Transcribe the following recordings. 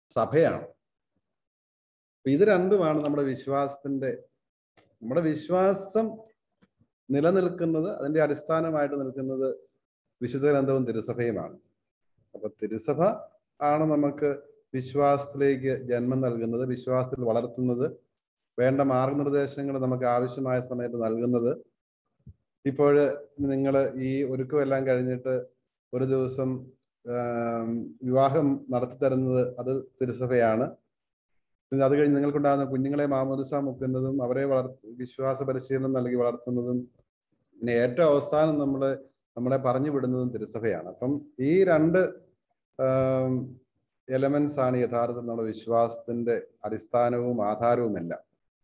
സഭയാണ്. ഇത് രണ്ടുമാണ് നമ്മുടെ വിശ്വാസം നിലനിൽക്കുന്നത്, അതിന്റെ അടിസ്ഥാനമായിട്ട് നിൽക്കുന്നത് വിശുദ്ധ ഗ്രന്ഥവും തിരുസഭയുമാണ്. അപ്പൊ തിരുസഭ ആണ് നമുക്ക് വിശ്വാസത്തിലേക്ക് ജന്മം നൽകുന്നത്, വിശ്വാസത്തിൽ വളർത്തുന്നത്, വേണ്ട മാർഗനിർദ്ദേശങ്ങൾ നമുക്ക് ആവശ്യമായ സമയത്ത് നൽകുന്നത്. ഇപ്പോൾ നിങ്ങൾ ഈ ഒരുക്കമെല്ലാം കഴിഞ്ഞിട്ട് ഒരു ദിവസം വിവാഹം നടത്തി തരുന്നത് അത് തിരുസഭയാണ്. പിന്നെ അത് കഴിഞ്ഞ് നിങ്ങൾക്കുണ്ടാകുന്ന കുഞ്ഞുങ്ങളെ മാമോദിസ മുക്കുന്നതും അവരെ വിശ്വാസ പരിശീലനം നൽകി വളർത്തുന്നതും പിന്നെ ഏറ്റവും അവസാനം നമ്മളെ പറഞ്ഞു വിടുന്നതും തിരുസഭയാണ്. അപ്പം ഈ രണ്ട് എലമെന്റ്സ് ആണ് യഥാർത്ഥത്തിൽ നമ്മുടെ വിശ്വാസത്തിന്റെ അടിസ്ഥാനവും ആധാരവുമെല്ലാം.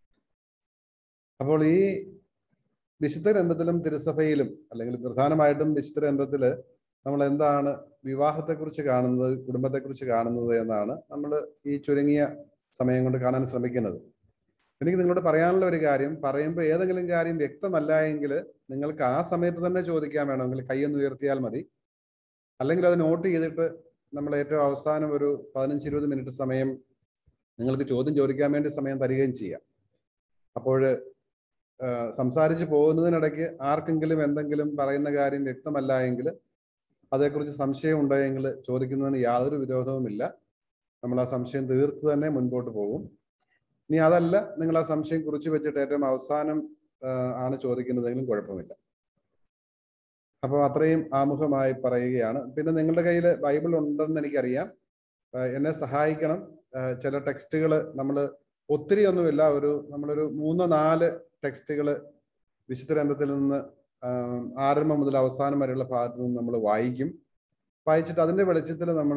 അപ്പോൾ ഈ വിശുദ്ധ ഗ്രന്ഥത്തിലും തിരുസഭയിലും, അല്ലെങ്കിൽ പ്രധാനമായിട്ടും വിശുദ്ധ ഗ്രന്ഥത്തില് നമ്മൾ എന്താണ് വിവാഹത്തെക്കുറിച്ച് കാണുന്നത്, കുടുംബത്തെക്കുറിച്ച് കാണുന്നത് എന്നാണ് നമ്മൾ ഈ ചുരുങ്ങിയ സമയം കൊണ്ട് കാണാൻ ശ്രമിക്കുന്നത്. എനിക്ക് നിങ്ങളോട് പറയാനുള്ള ഒരു കാര്യം, പറയുമ്പോൾ ഏതെങ്കിലും കാര്യം വ്യക്തമല്ല എങ്കിൽ നിങ്ങൾക്ക് ആ സമയത്ത് തന്നെ ചോദിക്കാൻ വേണമെങ്കിൽ കൈയൊന്ന് ഉയർത്തിയാൽ മതി. അല്ലെങ്കിൽ അത് നോട്ട് ചെയ്തിട്ട് നമ്മൾ ഏറ്റവും അവസാനം ഒരു 15-20 മിനിറ്റ് സമയം നിങ്ങൾക്ക് ചോദ്യം ചോദിക്കാൻ വേണ്ടി സമയം തരികയും ചെയ്യാം. അപ്പോൾ സംസാരിച്ച് പോകുന്നതിനിടയ്ക്ക് ആർക്കെങ്കിലും എന്തെങ്കിലും പറയുന്ന കാര്യം വ്യക്തമല്ല എങ്കിൽ, അതേക്കുറിച്ച് സംശയം ഉണ്ടെങ്കിൽ ചോദിക്കുന്നതിന് യാതൊരു വിരോധവുമില്ല. നമ്മൾ ആ സംശയം തീർത്ത് തന്നെ മുൻപോട്ട് പോകും. ഇനി അതല്ല, നിങ്ങൾ ആ സംശയം കുറിച്ച് വെച്ചിട്ട് ഏറ്റവും അവസാനം ആണ് ചോദിക്കുന്നതെങ്കിലും കുഴപ്പമില്ല. അപ്പോൾ അത്രയും ആമുഖമായി പറയുകയാണ്. പിന്നെ നിങ്ങളുടെ കയ്യിൽ ബൈബിൾ ഉണ്ടെന്ന് എനിക്കറിയാം, എന്നെ സഹായിക്കണം. ചില ടെക്സ്റ്റുകൾ നമ്മൾ ഒത്തിരി ഒന്നുമില്ല, നമ്മളൊരു 3-4 ടെക്സ്റ്റുകൾ വിശുദ്ധ ഗ്രന്ഥത്തിൽ നിന്ന് ആരംഭം മുതൽ അവസാനം വരെയുള്ള ഭാഗത്ത് നിന്ന് നമ്മൾ വായിച്ചിട്ട് അതിന്റെ വെളിച്ചത്തിൽ നമ്മൾ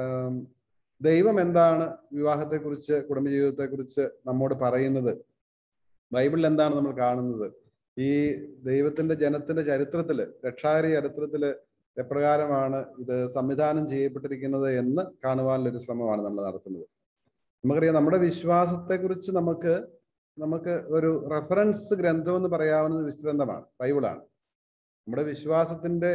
ദൈവം എന്താണ് വിവാഹത്തെക്കുറിച്ച്, കുടുംബജീവിതത്തെക്കുറിച്ച് നമ്മോട് പറയുന്നത്, ബൈബിളിൽ എന്താണ് നമ്മൾ കാണുന്നത്, ഈ ദൈവത്തിന്റെ ജനത്തിന്റെ ചരിത്രത്തില്, രക്ഷാകര ചരിത്രത്തില് എപ്രകാരമാണ് ഇത് സംവിധാനം ചെയ്യപ്പെട്ടിരിക്കുന്നത് എന്ന് കാണുവാനുള്ളൊരു ശ്രമമാണ് നമ്മൾ നടത്തുന്നത്. നമുക്കറിയാം, നമ്മുടെ വിശ്വാസത്തെക്കുറിച്ച് നമുക്ക് ഒരു റെഫറൻസ് ഗ്രന്ഥം എന്ന് പറയാവുന്നത് വിശുദ്ധ ഗ്രന്ഥമാണ്, ബൈബിളാണ്. നമ്മുടെ വിശ്വാസത്തിന്റെ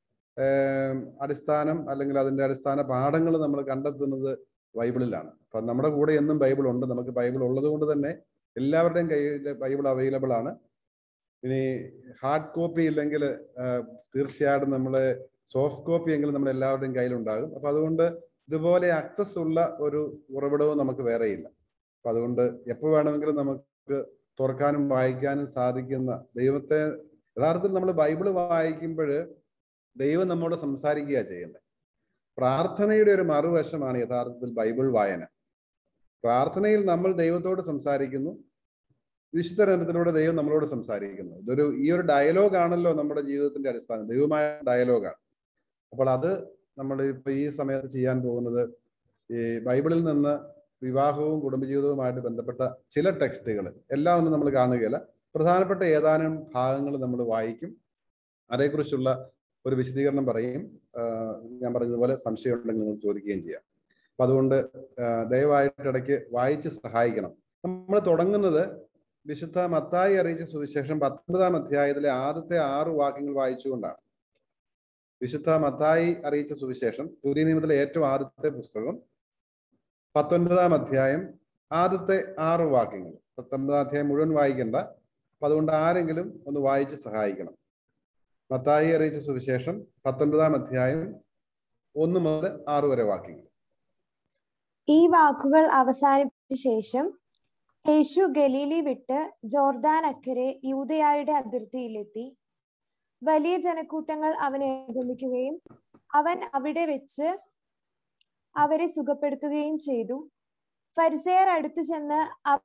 അടിസ്ഥാനം, അല്ലെങ്കിൽ അതിന്റെ അടിസ്ഥാന പാഠങ്ങൾ നമ്മൾ കണ്ടെത്തുന്നത് ബൈബിളിലാണ്. അപ്പൊ നമ്മുടെ കൂടെ എന്നും ബൈബിൾ ഉണ്ട്. നമുക്ക് ബൈബിൾ ഉള്ളത് കൊണ്ട് തന്നെ എല്ലാവരുടെയും കയ്യിൽ ബൈബിൾ അവൈലബിൾ ആണ്. ഇനി ഹാർഡ് കോപ്പി ഇല്ലെങ്കിൽ തീർച്ചയായിട്ടും നമ്മളെ സോഫ്റ്റ് കോപ്പി എങ്കിലും നമ്മുടെ എല്ലാവരുടെയും കയ്യിലുണ്ടാകും. അപ്പൊ അതുകൊണ്ട് ഇതുപോലെ ആക്സസ് ഉള്ള ഒരു ഉറവിടവും നമുക്ക് വേറെയില്ല. അപ്പൊ അതുകൊണ്ട് എപ്പോൾ വേണമെങ്കിലും നമുക്ക് തുറക്കാനും വായിക്കാനും സാധിക്കുന്ന ദൈവത്തെ, യഥാർത്ഥത്തിൽ നമ്മൾ ബൈബിള് വായിക്കുമ്പോൾ ദൈവം നമ്മോട് സംസാരിക്കുക ചെയ്യുന്നത്. പ്രാർത്ഥനയുടെ ഒരു മറുവശമാണ് യഥാർത്ഥത്തിൽ ബൈബിൾ വായന. പ്രാർത്ഥനയിൽ നമ്മൾ ദൈവത്തോട് സംസാരിക്കുന്നു, വിശുദ്ധ ഗ്രന്ഥത്തിലൂടെ ദൈവം നമ്മളോട് സംസാരിക്കുന്നു. ഈ ഒരു ഡയലോഗ് ആണല്ലോ നമ്മുടെ ജീവിതത്തിന്റെ അടിസ്ഥാനം, ദൈവമായ ഡയലോഗാണ്. അപ്പോൾ അത് നമ്മൾ ഇപ്പൊ ഈ സമയത്ത് ചെയ്യാൻ പോകുന്നത്, ഈ ബൈബിളിൽ നിന്ന് വിവാഹവും കുടുംബജീവിതവുമായിട്ട് ബന്ധപ്പെട്ട ചില ടെക്സ്റ്റുകൾ, എല്ലാം ഒന്നും നമ്മൾ കാണുകയില്ല, പ്രധാനപ്പെട്ട ഏതാനും ഭാഗങ്ങൾ നമ്മൾ വായിക്കും, അതേക്കുറിച്ചുള്ള ഒരു വിശദീകരണം പറയും. ഞാൻ പറഞ്ഞതുപോലെ സംശയം ഉണ്ടെങ്കിൽ നിങ്ങൾ ചോദിക്കുകയും ചെയ്യാം. അപ്പൊ അതുകൊണ്ട് ദയവായിട്ട് ഇടയ്ക്ക് വായിച്ച് സഹായിക്കണം. നമ്മൾ തുടങ്ങുന്നത് വിശുദ്ധ മത്തായി അറിയിച്ച സുവിശേഷം 19-ാം അധ്യായത്തിലെ ആദ്യത്തെ 6 വാക്യങ്ങൾ വായിച്ചുകൊണ്ടാണ്. വിശുദ്ധ മത്തായി അറിയിച്ച സുവിശേഷം, പുതിയ നിയമത്തിലെ ഏറ്റവും ആദ്യത്തെ പുസ്തകം, 19-ാം അധ്യായം ആദ്യത്തെ 6 വാക്യങ്ങൾ. 19-ാം അധ്യായം മുഴുവൻ വായിക്കണ്ട. അപ്പൊ അതുകൊണ്ട് ആരെങ്കിലും ഒന്ന് വായിച്ച് സഹായിക്കണം. മത്തായി അറിയിച്ച സുവിശേഷം 19-ാം അധ്യായം 1 മുതൽ 6 വരെ വാക്യങ്ങൾ. ഈ വാക്കുകൾ അവസാനിപ്പിച്ച ശേഷം യേശു ഗലീലി വിട്ട് ജോർദാൻ അക്കരെ യൂദയായുടെ അതിർത്തിയിലെത്തി. വലിയ ജനക്കൂട്ടങ്ങൾ അവനെ അനുഗമിക്കുകയും അവൻ അവിടെ വെച്ച് അവരെ സുഖപ്പെടുത്തുകയും ചെയ്തു. ഫരിസേയർ അടുത്തു ചെന്ന്,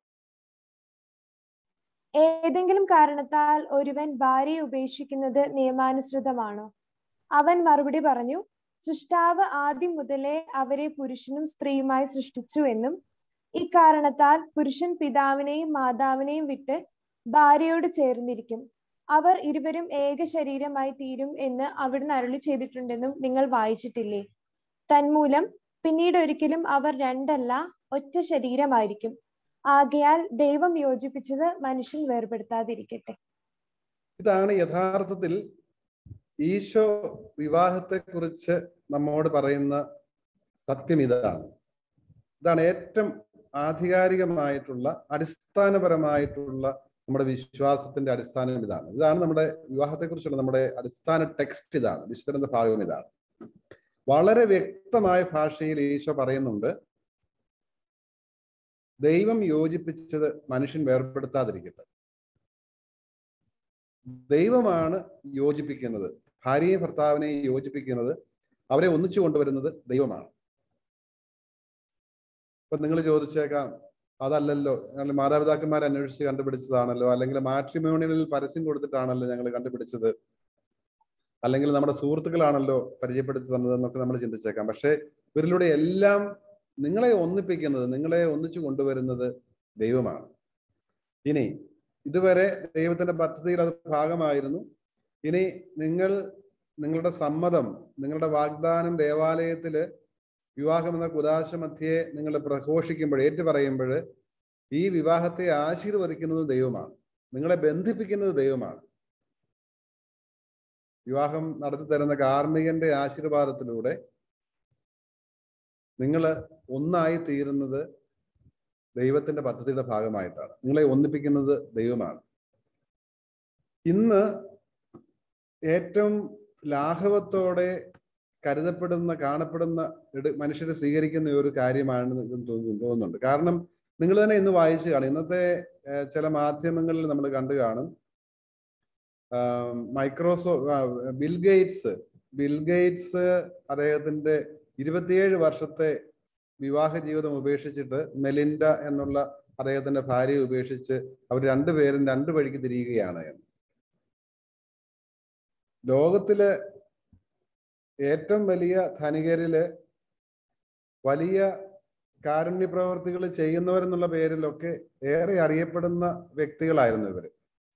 ഏതെങ്കിലും കാരണത്താൽ ഒരുവൻ ഭാര്യയെ ഉപേക്ഷിക്കുന്നത് നിയമാനുസൃതമാണോ? അവൻ മറുപടി പറഞ്ഞു, സൃഷ്ടാവ് ആദ്യം മുതലേ അവരെ പുരുഷനും സ്ത്രീയുമായി സൃഷ്ടിച്ചു എന്നും ഇക്കാരണത്താൽ പുരുഷൻ പിതാവിനെയും മാതാവിനെയും വിട്ട് ഭാര്യയോട് ചേർന്നിരിക്കും, അവർ ഇരുവരും ഏക ശരീരമായി തീരും എന്ന് അവിടുന്ന് അരുളി ചെയ്തിട്ടുണ്ടെന്നും നിങ്ങൾ വായിച്ചിട്ടില്ലേ? തന്മൂലം പിന്നീട് ഒരിക്കലും അവർ രണ്ടല്ല, ഒറ്റ ശരീരമായിരിക്കും. ആകയാൽ ദൈവം യോജിപ്പിച്ചത് മനുഷ്യൻ വേർപെടുത്താതിരിക്കട്ടെ. ഇതാണ് യഥാർത്ഥത്തിൽ ഈശോ വിവാഹത്തെ കുറിച്ച് നമ്മോട് പറയുന്ന സത്യം. ഇതാണ് ഇതാണ് ഏറ്റവും ആധികാരികമായിട്ടുള്ള അടിസ്ഥാനപരമായിട്ടുള്ള നമ്മുടെ വിശ്വാസത്തിന്റെ അടിസ്ഥാനം ഇതാണ്. ഇതാണ് നമ്മുടെ വിവാഹത്തെക്കുറിച്ചുള്ള നമ്മുടെ അടിസ്ഥാന ടെക്സ്റ്റ് ഇതാണ്, വിശുദ്ധ ഭാഗം ഇതാണ്. വളരെ വ്യക്തമായ ഭാഷയിൽ ഈശോ പറയുന്നുണ്ട്, ദൈവം യോജിപ്പിച്ചത് മനുഷ്യൻ വേർപെടുത്താതിരിക്കട്ടെ. ദൈവമാണ് യോജിപ്പിക്കുന്നത്, ഭാര്യയും ഭർത്താവിനെയും യോജിപ്പിക്കുന്നത്, അവരെ ഒന്നിച്ചു കൊണ്ടുവരുന്നത് ദൈവമാണ്. ഇപ്പൊ നിങ്ങൾ ചോദിച്ചേക്കാം, അതല്ലല്ലോ ഞങ്ങൾ മാതാപിതാക്കന്മാരെ അന്വേഷിച്ച് കണ്ടുപിടിച്ചതാണല്ലോ, അല്ലെങ്കിൽ മാട്രിമോണിയലിൽ പരസ്യം കൊടുത്തിട്ടാണല്ലോ ഞങ്ങൾ കണ്ടുപിടിച്ചത്, അല്ലെങ്കിൽ നമ്മുടെ സുഹൃത്തുക്കളാണല്ലോ പരിചയപ്പെടുത്തി തന്നതെന്നൊക്കെ നമ്മൾ ചിന്തിച്ചേക്കാം. പക്ഷെ ഇവരിലൂടെ എല്ലാം നിങ്ങളെ ഒന്നിപ്പിക്കുന്നത്, നിങ്ങളെ ഒന്നിച്ചു കൊണ്ടുവരുന്നത് ദൈവമാണ്. ഇനി ഇതുവരെ ദൈവത്തിന്റെ പദ്ധതിയിൽ അത് ഭാഗമായിരുന്നു. ഇനി നിങ്ങളുടെ സമ്മതം, നിങ്ങളുടെ വാഗ്ദാനം ദേവാലയത്തില് വിവാഹം എന്ന കുദാശ മധ്യേ നിങ്ങൾ പ്രഘോഷിക്കുമ്പോൾ, ഏറ്റുപറയുമ്പോൾ ഈ വിവാഹത്തെ ആശീർവദിക്കുന്നത് ദൈവമാണ്, നിങ്ങളെ ബന്ധിപ്പിക്കുന്നത് ദൈവമാണ്. വിവാഹം നടത്തി തരുന്ന കാർമ്മികന്റെ ആശീർവാദത്തിലൂടെ നിങ്ങൾ ഒന്നായി തീരുന്നത് ദൈവത്തിന്റെ പദ്ധതിയുടെ ഭാഗമായിട്ടാണ്. നിങ്ങളെ ഒന്നിപ്പിക്കുന്നത് ദൈവമാണ്. ഇന്ന് ഏറ്റവും ലാഘവത്തോടെ കാണപ്പെടുന്ന മനുഷ്യരെ സ്വീകരിക്കുന്ന ഒരു കാര്യമാണെന്ന് തോന്നുന്നുണ്ട്. കാരണം നിങ്ങൾ തന്നെ ഇന്ന് വായിച്ചു കാണും, ഇന്നത്തെ ചില മാധ്യമങ്ങളിൽ നമ്മൾ കണ്ടു കാണും, ബിൽ ഗേറ്റ്സ് അദ്ദേഹത്തിന്റെ 27 വർഷത്തെ വിവാഹ ജീവിതം ഉപേക്ഷിച്ചിട്ട് മെലിൻഡ എന്നുള്ള അദ്ദേഹത്തിന്റെ ഭാര്യയെ ഉപേക്ഷിച്ച് അവർ രണ്ടുപേരും രണ്ടു വഴിക്ക് തിരിയുകയാണ് എന്ന്. ലോകത്തിലെ ഏറ്റവും വലിയ ധനികരില് വലിയ കാരുണ്യ പ്രവർത്തികൾ ചെയ്യുന്നവരെന്നുള്ള പേരിലൊക്കെ ഏറെ അറിയപ്പെടുന്ന വ്യക്തികളായിരുന്നു ഇവര്.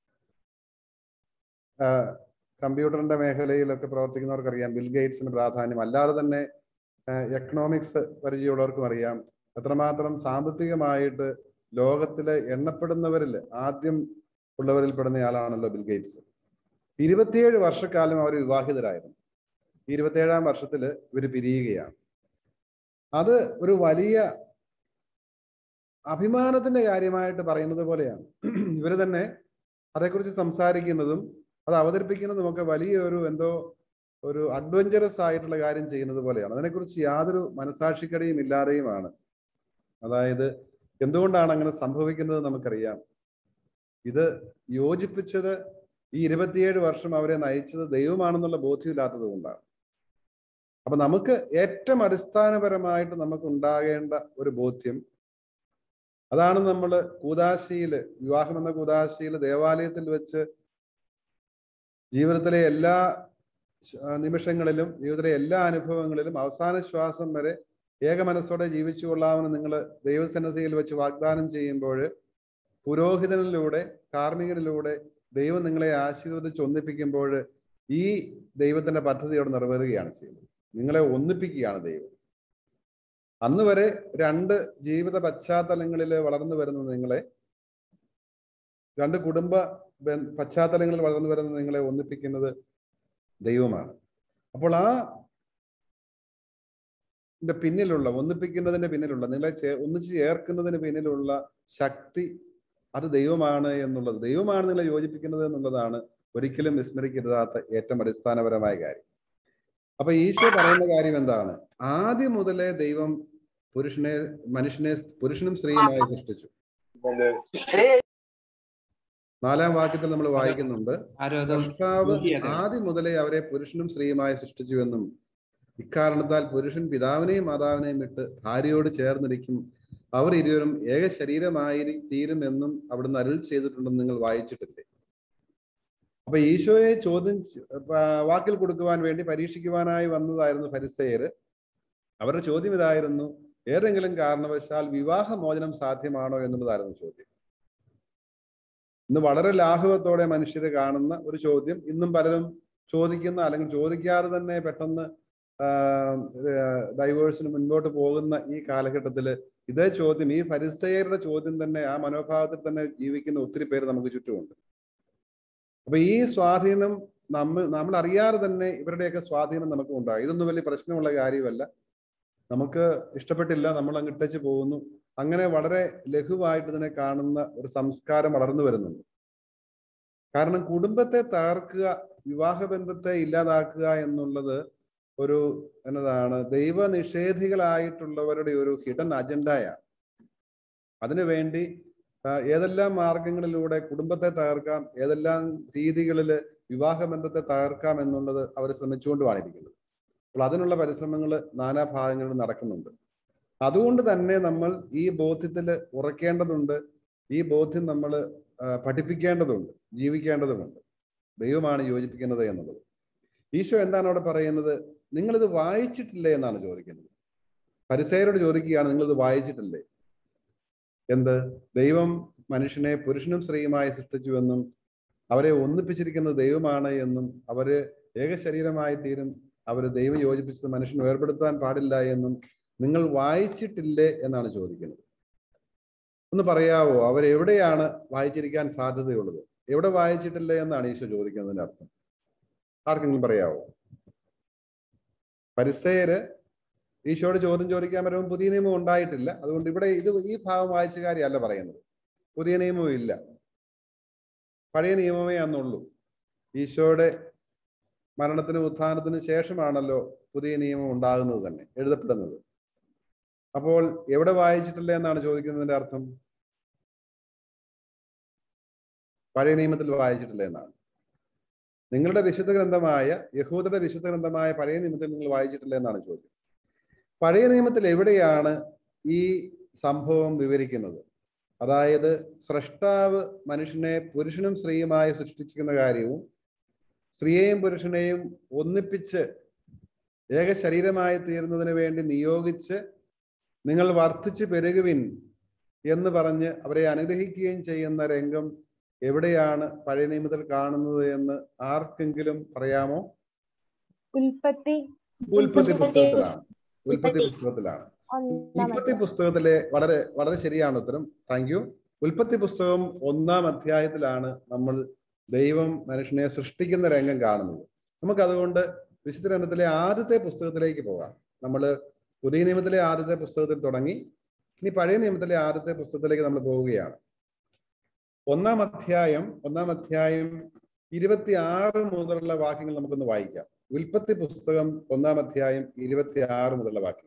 കമ്പ്യൂട്ടറിന്റെ മേഖലയിലൊക്കെ പ്രവർത്തിക്കുന്നവർക്കറിയാം ബിൽ ഗേറ്റ്സിന് പ്രാധാന്യം. അല്ലാതെ തന്നെ എക്കണോമിക്സ് പരിചയമുള്ളവർക്കും അറിയാം എത്രമാത്രം സാമ്പത്തികമായിട്ട് ലോകത്തിലെ എണ്ണപ്പെടുന്നവരിൽ ആദ്യം ഉള്ളവരിൽ പെടുന്നയാളാണല്ലോ ബിൽ ഗേറ്റ്സ്. 27 വർഷക്കാലം അവർ വിവാഹിതരായിരുന്നു. 27ാം വർഷത്തിൽ ഇവർ പിരിയുകയാണ്. അത് ഒരു വലിയ അഭിമാനത്തിന്റെ കാര്യമായിട്ട് പറയുന്നത് പോലെയാണ്. ഇവർ തന്നെ അതേക്കുറിച്ച് സംസാരിക്കുന്നതും അത് അവതരിപ്പിക്കുന്നതും ഒക്കെ വലിയ ഒരു അഡ്വഞ്ചറസ് ആയിട്ടുള്ള കാര്യം ചെയ്യുന്നത് പോലെയാണ്. അതിനെക്കുറിച്ച് യാതൊരു മനസാക്ഷിക്കടിയും ഇല്ലാതെയുമാണ്. അതായത് എന്തുകൊണ്ടാണ് അങ്ങനെ സംഭവിക്കുന്നത് നമുക്കറിയാം. ഇത് യോജിപ്പിച്ചത് ഈ 27 വർഷം അവരെ നയിച്ചത് ദൈവമാണെന്നുള്ള ബോധ്യമില്ലാത്തത് കൊണ്ടാണ്. അപ്പൊ നമുക്ക് ഏറ്റവും അടിസ്ഥാനപരമായിട്ട് നമുക്ക് ഉണ്ടാകേണ്ട ഒരു ബോധ്യം അതാണ്. നമ്മൾ കൂദാശയില്, വിവാഹം എന്ന കൂദാശയില് ദേവാലയത്തിൽ വെച്ച് ജീവിതത്തിലെ എല്ലാ നിമിഷങ്ങളിലും, ജീവിതത്തിലെ എല്ലാ അനുഭവങ്ങളിലും അവസാന ശ്വാസം വരെ ഏക മനസ്സോടെ ജീവിച്ചു കൊള്ളാമെന്ന് നിങ്ങൾ ദൈവസന്നിധിയിൽ വെച്ച് വാഗ്ദാനം ചെയ്യുമ്പോൾ, പുരോഹിതനിലൂടെ, കാർമ്മികനിലൂടെ ദൈവം നിങ്ങളെ ആശീർവദിച്ച് ഒന്നിപ്പിക്കുമ്പോൾ ഈ ദൈവത്തിന്റെ പദ്ധതിയോട് നിറവേറുകയാണ് ചെയ്യുന്നത്. നിങ്ങളെ ഒന്നിപ്പിക്കുകയാണ് ദൈവം. അന്ന് വരെ രണ്ട് ജീവിത പശ്ചാത്തലങ്ങളിൽ വളർന്നു വരുന്ന നിങ്ങളെ, രണ്ട് കുടുംബ പശ്ചാത്തലങ്ങളിൽ വളർന്നു വരുന്ന നിങ്ങളെ ഒന്നിപ്പിക്കുന്നത് ദൈവമാണ്. അപ്പോൾ പിന്നിലുള്ള, ഒന്നിപ്പിക്കുന്നതിന്റെ പിന്നിലുള്ള, നിങ്ങളെ ഒന്നിച്ച് ചേർക്കുന്നതിന് പിന്നിലുള്ള ശക്തി അത് ദൈവമാണ് എന്നുള്ളത്, ദൈവമാണ് നിങ്ങളെ യോജിപ്പിക്കുന്നത് എന്നുള്ളതാണ് ഒരിക്കലും വിസ്മരിക്കരുതാത്ത ഏറ്റവും അടിസ്ഥാനപരമായ കാര്യം. അപ്പൊ ഈശോ പറയുന്ന കാര്യം എന്താണ്? ആദ്യം മുതലേ ദൈവം പുരുഷനും സ്ത്രീയുമായി സൃഷ്ടിച്ചു. 4-ാം വാക്യത്തിൽ നമ്മൾ വായിക്കുന്നുണ്ട്, കർത്താവ് ആദ്യം മുതലേ അവരെ പുരുഷനും സ്ത്രീയുമായി സൃഷ്ടിച്ചു എന്നും ഇക്കാരണത്താൽ പുരുഷൻ പിതാവിനെയും മാതാവിനെയും വിട്ട് ഭാര്യയോട് ചേർന്നിരിക്കും, അവർ ഇരുവരും ഏക ശരീരമായി തീരുമെന്നും അവിടുന്ന് അരുൾ ചെയ്തിട്ടുണ്ടെന്ന് നിങ്ങൾ വായിച്ചിട്ടില്ലേ? അപ്പൊ ഈശോയെ വാക്കിൽ കൊടുക്കുവാൻ വേണ്ടി പരീക്ഷിക്കുവാനായി വന്നതായിരുന്നു ഫരിസേയര്. അവരുടെ ചോദ്യം ഇതായിരുന്നു, ഏതെങ്കിലും കാരണവശാൽ വിവാഹമോചനം സാധ്യമാണോ എന്നുള്ളതായിരുന്നു ചോദ്യം. ഇന്ന് വളരെ ലാഘവത്തോടെ മനുഷ്യര് കാണുന്ന ഒരു ചോദ്യം, ഇന്നും പലരും ചോദിക്കുന്ന, അല്ലെങ്കിൽ ചോദിക്കാതെ തന്നെ പെട്ടെന്ന് ഡൈവേഴ്സിന് മുൻപോട്ട് പോകുന്ന ഈ കാലഘട്ടത്തില് ഇതേ ചോദ്യം, ഈ ഫരിസേയരുടെ ചോദ്യം തന്നെ, ആ മനോഭാവത്തിൽ തന്നെ ജീവിക്കുന്ന ഒത്തിരി പേര് നമുക്ക് ചുറ്റുമുണ്ട്. അപ്പൊ ഈ സ്വാധീനം നമ്മൾ അറിയാതെ തന്നെ ഇവരുടെയൊക്കെ സ്വാധീനം നമുക്ക് ഉണ്ടാകും. ഇതൊന്നും വലിയ പ്രശ്നമുള്ള കാര്യമല്ല. നമുക്ക് ഇഷ്ടപ്പെട്ടില്ല, നമ്മൾ അങ്ങ് ഇട്ടച്ച് പോകുന്നു. അങ്ങനെ വളരെ ലഘുവായിട്ട് ഇതിനെ കാണുന്ന ഒരു സംസ്കാരം വളർന്നു വരുന്നുണ്ട്. കാരണം കുടുംബത്തെ തകർക്കുക, വിവാഹബന്ധത്തെ ഇല്ലാതാക്കുക എന്നുള്ളത് ഒരു എന്നതാണ് ദൈവനിഷേധികളായിട്ടുള്ളവരുടെ ഒരു ഹിഡൻ അജണ്ടയാണ്. അതിനുവേണ്ടി ഏതെല്ലാം മാർഗങ്ങളിലൂടെ കുടുംബത്തെ തകർക്കാം, ഏതെല്ലാം രീതികളിൽ വിവാഹബന്ധത്തെ തകർക്കാം എന്നുള്ളത് അവർ ശ്രമിച്ചുകൊണ്ടുമാണ് ഇരിക്കുന്നത്. അപ്പോൾ അതിനുള്ള പരിശ്രമങ്ങൾ നാനാഭാഗങ്ങളിലും നടക്കുന്നുണ്ട്. അതുകൊണ്ട് തന്നെ നമ്മൾ ഈ ബോധ്യത്തിൽ ഉറക്കേണ്ടതുണ്ട്. ഈ ബോധ്യം നമ്മൾ പഠിപ്പിക്കേണ്ടതുണ്ട്, ജീവിക്കേണ്ടതുമുണ്ട്. ദൈവമാണ് യോജിപ്പിക്കുന്നത് എന്നുള്ളത്. ഈശോ എന്താണ് അവിടെ പറയുന്നത്? നിങ്ങളിത് വായിച്ചിട്ടില്ലേ എന്നാണ് ചോദിക്കുന്നത്. ഫരിസേയരോട് ചോദിക്കുകയാണ്, നിങ്ങളിത് വായിച്ചിട്ടില്ലേ? എന്ത്? ദൈവം മനുഷ്യനെ പുരുഷനും സ്ത്രീയുമായി സൃഷ്ടിച്ചുവെന്നും അവരെ ഒന്നിപ്പിച്ചിരിക്കുന്നത് ദൈവമാണ് എന്നും അവര് ഏകശരീരമായി തീരും, അവര് ദൈവം യോജിപ്പിച്ചത് മനുഷ്യനെ വേർപെടുത്താൻ പാടില്ല എന്നും നിങ്ങൾ വായിച്ചിട്ടില്ലേ എന്നാണ് ചോദിക്കുന്നത്. ഒന്ന് പറയാവോ, അവരെവിടെയാണ് വായിച്ചിരിക്കാൻ സാധ്യതയുള്ളത്? എവിടെ വായിച്ചിട്ടില്ലേ എന്നാണ് ഈശോ ചോദിക്കുന്നതിന്റെ അർത്ഥം. ആർക്കെങ്കിലും പറയാവോ? ഫരിസേയര് ഈശോയോട് ചോദ്യം ചോദിക്കാൻ വരുമ്പോൾ പുതിയ നിയമം ഉണ്ടായിട്ടില്ല, അതുകൊണ്ട് ഇവിടെ ഈ ഭാഗം വായിച്ച കാര്യമല്ല പറയുന്നത്. പുതിയ നിയമവും ഇല്ല, പഴയ നിയമമേ അന്നുള്ളൂ. ഈശോയുടെ മരണത്തിനും ഉത്ഥാനത്തിനും ശേഷമാണല്ലോ പുതിയ നിയമം ഉണ്ടാകുന്നത് തന്നെ, എഴുതപ്പെടുന്നത്. അപ്പോൾ എവിടെ വായിച്ചിട്ടില്ല എന്നാണ് ചോദിക്കുന്നതിന്റെ അർത്ഥം? പഴയ നിയമത്തിൽ വായിച്ചിട്ടില്ല എന്നാണ്. നിങ്ങളുടെ വിശുദ്ധ ഗ്രന്ഥമായ, യഹൂദരുടെ വിശുദ്ധ ഗ്രന്ഥമായ പഴയ നിയമത്തിൽ നിങ്ങൾ വായിച്ചിട്ടില്ല എന്നാണ് ചോദ്യം. പഴയ നിയമത്തിൽ എവിടെയാണ് ഈ സംഭവം വിവരിക്കുന്നത്? അതായത് സ്രഷ്ടാവ് മനുഷ്യനെ പുരുഷനും സ്ത്രീയുമായി സൃഷ്ടിച്ചിരിക്കുന്ന കാര്യവും സ്ത്രീയെയും പുരുഷനെയും ഒന്നിപ്പിച്ച് ഏക ശരീരമായി തീരുന്നതിന് വേണ്ടി നിയോഗിച്ച് നിങ്ങൾ വർദ്ധിച്ച് പെരുകുവിൻ എന്ന് പറഞ്ഞ് അവരെ അനുഗ്രഹിക്കുകയും ചെയ്യുന്ന രംഗം എവിടെയാണ് പഴയ നിയമത്തിൽ കാണുന്നത് എന്ന് ആർക്കെങ്കിലും പറയാമോ? ഉൽപ്പത്തി പുസ്തകത്തിലാണ്. ഉൽപ്പത്തി പുസ്തകത്തിലെ വളരെ വളരെ ശരിയാണ് ഉത്തരം. Thank you. ഉൽപ്പത്തി പുസ്തകം 1-ാം അധ്യായത്തിലാണ് നമ്മൾ ദൈവം മനുഷ്യനെ സൃഷ്ടിക്കുന്ന രംഗം കാണുന്നത്. നമുക്ക് അതുകൊണ്ട് വിശുദ്ധ ഗ്രന്ഥത്തിലെ ആദ്യത്തെ പുസ്തകത്തിലേക്ക് പോകാം. നമ്മൾ പുതിയ നിയമത്തിലെ ആദ്യത്തെ പുസ്തകത്തിൽ തുടങ്ങി, ഇനി പഴയ നിയമത്തിലെ ആദ്യത്തെ പുസ്തകത്തിലേക്ക് നമ്മൾ പോവുകയാണ്. 1-ാം അധ്യായം 26 മുതലുള്ള വാക്യങ്ങൾ നമുക്കൊന്ന് വായിക്കാം. ഉൽപ്പത്തി പുസ്തകം 1-ാം അധ്യായം 26 മുതലുള്ള വാക്യങ്ങൾ.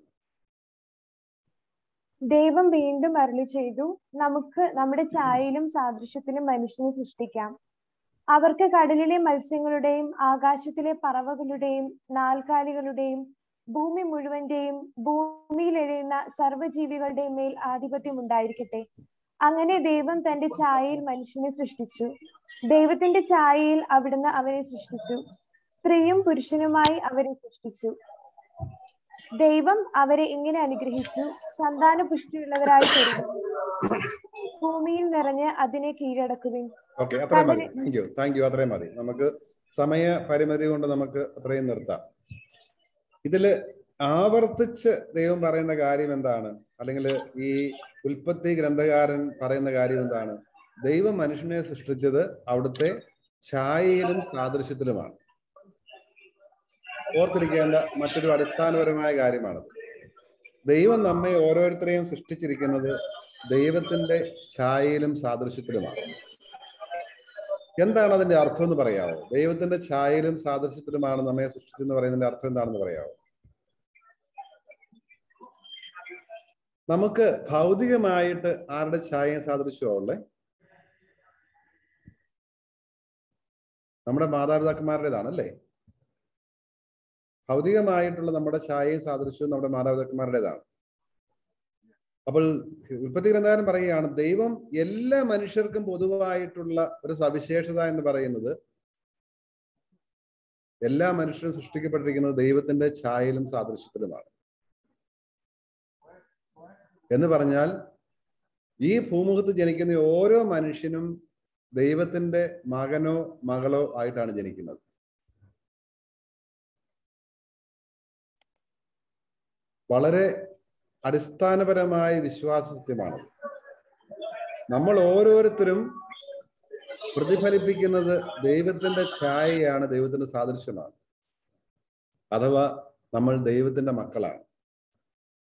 ദൈവം വീണ്ടും അരുളി ചെയ്തു, നമുക്ക് നമ്മുടെ ഛായയിലും സാദൃശ്യത്തിലും മനുഷ്യനെ സൃഷ്ടിക്കാം. അവർക്ക് കടലിലെ മത്സ്യങ്ങളുടെയും ആകാശത്തിലെ പറവകളുടെയും നാൽക്കാലികളുടെയും ഭൂമി മുഴുവന്റെയും ഭൂമിയിൽ എഴയുന്ന സർവ്വജീവികളുടെയും മേൽ ആധിപത്യം ഉണ്ടായിരിക്കട്ടെ. അങ്ങനെ ദൈവം തന്റെ ഛായയിൽ മനുഷ്യനെ സൃഷ്ടിച്ചു. ദൈവത്തിന്റെ ഛായയിൽ അവിടുന്ന് അവരെ സൃഷ്ടിച്ചു, സ്ത്രീയും പുരുഷനുമായി അവരെ സൃഷ്ടിച്ചു. ദൈവം അവരെ ഇങ്ങനെ അനുഗ്രഹിച്ചു, സന്താന പുഷ്ടിയുള്ളവരായി പെരുകുവിൻ, ഭൂമിയിൽ നിറഞ്ഞ് അതിനെ കീഴടക്കുവിൻ. അത്രയും മതി. നമുക്ക് സമയ പരിമിതി കൊണ്ട് നമുക്ക് അത്രയും നിർത്താം. ഇതില് ആവർത്തിച്ച് ദൈവം പറയുന്ന കാര്യം എന്താണ്? അല്ലെങ്കിൽ ഈ ഉൽപ്പത്തി ഗ്രന്ഥകാരൻ പറയുന്ന കാര്യം എന്താണ്? ദൈവം മനുഷ്യനെ സൃഷ്ടിച്ചത് അവിടുത്തെ ഛായയിലും സാദൃശ്യത്തിലുമാണ്. ഓർത്തിരിക്കേണ്ട മറ്റൊരു അടിസ്ഥാനപരമായ കാര്യമാണത്. ദൈവം നമ്മെ ഓരോരുത്തരെയും സൃഷ്ടിച്ചിരിക്കുന്നത് ദൈവത്തിന്റെ ഛായയിലും സാദൃശ്യത്തിലുമാണ്. എന്താണ് അതിന്റെ അർത്ഥം എന്ന് പറയാമോ? ദൈവത്തിന്റെ ഛായയിലും സാദൃശ്യത്തിലുമാണ് നമ്മെ സൃഷ്ടിച്ചെന്ന് പറയുന്നതിന്റെ അർത്ഥം എന്താണെന്ന് പറയാമോ? നമുക്ക് ഭൗതികമായിട്ട് ആരുടെ ഛായയും സാദൃശ്യമാണ് ഉള്ളത്? നമ്മുടെ മാതാപിതാക്കന്മാരുടേതാണല്ലേ. ഭൗതികമായിട്ടുള്ള നമ്മുടെ ഛായയും സാദൃശ്യവും നമ്മുടെ മാതാപിതാക്കന്മാരുടേതാണ്. അപ്പോൾ ഉൽപ്പത്തി ഗ്രന്ഥകാരൻ പറയുകയാണ്, ദൈവം എല്ലാ മനുഷ്യർക്കും പൊതുവായിട്ടുള്ള ഒരു സവിശേഷത എന്ന് പറയുന്നത്, എല്ലാ മനുഷ്യരും സൃഷ്ടിക്കപ്പെട്ടിരിക്കുന്നത് ദൈവത്തിന്റെ ഛായയിലും സാദൃശ്യത്തിലുമാണ്. എന്ന് പറഞ്ഞാൽ ഈ ഭൂമുഖത്ത് ജനിക്കുന്ന ഓരോ മനുഷ്യനും ദൈവത്തിന്റെ മകനോ മകളോ ആയിട്ടാണ് ജനിക്കുന്നത്. വളരെ അടിസ്ഥാനപരമായ വിശ്വാസ സത്യമാണ്. നമ്മൾ ഓരോരുത്തരും പ്രതിഫലിപ്പിക്കുന്നത് ദൈവത്തിന്റെ ഛായയാണ്, ദൈവത്തിന്റെ സാദൃശ്യമാണ്. അഥവാ നമ്മൾ ദൈവത്തിന്റെ മക്കളാണ്.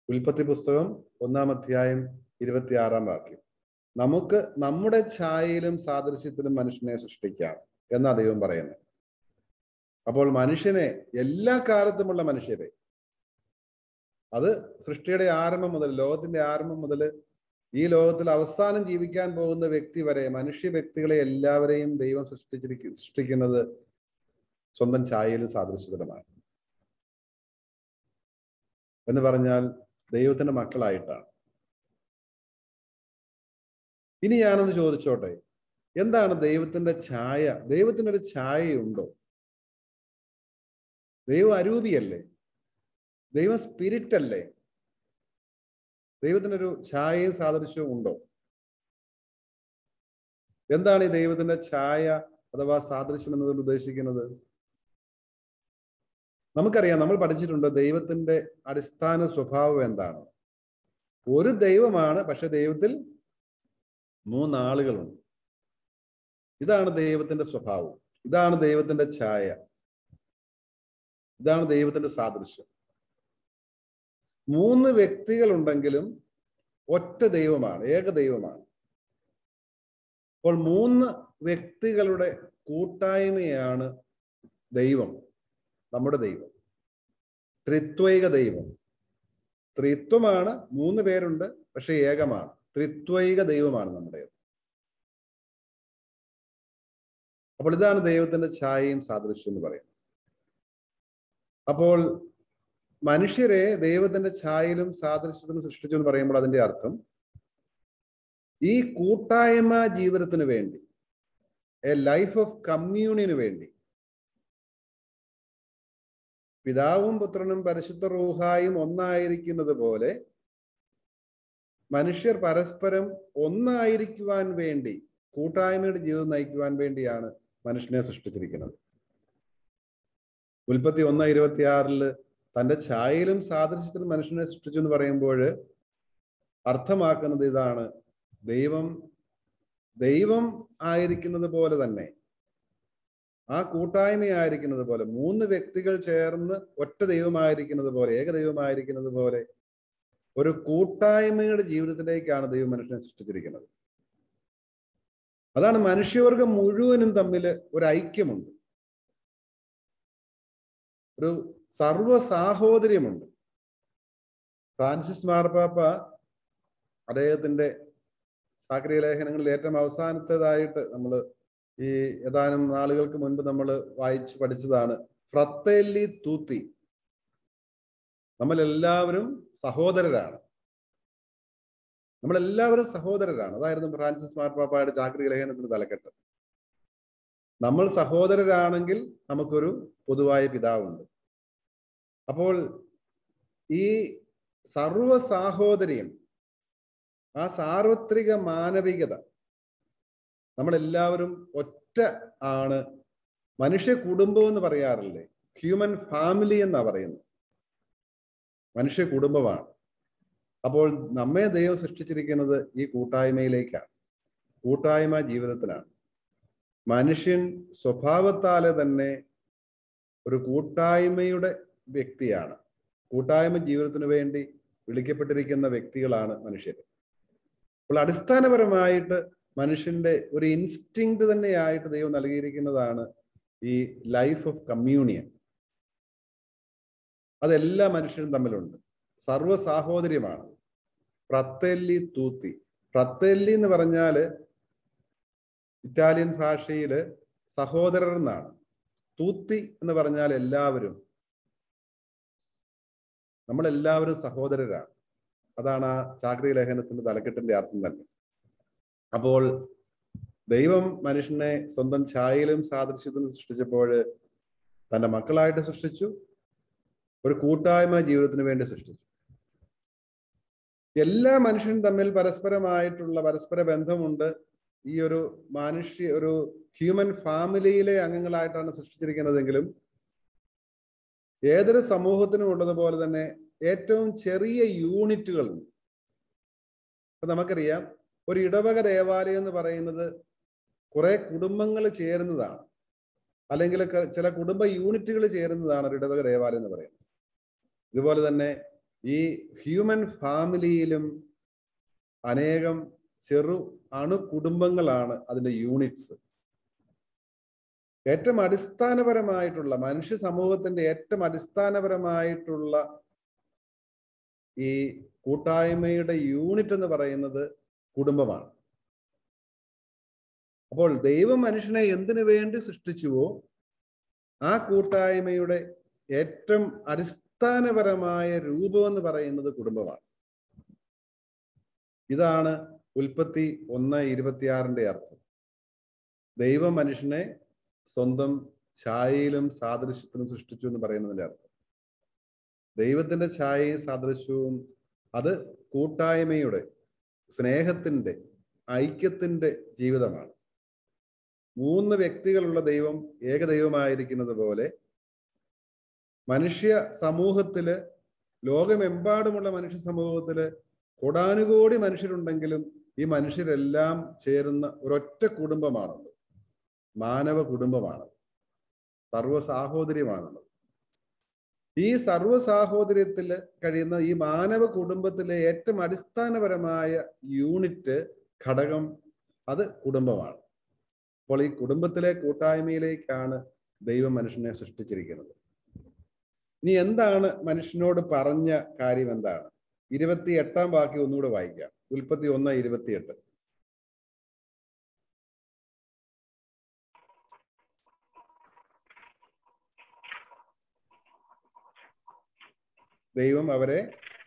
ഉൽപ്പത്തി പുസ്തകം 1-ാം അധ്യായം 26-ാം വാക്യം. നമുക്ക് നമ്മുടെ ഛായയിലും സാദൃശ്യത്തിലും മനുഷ്യനെ സൃഷ്ടിക്കാം എന്നാ ദൈവം പറയുന്നത്. അപ്പോൾ മനുഷ്യനെ, എല്ലാ കാലത്തുമുള്ള മനുഷ്യരെ, അത് സൃഷ്ടിയുടെ ആരംഭം മുതൽ, ലോകത്തിന്റെ ആരംഭം മുതൽ ഈ ലോകത്തിൽ അവസാനം ജീവിക്കാൻ പോകുന്ന വ്യക്തി വരെ, മനുഷ്യ വ്യക്തികളെ എല്ലാവരെയും ദൈവം സൃഷ്ടിക്കുന്നത് സ്വന്തം ഛായയിലും സാദൃശ്യത്തിലുമാണ്. എന്ന് പറഞ്ഞാൽ ദൈവത്തിന്റെ മക്കളായിട്ടാണ്. ഇനി ഞാനൊന്ന് ചോദിച്ചോട്ടെ, എന്താണ് ദൈവത്തിന്റെ ഛായ? ദൈവത്തിനൊരു ഛായയുണ്ടോ? ദൈവം അരൂപിയല്ലേ? ദൈവം സ്പിരിറ്റ് അല്ലേ? ദൈവത്തിനൊരു ഛായയും സാദൃശ്യവും ഉണ്ടോ? എന്താണ് ഈ ദൈവത്തിന്റെ ഛായ അഥവാ സാദൃശ്യം എന്നതിൽ ഉദ്ദേശിക്കുന്നത്? നമുക്കറിയാം, നമ്മൾ പഠിച്ചിട്ടുണ്ട് ദൈവത്തിന്റെ അടിസ്ഥാന സ്വഭാവം എന്താണ്. ഒരു ദൈവമാണ്, പക്ഷെ ദൈവത്തിൽ 3 ആളുകളുണ്ട്. ഇതാണ് ദൈവത്തിന്റെ സ്വഭാവം, ഇതാണ് ദൈവത്തിന്റെ ഛായ, ഇതാണ് ദൈവത്തിന്റെ സാദൃശ്യം. 3 വ്യക്തികളുണ്ടെങ്കിലും ഒറ്റ ദൈവമാണ്, ഏക ദൈവമാണ്. അപ്പോൾ 3 വ്യക്തികളുടെ കൂട്ടായ്മയാണ് ദൈവം, നമ്മുടെ ദൈവം. ത്രിത്വൈക ദൈവം. ത്രിത്വമാണ്, 3 പേരുണ്ട്, പക്ഷെ ഏകമാണ്. ത്രിത്വൈക ദൈവമാണ് നമ്മുടേത്. അപ്പോൾ ഇതാണ് ദൈവത്തിന്റെ ഛായയും സാദൃശ്യം എന്ന് പറയുന്നത്. അപ്പോൾ മനുഷ്യരെ ദൈവത്തിന്റെ ഛായയിലും സാദൃശ്യത്തിലും സൃഷ്ടിച്ചു എന്ന് പറയുമ്പോൾ അതിന്റെ അർത്ഥം ഈ കൂട്ടായ്മ ജീവിതത്തിന് വേണ്ടി, എ ലൈഫ് ഓഫ് കമ്മ്യൂണിയന് വേണ്ടി, പിതാവും പുത്രനും പരിശുദ്ധ റൂഹായും ഒന്നായിരിക്കുന്നത് പോലെ മനുഷ്യർ പരസ്പരം ഒന്നായിരിക്കുവാൻ വേണ്ടി, കൂട്ടായ്മയുടെ ജീവിതം നയിക്കുവാൻ വേണ്ടിയാണ് മനുഷ്യനെ സൃഷ്ടിച്ചിരിക്കുന്നത്. ഉൽപ്പത്തി 1:26 തന്റെ ഛായയിലും സാദൃശ്യത്തിലും മനുഷ്യനെ സൃഷ്ടിച്ചു എന്ന് പറയുമ്പോൾ അർത്ഥമാക്കുന്നത് ഇതാണ്: ദൈവം ആയിരിക്കുന്നത് പോലെ തന്നെ, ആ കൂട്ടായ്മയായിരിക്കുന്നത് പോലെ, 3 വ്യക്തികൾ ചേർന്ന് ഒറ്റ ദൈവമായിരിക്കുന്നത് പോലെ, ഏക ദൈവമായിരിക്കുന്നത് പോലെ ഒരു കൂട്ടായ്മയുടെ ജീവിതത്തിലേക്കാണ് ദൈവം മനുഷ്യനെ സൃഷ്ടിച്ചിരിക്കുന്നത്. അതാണ് മനുഷ്യവർഗം മുഴുവനും തമ്മിൽ ഒരു ഐക്യമുണ്ട്, ഒരു സർവ സാഹോദര്യമുണ്ട്. ഫ്രാൻസിസ് മാർപ്പാപ്പ അദ്ദേഹത്തിന്റെ ശാക്രിയ ലേഖനങ്ങളിൽ ഏറ്റവും അവസാനത്തേതായിട്ട് നമ്മൾ ഈ ഏതാനും നാളുകൾക്ക് മുൻപ് നമ്മൾ വായിച്ച് പഠിച്ചതാണ് ഫ്രത്തേല്ലി തൂത്തി. നമ്മളെല്ലാവരും സഹോദരരാണ്, നമ്മളെല്ലാവരും സഹോദരരാണ്. അതായിരുന്നു ഫ്രാൻസിസ് മാർപ്പാപ്പയുടെ ചാക്രിക ലേഖനത്തിന്റെ തലക്കെട്ട്. നമ്മൾ സഹോദരരാണെങ്കിൽ നമുക്കൊരു പൊതുവായ പിതാവുണ്ട്. അപ്പോൾ ഈ സർവ സാഹോദര്യം, ആ സാർവത്രിക മാനവികത, നമ്മളെല്ലാവരും ഒറ്റ ആണ്. മനുഷ്യ കുടുംബം എന്ന് പറയാറില്ലേ? ഹ്യൂമൻ ഫാമിലി എന്നാ പറയുന്നത്. മനുഷ്യ കുടുംബമാണ്. അപ്പോൾ നമ്മെ ദൈവം സൃഷ്ടിച്ചിരിക്കുന്നത് ഈ കൂട്ടായ്മയിലേക്കാണ്, കൂട്ടായ്മ ജീവിതത്തിനാണ്. മനുഷ്യൻ സ്വഭാവത്താലെ തന്നെ ഒരു കൂട്ടായ്മയുടെ വ്യക്തിയാണ്. കൂട്ടായ്മ ജീവിതത്തിന് വേണ്ടി വിളിക്കപ്പെട്ടിരിക്കുന്ന വ്യക്തികളാണ് മനുഷ്യർ. അപ്പോൾ അടിസ്ഥാനപരമായിട്ട് മനുഷ്യന്റെ ഒരു ഇൻസ്റ്റിങ്ക്ട് തന്നെയായിട്ട് ദൈവം നൽകിയിരിക്കുന്നതാണ് ഈ ലൈഫ് ഓഫ് കമ്മ്യൂണിയൻ. അതെല്ലാ മനുഷ്യരും തമ്മിലുണ്ട്, സർവ സാഹോദര്യമാണ്. ഫ്രത്തേല്ലി തൂത്തി. ഫ്രത്തേല്ലി എന്ന് പറഞ്ഞാൽ ഇറ്റാലിയൻ ഭാഷയില് സഹോദരർ എന്നാണ്. തൂത്തി എന്ന് പറഞ്ഞാൽ എല്ലാവരും, നമ്മളെല്ലാവരും സഹോദരരാണ്. അതാണ് ആ ചാക്രിക ലേഖനത്തിന്റെ തലക്കെട്ടിന്റെ അർത്ഥം തന്നെ. അപ്പോൾ ദൈവം മനുഷ്യനെ സ്വന്തം ഛായയിലും സാദൃശ്യത്തിലും സൃഷ്ടിച്ചപ്പോൾ തന്റെ മക്കളായിട്ട് സൃഷ്ടിച്ചു, ഒരു കൂട്ടായ്മ ജീവിതത്തിന് വേണ്ടി സൃഷ്ടിച്ചു. എല്ലാ മനുഷ്യരും തമ്മിൽ പരസ്പര ബന്ധമുണ്ട്. ഈ ഒരു ഒരു ഹ്യൂമൻ ഫാമിലിയിലെ അംഗങ്ങളായിട്ടാണ് സൃഷ്ടിച്ചിരിക്കുന്നതെങ്കിലും ഏതൊരു സമൂഹത്തിനും ഉള്ളതുപോലെ തന്നെ ഏറ്റവും ചെറിയ യൂണിറ്റുകളുണ്ട്. അപ്പൊ നമുക്കറിയാം, ഒരു ഇടവക ദേവാലയം എന്ന് പറയുന്നത് കുറെ കുടുംബങ്ങൾ ചേരുന്നതാണ്, അല്ലെങ്കിൽ ചില കുടുംബ യൂണിറ്റുകൾ ചേരുന്നതാണ് ഒരു ഇടവക ദേവാലയം എന്ന് പറയുന്നത്. ഇതുപോലെ തന്നെ ഈ ഹ്യൂമൻ ഫാമിലിയിലും അനേകം ചെറു അണു കുടുംബങ്ങളാണ് അതിന്റെ യൂണിറ്റ്സ്. ഏറ്റവും അടിസ്ഥാനപരമായിട്ടുള്ള മനുഷ്യ സമൂഹത്തിന്റെ ഏറ്റവും അടിസ്ഥാനപരമായിട്ടുള്ള ഈ കൂട്ടായ്മയുടെ യൂണിറ്റ് എന്ന് പറയുന്നത് കുടുംബമാണ്. അപ്പോൾ ദൈവം മനുഷ്യനെ എന്തിനു വേണ്ടി സൃഷ്ടിച്ചുവോ ആ കൂട്ടായ്മയുടെ ഏറ്റവും അടിസ്ഥാനപരമായ രൂപം എന്ന് പറയുന്നത് കുടുംബമാണ്. ഇതാണ് ഉൽപ്പത്തി 1:26 അർത്ഥം. ദൈവം മനുഷ്യനെ സ്വന്തം ഛായയിലും സാദൃശ്യത്തിലും സൃഷ്ടിച്ചു എന്ന് പറയുന്നതിന്റെ അർത്ഥം. ദൈവത്തിന്റെ ഛായയും സാദൃശ്യവും അത് കൂട്ടായ്മയുടെ, സ്നേഹത്തിന്റെ, ഐക്യത്തിന്റെ ജീവിതമാണ്. 3 വ്യക്തികളുള്ള ദൈവം ഏകദൈവമായിരിക്കുന്നത് പോലെ മനുഷ്യ സമൂഹത്തില്, ലോകമെമ്പാടുമുള്ള മനുഷ്യ സമൂഹത്തില് കോടാനുകോടി മനുഷ്യരുണ്ടെങ്കിലും ഈ മനുഷ്യരെല്ലാം ചേരുന്ന ഒരൊറ്റ കുടുംബമാണുള്ളത്. മാനവ കുടുംബമാണ്, സർവ്വസാഹോദര്യമാണുള്ളത്. ഈ സർവ്വസാഹോദര്യത്തിൽ കഴിയുന്ന ഈ മാനവ കുടുംബത്തിലെ ഏറ്റവും അടിസ്ഥാനപരമായ യൂണിറ്റ്, ഘടകം, അത് കുടുംബമാണ്. അപ്പോൾ ഈ കുടുംബത്തിലെ കൂട്ടായ്മയിലേക്കാണ് ദൈവം മനുഷ്യനെ സൃഷ്ടിച്ചിരിക്കുന്നത്. ഇനി എന്താണ് മനുഷ്യനോട് പറഞ്ഞ കാര്യം? എന്താണ്? 28 വാക്യം ഒന്നുകൂടെ വായിക്കാം. ഉൽപ്പത്തി 1:28. ദൈവം അവരെ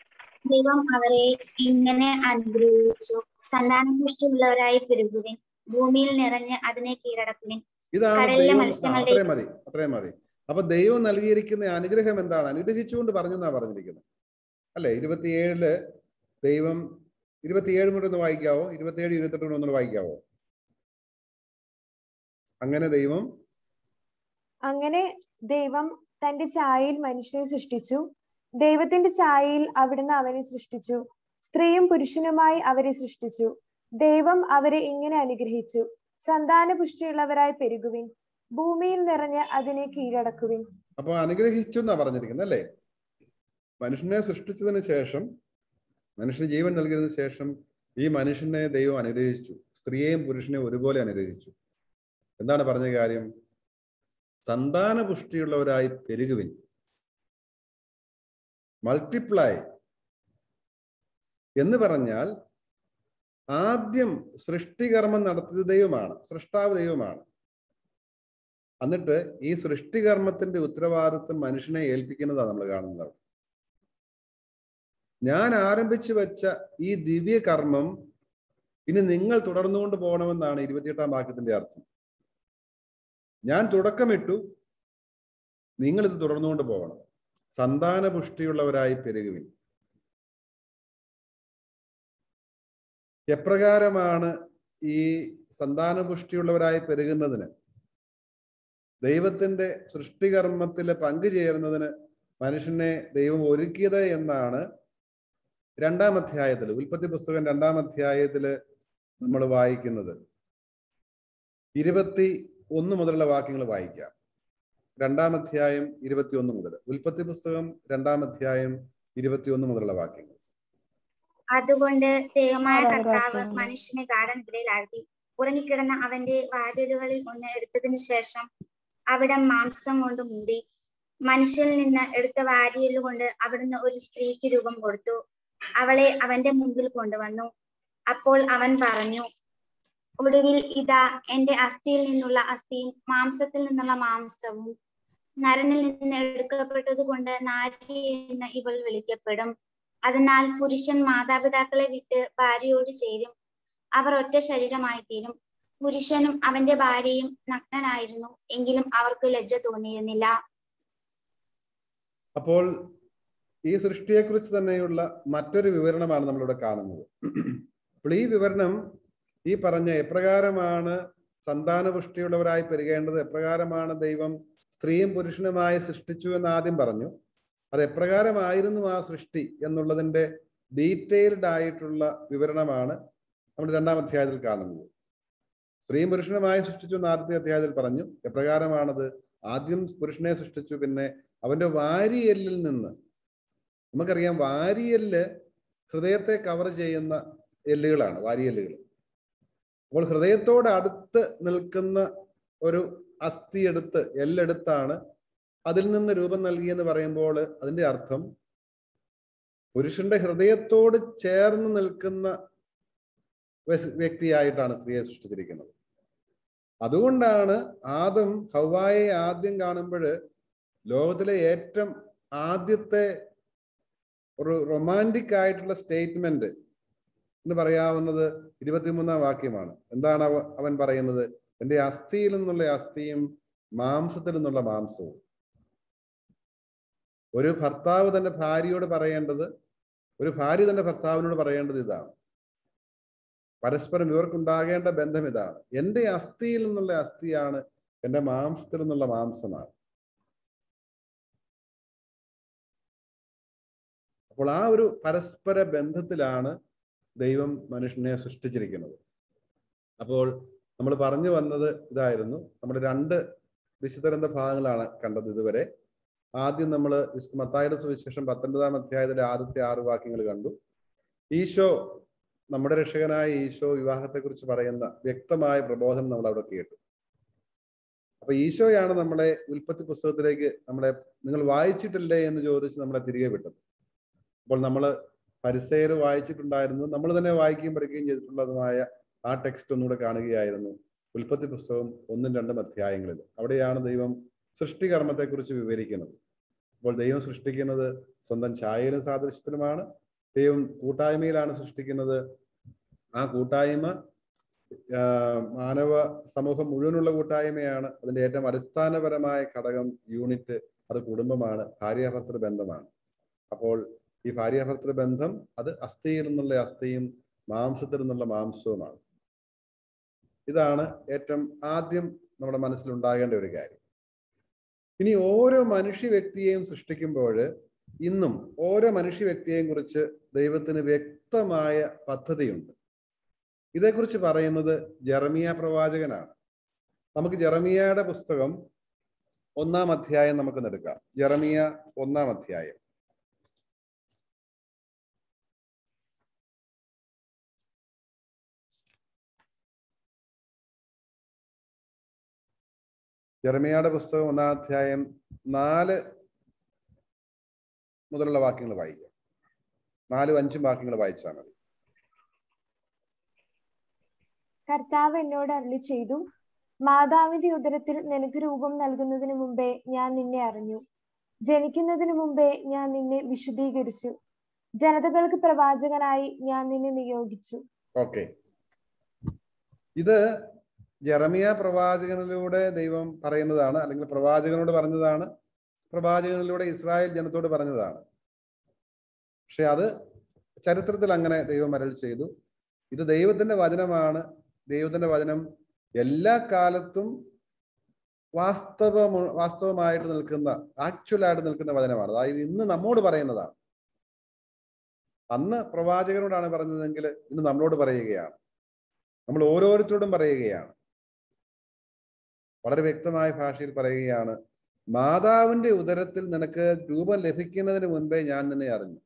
ഇങ്ങനെ അനുഗ്രഹിച്ചു, സന്താനപുഷ്ടിയുള്ളവരായി പെരുകുവിൻ, ഭൂമിയിൽ നിറഞ്ഞ് അതിനെ കീഴടക്കുവിൻ. ഇതാണ് അത്രയും മതി. അപ്പൊ ദൈവം നൽകിയിരിക്കുന്ന അനുഗ്രഹം എന്താണ്? അനുഗ്രഹിച്ചുകൊണ്ട് പറഞ്ഞെന്നാ പറഞ്ഞിരിക്കുന്നത് അല്ലെ? 27 ദൈവം 27 കൂടെ ഒന്ന് വായിക്കാവോ? 27, 28 കൂടെ ഒന്ന് വായിക്കാവോ? അങ്ങനെ ദൈവം തന്റെ ഛായയിൽ മനുഷ്യനെ സൃഷ്ടിച്ചു. ദൈവത്തിന്റെ ഛായയിൽ അവിടുന്ന് അവനെ സൃഷ്ടിച്ചു, സ്ത്രീയും പുരുഷനുമായി അവരെ സൃഷ്ടിച്ചു. ദൈവം അവരെ ഇങ്ങനെ അനുഗ്രഹിച്ചു, സന്താനപുഷ്ടിയുള്ളവരായി പെരുകുവിൻ, ഭൂമിയിൽ നിറഞ്ഞ് അതിനെ കീഴടക്കുവിൻ. അപ്പൊ അനുഗ്രഹിച്ചു എന്നാ പറഞ്ഞിരിക്കുന്നത് അല്ലേ? മനുഷ്യനെ സൃഷ്ടിച്ചതിന് ശേഷം, മനുഷ്യന് ജീവൻ നൽകിയതിനു ശേഷം ഈ മനുഷ്യനെ ദൈവം അനുഗ്രഹിച്ചു. സ്ത്രീയെയും പുരുഷനെയും ഒരുപോലെ അനുഗ്രഹിച്ചു. എന്താണ് പറഞ്ഞ കാര്യം? സന്താനപുഷ്ടിയുള്ളവരായി പെരുകുവിൻ, മൾട്ടിപ്ലൈ എന്ന് പറഞ്ഞാൽ ആദ്യം സൃഷ്ടികർമ്മം നടത്തിയത് ദൈവമാണ്, സൃഷ്ടാവ് ദൈവമാണ്. എന്നിട്ട് ഈ സൃഷ്ടികർമ്മത്തിന്റെ ഉത്തരവാദിത്വം മനുഷ്യനെ ഏൽപ്പിക്കുന്നതാണ് നമ്മൾ കാണുന്നത്. ഞാൻ ആരംഭിച്ചു വെച്ച ഈ ദിവ്യ കർമ്മം ഇനി നിങ്ങൾ തുടർന്നുകൊണ്ട് പോകണമെന്നാണ് 28 വാക്യത്തിന്റെ അർത്ഥം. ഞാൻ തുടക്കമിട്ടു, നിങ്ങൾ ഇത് തുടർന്നുകൊണ്ട് പോകണം. സന്താനപുഷ്ടിയുള്ളവരായി പെരുകുവിൻ. എപ്രകാരമാണ് ഈ സന്താനപുഷ്ടിയുള്ളവരായി പെരുകുന്നതിന്, ദൈവത്തിന്റെ സൃഷ്ടികർമ്മത്തിൽ പങ്കുചേരുന്നതിന് മനുഷ്യനെ ദൈവം ഒരുക്കിയത് എന്നാണ് 2-ാം അധ്യായത്തിൽ, ഉൽപ്പത്തി പുസ്തകം 2-ാം അധ്യായത്തിൽ നമ്മൾ വായിക്കുന്നത്. 21 മുതലുള്ള വാക്യങ്ങൾ വായിക്കാം. 2-ാം അധ്യായം 21 മുതൽ. ഉൽപ്പത്തി പുസ്തകം 2-ാം അധ്യായം 21 മുതലുള്ള വാക്യങ്ങൾ. അതുകൊണ്ട് ദൈവമായ കർത്താവ് മനുഷ്യനെ ഗാഢനിദ്രയിൽ ആഴ്ത്തി, ഉറങ്ങിക്കിടന്ന അവന്റെ വാതിലുകളിൽ ഒന്ന് എടുത്തതിനു ശേഷം അവിടം മാംസം കൊണ്ട് മൂടി. മനുഷ്യനിൽ നിന്ന് എടുത്ത വാരിയല് കൊണ്ട് അവിടുന്ന് ഒരു സ്ത്രീക്ക് രൂപം കൊടുത്തു, അവളെ അവന്റെ മുമ്പിൽ കൊണ്ടുവന്നു. അപ്പോൾ അവൻ പറഞ്ഞു, ഒടുവിൽ ഇതാ എന്റെ അസ്ഥിയിൽ നിന്നുള്ള അസ്ഥിയും മാംസത്തിൽ നിന്നുള്ള മാംസവും. നരനിൽ നിന്ന് എടുക്കപ്പെട്ടത് കൊണ്ട് നാരി എന്ന് ഇവൾ വിളിക്കപ്പെടും. അതിനാൽ പുരുഷൻ മാതാപിതാക്കളെ വിട്ട് ഭാര്യയോട് ചേരും, അവർ ഒറ്റ ശരീരമായി തീരും. പുരുഷനും അവന്റെ ഭാര്യയും നഗ്നനായിരുന്നു, എങ്കിലും അവർക്ക് ലജ്ജ തോന്നിയിരുന്നില്ല. അപ്പോൾ ഈ സൃഷ്ടിയെക്കുറിച്ച് തന്നെയുള്ള മറ്റൊരു വിവരണമാണ് നമ്മളിവിടെ കാണുന്നത്. അപ്പോൾ ഈ വിവരണം ഈ പറഞ്ഞ എപ്രകാരമാണ് സന്താനപുഷ്ടിയുള്ളവരായി പെരുകേണ്ടത്, എപ്രകാരമാണ് ദൈവം സ്ത്രീയും പുരുഷനുമായി സൃഷ്ടിച്ചു എന്ന് ആദ്യം പറഞ്ഞു. അത് എപ്രകാരമായിരുന്നു ആ സൃഷ്ടി എന്നുള്ളതിന്റെ ഡീറ്റെയിൽഡ് ആയിട്ടുള്ള വിവരണമാണ് നമ്മൾ 2-ാം അധ്യായത്തിൽ കാണുന്നത്. സ്ത്രീയും പുരുഷനുമായി സൃഷ്ടിച്ചു എന്ന് ആദ്യത്തെ അധ്യായത്തിൽ പറഞ്ഞു. എപ്രകാരമാണത്? ആദ്യം പുരുഷനെ സൃഷ്ടിച്ചു, പിന്നെ അവന്റെ വാരിയെല്ലിൽ നിന്ന് നമുക്കറിയാം വാരിയെല്ല് ഹൃദയത്തെ കവർ ചെയ്യുന്ന എല്ലുകളാണ് വാരിയെല്ലുകൾ. അപ്പോൾ ഹൃദയത്തോട് അടുത്ത് നിൽക്കുന്ന ഒരു അസ്ഥി എടുത്ത് എല്ലെടുത്താണ് അതിൽ നിന്ന് രൂപം നൽകിയെന്ന് പറയുമ്പോൾ അതിന്റെ അർത്ഥം പുരുഷന്റെ ഹൃദയത്തോട് ചേർന്ന് നിൽക്കുന്ന വ്യക്തിയായിട്ടാണ് സ്ത്രീയെ സൃഷ്ടിച്ചിരിക്കുന്നത്. അതുകൊണ്ടാണ് ആദം ഹവ്വായെ ആദ്യം കാണുമ്പോൾ ലോകത്തിലെ ഏറ്റവും ആദ്യത്തെ ഒരു റൊമാൻറ്റിക് ആയിട്ടുള്ള സ്റ്റേറ്റ്മെന്റ് എന്ന് പറയാവുന്നത് 23-ാം വാക്യമാണ്. എന്താണ് അവൻ പറയുന്നത്? എൻ്റെ അസ്ഥിയിൽ നിന്നുള്ള അസ്ഥിയും മാംസത്തിൽ നിന്നുള്ള മാംസവും. ഒരു ഭർത്താവ് തന്റെ ഭാര്യയോട് പറയേണ്ടത്, ഒരു ഭാര്യ തന്റെ ഭർത്താവിനോട് പറയേണ്ടത് ഇതാണ്. പരസ്പരം ഇവർക്കുണ്ടാകേണ്ട ബന്ധം ഇതാണ്. എൻ്റെ അസ്ഥിയിൽ നിന്നുള്ള അസ്ഥിയാണ്, എൻ്റെ മാംസത്തിൽ നിന്നുള്ള മാംസമാണ്. അപ്പോൾ ആ ഒരു പരസ്പര ബന്ധത്തിലാണ് ദൈവം മനുഷ്യനെ സൃഷ്ടിച്ചിരിക്കുന്നത്. അപ്പോൾ നമ്മൾ പറഞ്ഞു വന്നത് ഇതായിരുന്നു. നമ്മൾ 2 വിശുദ്ധ ഭാഗങ്ങളാണ് കണ്ടത് ഇതുവരെ. ആദ്യം നമ്മൾ വിശുദ്ധ മത്തായിയുടെ സുവിശേഷം 19-ാം അധ്യായത്തിലെ ആദ്യത്തെ 6 വാക്യങ്ങൾ കണ്ടു. ഈശോ, നമ്മുടെ രക്ഷകനായ ഈശോ വിവാഹത്തെക്കുറിച്ച് പറയുന്ന വ്യക്തമായ പ്രബോധനം നമ്മൾ അവിടെ കേട്ടു. അപ്പൊ ഈശോയാണ് നമ്മളെ ഉൽപ്പത്തി പുസ്തകത്തിലേക്ക് നിങ്ങൾ വായിച്ചിട്ടില്ലേ എന്ന് ചോദിച്ച് നമ്മളെ തിരികെ വിട്ടത്. അപ്പോൾ നമ്മൾ ഫരിസേയർ വായിച്ചിട്ടുണ്ടായിരുന്നു, നമ്മൾ തന്നെ വായിക്കുകയും പഠിക്കുകയും ചെയ്തിട്ടുള്ളതുമായ ആ ടെക്സ്റ്റ് ഒന്നുകൂടെ കാണുകയായിരുന്നു. ഉൽപ്പത്തി പുസ്തകം 1-2 അധ്യായങ്ങളിൽ അവിടെയാണ് ദൈവം സൃഷ്ടികർമ്മത്തെക്കുറിച്ച് വിവരിക്കുന്നത്. അപ്പോൾ ദൈവം സൃഷ്ടിക്കുന്നത് സ്വന്തം ഛായയിലും സാദൃശ്യത്തിലുമാണ്. ദൈവം കൂട്ടായ്മയിലാണ് സൃഷ്ടിക്കുന്നത്. ആ കൂട്ടായ്മ മാനവ സമൂഹം മുഴുവനുള്ള കൂട്ടായ്മയാണ്. അതിന്റെ ഏറ്റവും അടിസ്ഥാനപരമായ ഘടകം, യൂണിറ്റ്, അത് കുടുംബമാണ്, ഭാര്യാഭർത്തൃ ബന്ധമാണ്. അപ്പോൾ ഈ ഭാര്യാഭർത്തൃ ബന്ധം അത് അസ്ഥിയിൽ നിന്നുള്ള അസ്ഥിയും മാംസത്തിൽ നിന്നുള്ള മാംസവുമാണ്. ഇതാണ് ഏറ്റവും ആദ്യം നമ്മുടെ മനസ്സിലുണ്ടാകേണ്ട ഒരു കാര്യം. ഇനി ഓരോ മനുഷ്യ വ്യക്തിയെയും സൃഷ്ടിക്കുമ്പോൾ ഇന്നും ഓരോ മനുഷ്യ വ്യക്തിയെയും കുറിച്ച് ദൈവത്തിന് വ്യക്തമായ പദ്ധതിയുണ്ട്. ഇതേക്കുറിച്ച് പറയുന്നത് ജെറമിയ പ്രവാചകനാണ്. നമുക്ക് ജെറമിയയുടെ പുസ്തകം 1-ാം അധ്യായം നമുക്ക് എടുക്കാം. ജെറമിയ 1-ാം അധ്യായം. ജെറമിയയുടെ പുസ്തകം 1-ാം അധ്യായം 4 മുതലുള്ള വാക്യങ്ങൾ വായിക്കാം. 4-5 വാക്യങ്ങൾ വായിച്ചാൽ മതി. കർത്താവ് എന്നോട് അരുളി ചെയ്തു, മാതാവിന്റെ ഉദരത്തിൽ നിനക്ക് രൂപം നൽകുന്നതിന് മുമ്പേ ഞാൻ നിന്നെ അറിഞ്ഞു, ജനിക്കുന്നതിന് മുമ്പേ ഞാൻ നിന്നെ വിശുദ്ധീകരിച്ചു, ജനതകൾക്ക് പ്രവാചകനായി ഞാൻ നിന്നെ നിയോഗിച്ചു. ഓക്കെ, ഇത് ജെറമിയ പ്രവാചകനിലൂടെ ദൈവം പറയുന്നതാണ്, അല്ലെങ്കിൽ പ്രവാചകനോട് പറഞ്ഞതാണ്, പ്രവാചകനിലൂടെ ഇസ്രായേൽ ജനത്തോട് പറഞ്ഞതാണ്. പക്ഷെ അത് ചരിത്രത്തിൽ അങ്ങനെ ദൈവം അരുളി ചെയ്തു. ഇത് ദൈവത്തിന്റെ വചനമാണ്. ദൈവത്തിന്റെ വചനം എല്ലാ കാലത്തും വാസ്തവമായിട്ട് നിൽക്കുന്ന, ആക്ച്വലായിട്ട് നിൽക്കുന്ന വചനമാണ്. അതായത് ഇന്ന് നമ്മോട് പറയുന്നതാണ്. അന്ന് പ്രവാചകനോടാണ് പറഞ്ഞതെങ്കിൽ ഇന്ന് നമ്മളോട് പറയുകയാണ്, നമ്മൾ ഓരോരുത്തരോടും പറയുകയാണ്. വളരെ വ്യക്തമായ ഭാഷയിൽ പറയുകയാണ്, മാതാവിന്റെ ഉദരത്തിൽ നിനക്ക് രൂപം ലഭിക്കുന്നതിന് മുൻപേ ഞാൻ നിന്നെ അറിഞ്ഞു.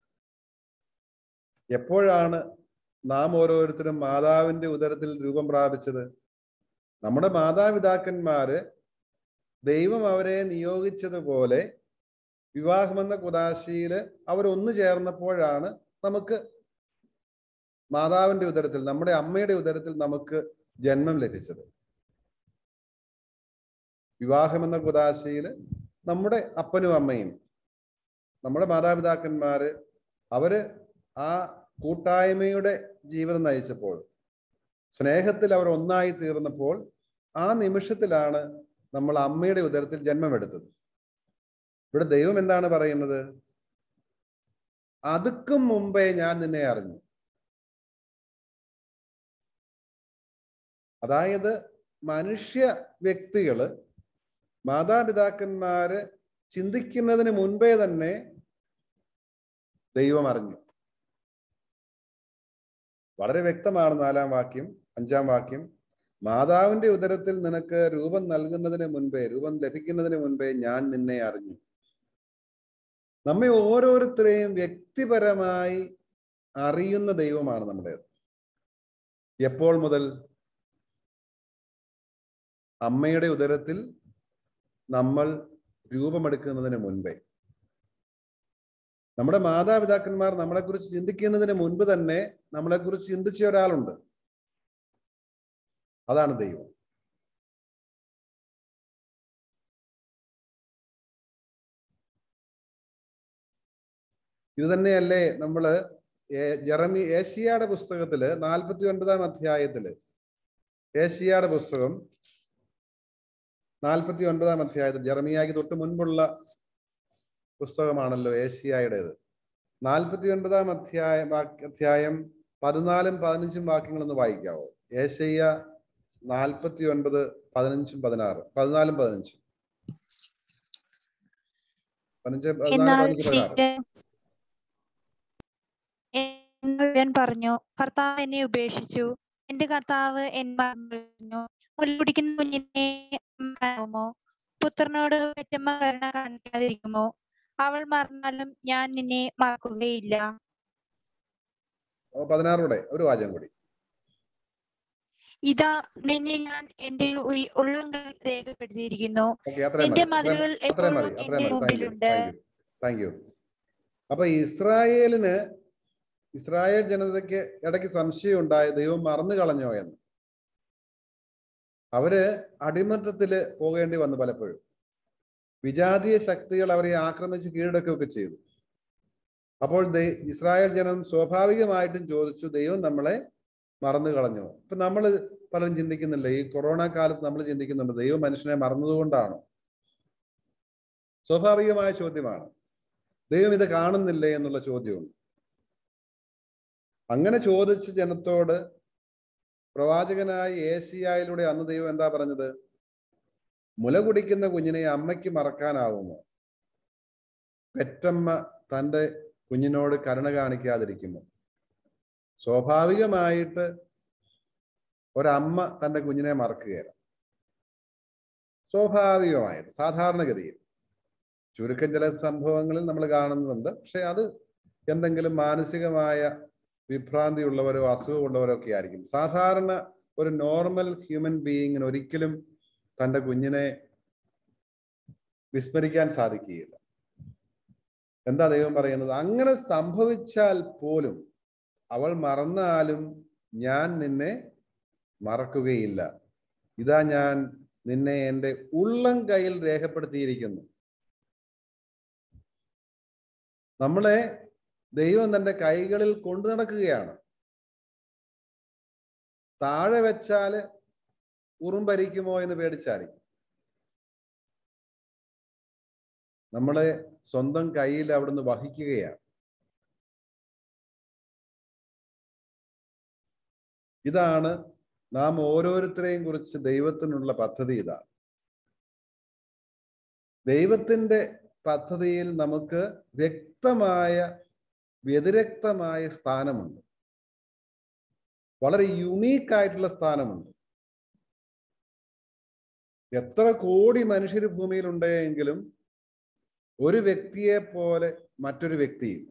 എപ്പോഴാണ് നാം ഓരോരുത്തരും മാതാവിന്റെ ഉദരത്തിൽ രൂപം പ്രാപിച്ചത്? നമ്മുടെ മാതാപിതാക്കന്മാര് ദൈവം അവരെ നിയോഗിച്ചതുപോലെ വിവാഹമെന്ന കുദാശയില് അവരൊന്നു ചേർന്നപ്പോഴാണ് നമുക്ക് മാതാവിന്റെ ഉദരത്തിൽ, നമ്മുടെ അമ്മയുടെ ഉദരത്തിൽ നമുക്ക് ജന്മം ലഭിച്ചത്. വിവാഹമെന്ന കുദാശയില് നമ്മുടെ അപ്പനും അമ്മയും, നമ്മുടെ മാതാപിതാക്കന്മാര്, അവര് ആ കൂട്ടായ്മയുടെ ജീവിതം നയിച്ചപ്പോൾ, സ്നേഹത്തിൽ അവർ ഒന്നായി തീർന്നപ്പോൾ, ആ നിമിഷത്തിലാണ് നമ്മൾ അമ്മയുടെ ഉദരത്തിൽ ജന്മമെടുത്തത്. ഇവിടെ ദൈവം എന്താണ് പറയുന്നത്? അതുക്കും മുമ്പേ ഞാൻ നിന്നെ അറിഞ്ഞു. അതായത് മനുഷ്യ വ്യക്തികള്, മാതാപിതാക്കന്മാര് ചിന്തിക്കുന്നതിന് മുൻപേ തന്നെ ദൈവം അറിഞ്ഞു. വളരെ വ്യക്തമാണ് 4-ാം വാക്യം, 5-ാം വാക്യം. മാതാവിന്റെ ഉദരത്തിൽ നിനക്ക് രൂപം നൽകുന്നതിന് മുൻപേ, രൂപം ലഭിക്കുന്നതിന് മുൻപേ ഞാൻ നിന്നെ അറിഞ്ഞു. നമ്മെ ഓരോരുത്തരെയും വ്യക്തിപരമായി അറിയുന്ന ദൈവമാണ് നമ്മുടേത്. എപ്പോൾ മുതൽ? അമ്മയുടെ ഉദരത്തിൽ നമ്മൾ രൂപമെടുക്കുന്നതിന് മുൻപേ. നമ്മുടെ മാതാപിതാക്കന്മാർ നമ്മളെക്കുറിച്ച് ചിന്തിക്കുന്നതിന് മുൻപ് തന്നെ നമ്മളെക്കുറിച്ച് ചിന്തിച്ച ഒരാളുണ്ട്. അതാണ് ദൈവം. ഇത് തന്നെയല്ലേ നമ്മള് ഏശയ്യായുടെ പുസ്തകത്തില് 49-ാം അധ്യായത്തില്, ഏശയ്യായുടെ പുസ്തകം 49-ാം അധ്യായത്തിൽ, ജെറമിയായ്ക്ക് തൊട്ട് മുൻപുള്ള പുസ്തകമാണല്ലോ ഏശയ്യായുടേത്. 49-ാം അധ്യായം 14-ഉം 15-ഉം വാക്യങ്ങളൊന്ന് വായിക്കാവോ? ഏശയ്യ 49, 15-ഉം 16, 14-ഉം 15-ഉം. 15 പറഞ്ഞു, കർത്താവ് എന്നെ ഉപേക്ഷിച്ചു, എന്റെ കർത്താവ് എന്നെ പറഞ്ഞു, മുല കുടിക്കുന്ന കുഞ്ഞിനെ മറക്കുമോ? പുത്രനോട് പെറ്റമ്മ കരുണ കാണിക്കാതിരിക്കുമോ? അവൾ മറന്നാലും ഞാൻ നിന്നെ മറക്കുകയില്ല. 16 ഒരു വാചകം കൂടി. ഇതാ നിന്നെ ഞാൻ എന്റെ ഉള്ളങ്കൽ രേഖപ്പെടുത്തിയിരിക്കുന്നു, നിന്റെ മതിലുകൾ എപ്പോഴും എന്റെ മുമ്പിലുണ്ട്. Thank you. അപ്പൊ ഇസ്രായേൽ ജനതയ്ക്ക് ഇടയ്ക്ക് സംശയം ഉണ്ടായ ദൈവം മറന്നു കളഞ്ഞോ എന്ന്. അവര് അടിമത്തത്തില് പോകേണ്ടി വന്നു. പലപ്പോഴും വിജാതീയ ശക്തികൾ അവരെ ആക്രമിച്ച് കീഴടക്കുകയൊക്കെ ചെയ്തു. അപ്പോൾ ഇസ്രായേൽ ജനം സ്വാഭാവികമായിട്ടും ചോദിച്ചു, ദൈവം നമ്മളെ മറന്നു കളഞ്ഞോ? ഇപ്പൊ നമ്മൾ പലരും ചിന്തിക്കുന്നില്ല, ഈ കൊറോണ കാലത്ത് നമ്മൾ ചിന്തിക്കുന്നുണ്ട്, ദൈവം മനുഷ്യനെ മറന്നതുകൊണ്ടാണോ? സ്വാഭാവികമായ ചോദ്യമാണ്. ദൈവം ഇത് കാണുന്നില്ലേ എന്നുള്ള ചോദ്യമുണ്ട്. അങ്ങനെ ചോദിച്ച ജനത്തോട് പ്രവാചകനായ ഏശയ്യായിലൂടെ അന്ന് ദൈവം എന്താ പറഞ്ഞത്? മുല കുടിക്കുന്ന കുഞ്ഞിനെ അമ്മയ്ക്ക് മറക്കാനാവുമോ? പെറ്റമ്മ തൻ്റെ കുഞ്ഞിനോട് കരുണ കാണിക്കാതിരിക്കുമോ? സ്വാഭാവികമായിട്ട് ഒരമ്മ തൻ്റെ കുഞ്ഞിനെ മറക്കുകയാണ്. സ്വാഭാവികമായിട്ട്, സാധാരണഗതിയിൽ. ചുരുക്കം ചില സംഭവങ്ങളിൽ നമ്മൾ കാണുന്നുണ്ട്. പക്ഷെ അത് എന്തെങ്കിലും മാനസികമായ വിഭ്രാന്തി ഉള്ളവരോ അസുഖമുള്ളവരോ ഒക്കെ ആയിരിക്കും. സാധാരണ ഒരു നോർമൽ ഹ്യൂമൻ ബീയിങ്ങിന് ഒരിക്കലും തൻ്റെ കുഞ്ഞിനെ വിസ്മരിക്കാൻ സാധിക്കുകയില്ല. എന്താ ദൈവം പറയുന്നത്? അങ്ങനെ സംഭവിച്ചാൽ പോലും, അവൾ മറന്നാലും ഞാൻ നിന്നെ മറക്കുകയില്ല. ഇതാ ഞാൻ നിന്നെ എൻ്റെ ഉള്ളം കയ്യിൽ രേഖപ്പെടുത്തിയിരിക്കുന്നു. നമ്മളെ ദൈവം തന്റെ കൈകളിൽ കൊണ്ടു നടക്കുകയാണ്. താഴെ വെച്ചാല് ഉറുമ്പരിക്കുമോ എന്ന് പേടിച്ചായിരിക്കും. നമ്മളെ സ്വന്തം കയ്യിൽ അവിടുന്ന് വഹിക്കുകയാണ്. ഇതാണ് നാം ഓരോരുത്തരെയും കുറിച്ച് ദൈവത്തിനുള്ള പദ്ധതി. ഇതാണ് ദൈവത്തിന്റെ പദ്ധതിയിൽ നമുക്ക് വ്യക്തമായ വ്യതിരക്തമായ സ്ഥാനമുണ്ട്. വളരെ യുണീക്കായിട്ടുള്ള സ്ഥാനമുണ്ട്. എത്ര കോടി മനുഷ്യർ ഭൂമിയിൽ ഉണ്ടെങ്കിലും ഒരു വ്യക്തിയെ പോലെ മറ്റൊരു വ്യക്തിയില്ല.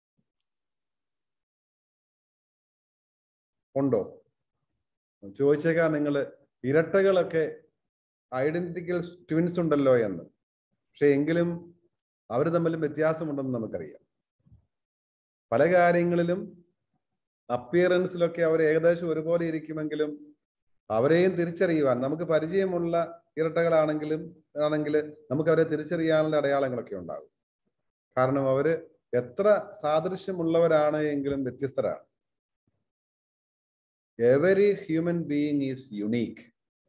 ഉണ്ടോ? ചോദിച്ചേക്കാം നിങ്ങൾ, ഇരട്ടകളൊക്കെ ഐഡന്റിക്കൽ ട്വിൻസ് ഉണ്ടല്ലോ എന്ന്. പക്ഷെ എങ്കിലും അവർ തമ്മിലും വ്യത്യാസമുണ്ടെന്ന് നമുക്കറിയാം. പല കാര്യങ്ങളിലും അപ്പിയറൻസിലൊക്കെ അവർ ഏകദേശം ഒരുപോലെ ഇരിക്കുമെങ്കിലും അവരെയും തിരിച്ചറിയുവാൻ, നമുക്ക് പരിചയമുള്ള ഇരട്ടകളാണെങ്കിൽ നമുക്ക് അവരെ തിരിച്ചറിയാനുള്ള അടയാളങ്ങളൊക്കെ ഉണ്ടാകും. കാരണം അവര് എത്ര സാദൃശ്യമുള്ളവരാണ് എങ്കിലും വ്യത്യസ്തരാണ്. Every human being is unique.